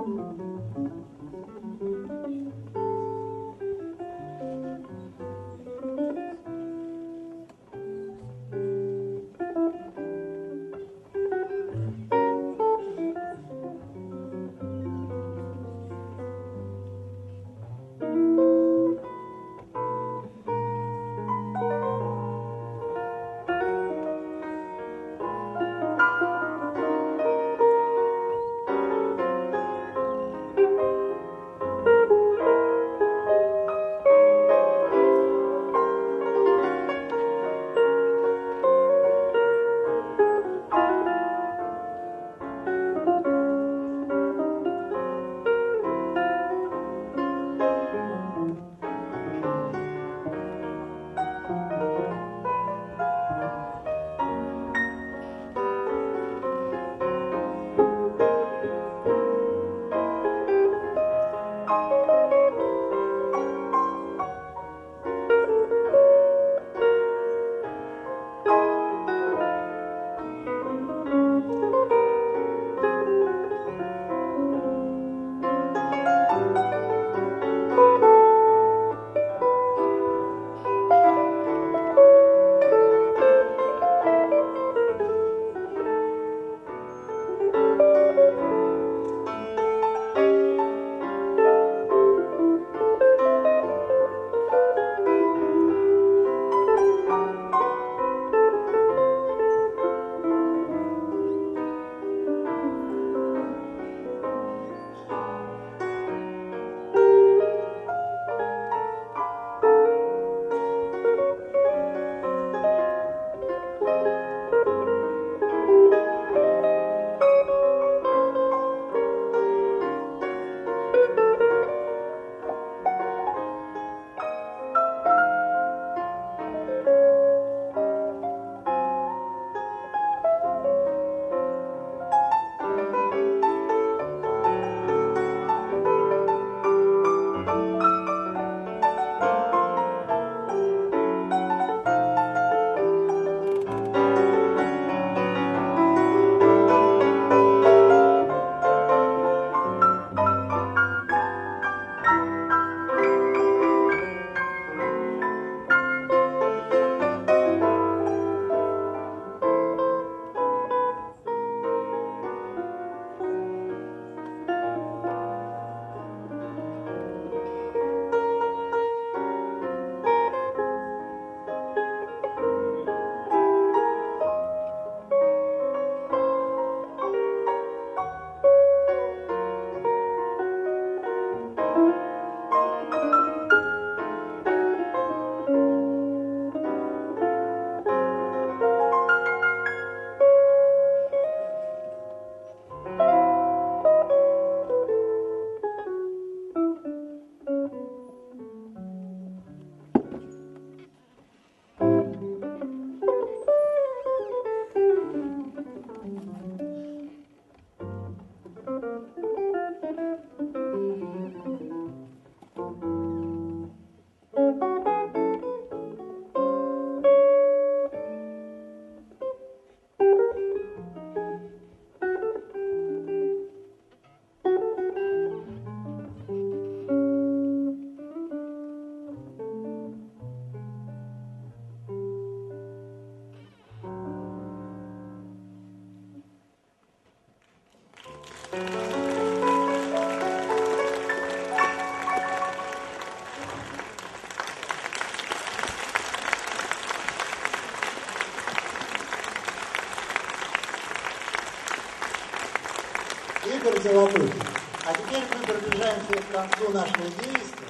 Игорь Золотухин. А теперь мы приближаемся к концу нашего действия.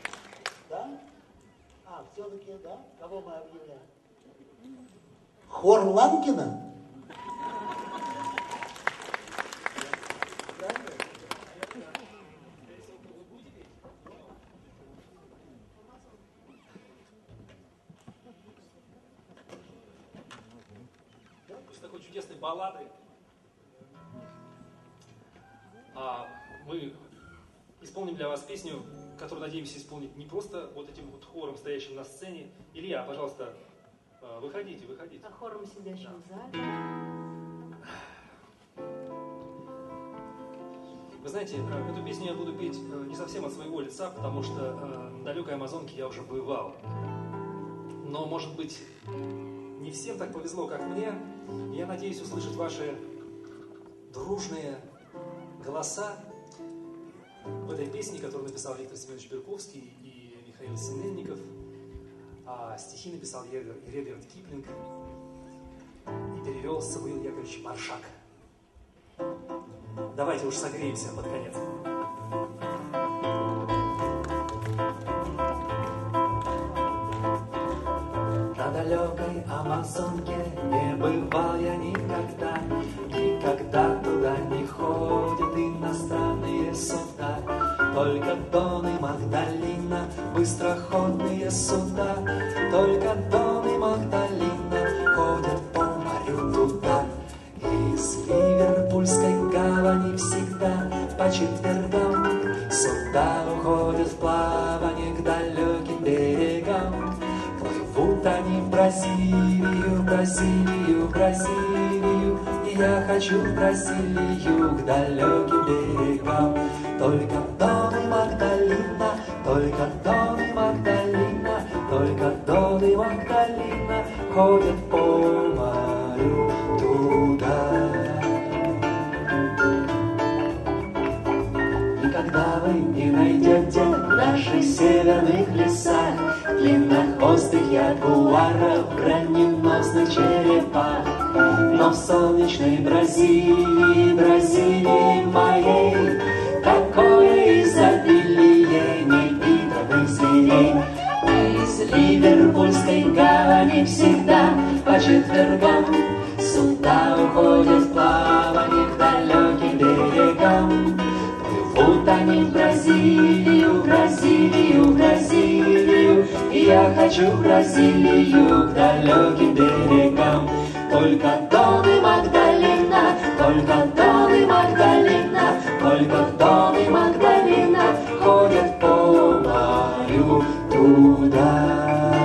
Да? А, все-таки, да? Кого мы объявляем? Хор Ланкина? После такой чудесной баллады мы исполним для вас песню, которую надеемся исполнить не просто вот этим вот хором, стоящим на сцене. Илья, пожалуйста, выходите. А хором, сидящим в зале. Вы знаете, эту песню я буду петь не совсем от своего лица, потому что на далекой Амазонке я уже бывал. Но, может быть, не всем так повезло, как мне. Я надеюсь услышать ваши дружные голоса в этой песне, которую написал Виктор Семенович Берковский и Михаил Синельников. А стихи написал Редьярд Киплинг и перевел Самуил Яковлевич Маршак. Давайте уж согреемся под конец. На далекой Амазонке не бывал я никогда, никогда туда не ходят иностранные суда. Только Дон и Магдалина, быстроходные суда. Только Дон и Магдалина ходят по морю туда. Из Ливерпульской гавани всегда по четвергам суда уходят в плавание к далеким берегам. Плывут они в Бразилию, Бразилию, Бразилию, и я хочу в Бразилию к далеким берегам. Только Дон и Магдалина, только Дон и Магдалина, только Дон и Магдалина ходят по морю туда. Никогда вы не найдете в наших северных лесах длиннохвостых ягуаров, броненосных черепах. Но в солнечной Бразилии, Бразилии моей, такое изобилие невиданных зверей. Из Ливерпульской гавани всегда по четвергам суда уходят в плавание к далеким берегам. Плывут они в Бразилию, Бразилию, Бразилию, и я хочу в Бразилию к далеким берегам. Только Дон и Магдалина, только Дон и Магдалина, только Дон и Магдалина ходят по морю туда.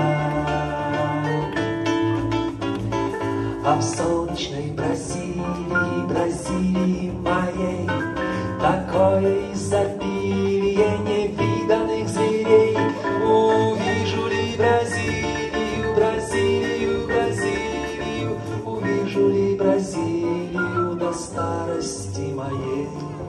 А в солнечной Бразилии, Бразилии моей, такое изобилие невиданных зверей. Увижу ли Бразилию, Бразилию, Бразилию, увижу ли Бразилию до старости моей.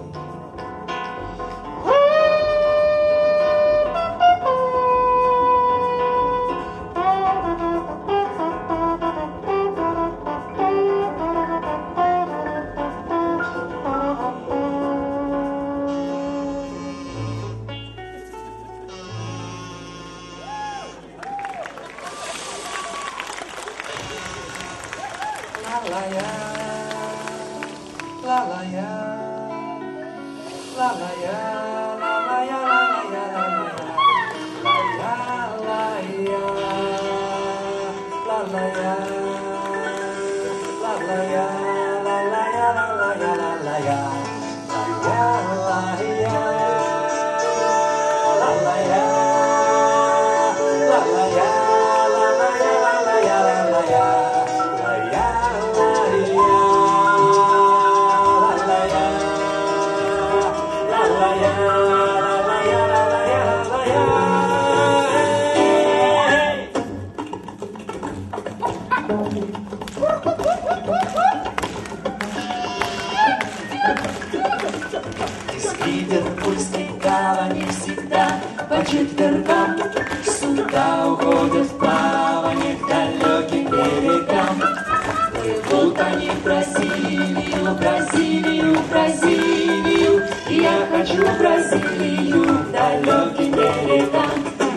Из Ливерпульской гавани всегда по четвергам суда уходят в плавание к далеким берегам. Плывут они в Бразилию, Бразилию, Бразилию, и я хочу в Бразилию к далеким берегам.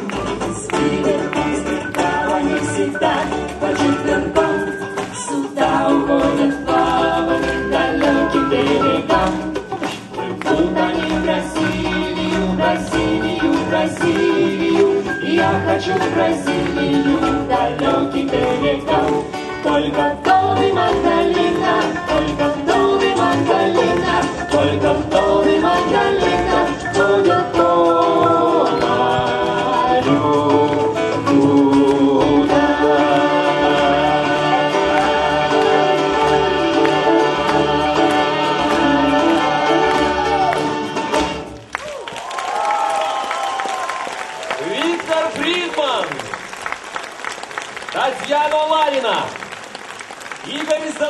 Из Ливерпульской гавани всегда по четвергам суда уходят в плавание к далеким берегам. Плывут они в Бразилию, Бразилию, Бразилию, и я хочу в Бразилию к далеким берегам. Только Дон и Магдалина, только Дон и Магдалина, только Дон и Магдалина ходят по морю туда.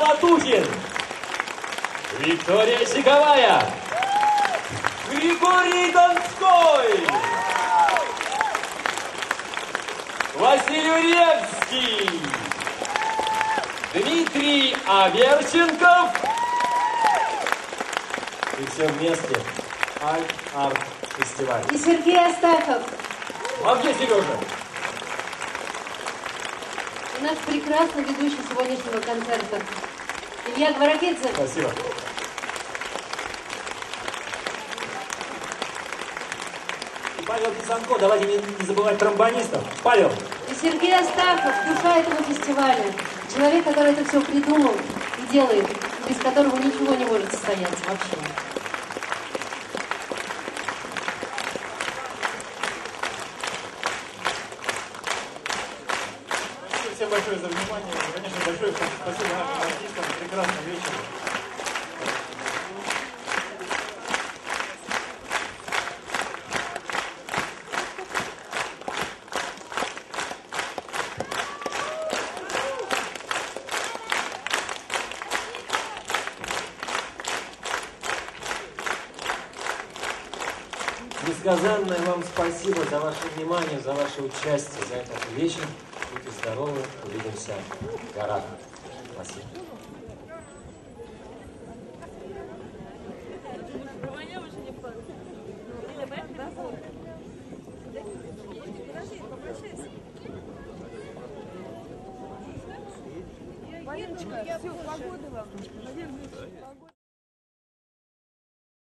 Золотухин. Виктория Сиковая. Григорий Донской. Василий Уревский. Дмитрий Аверченков. И все вместе. Арт-фестиваль. И Сергей Астахов. А где Сережа? И наш прекрасный ведущий сегодняшнего концерта Илья Гваракидзе. Спасибо. И Павел Писанко, давайте не забывать тромбонистов. Павел. И Сергей Астахов, душа этого фестиваля. Человек, который это все придумал и делает, без которого ничего не может состояться вообще. Всем большое за внимание. И, конечно, большое спасибо нашим артистам. Прекрасный вечер. Несказанное вам спасибо за ваше внимание, за ваше участие, за этот вечер. Будьте здоровы, увидимся в горах. Спасибо. Валерочка, все, погода вам.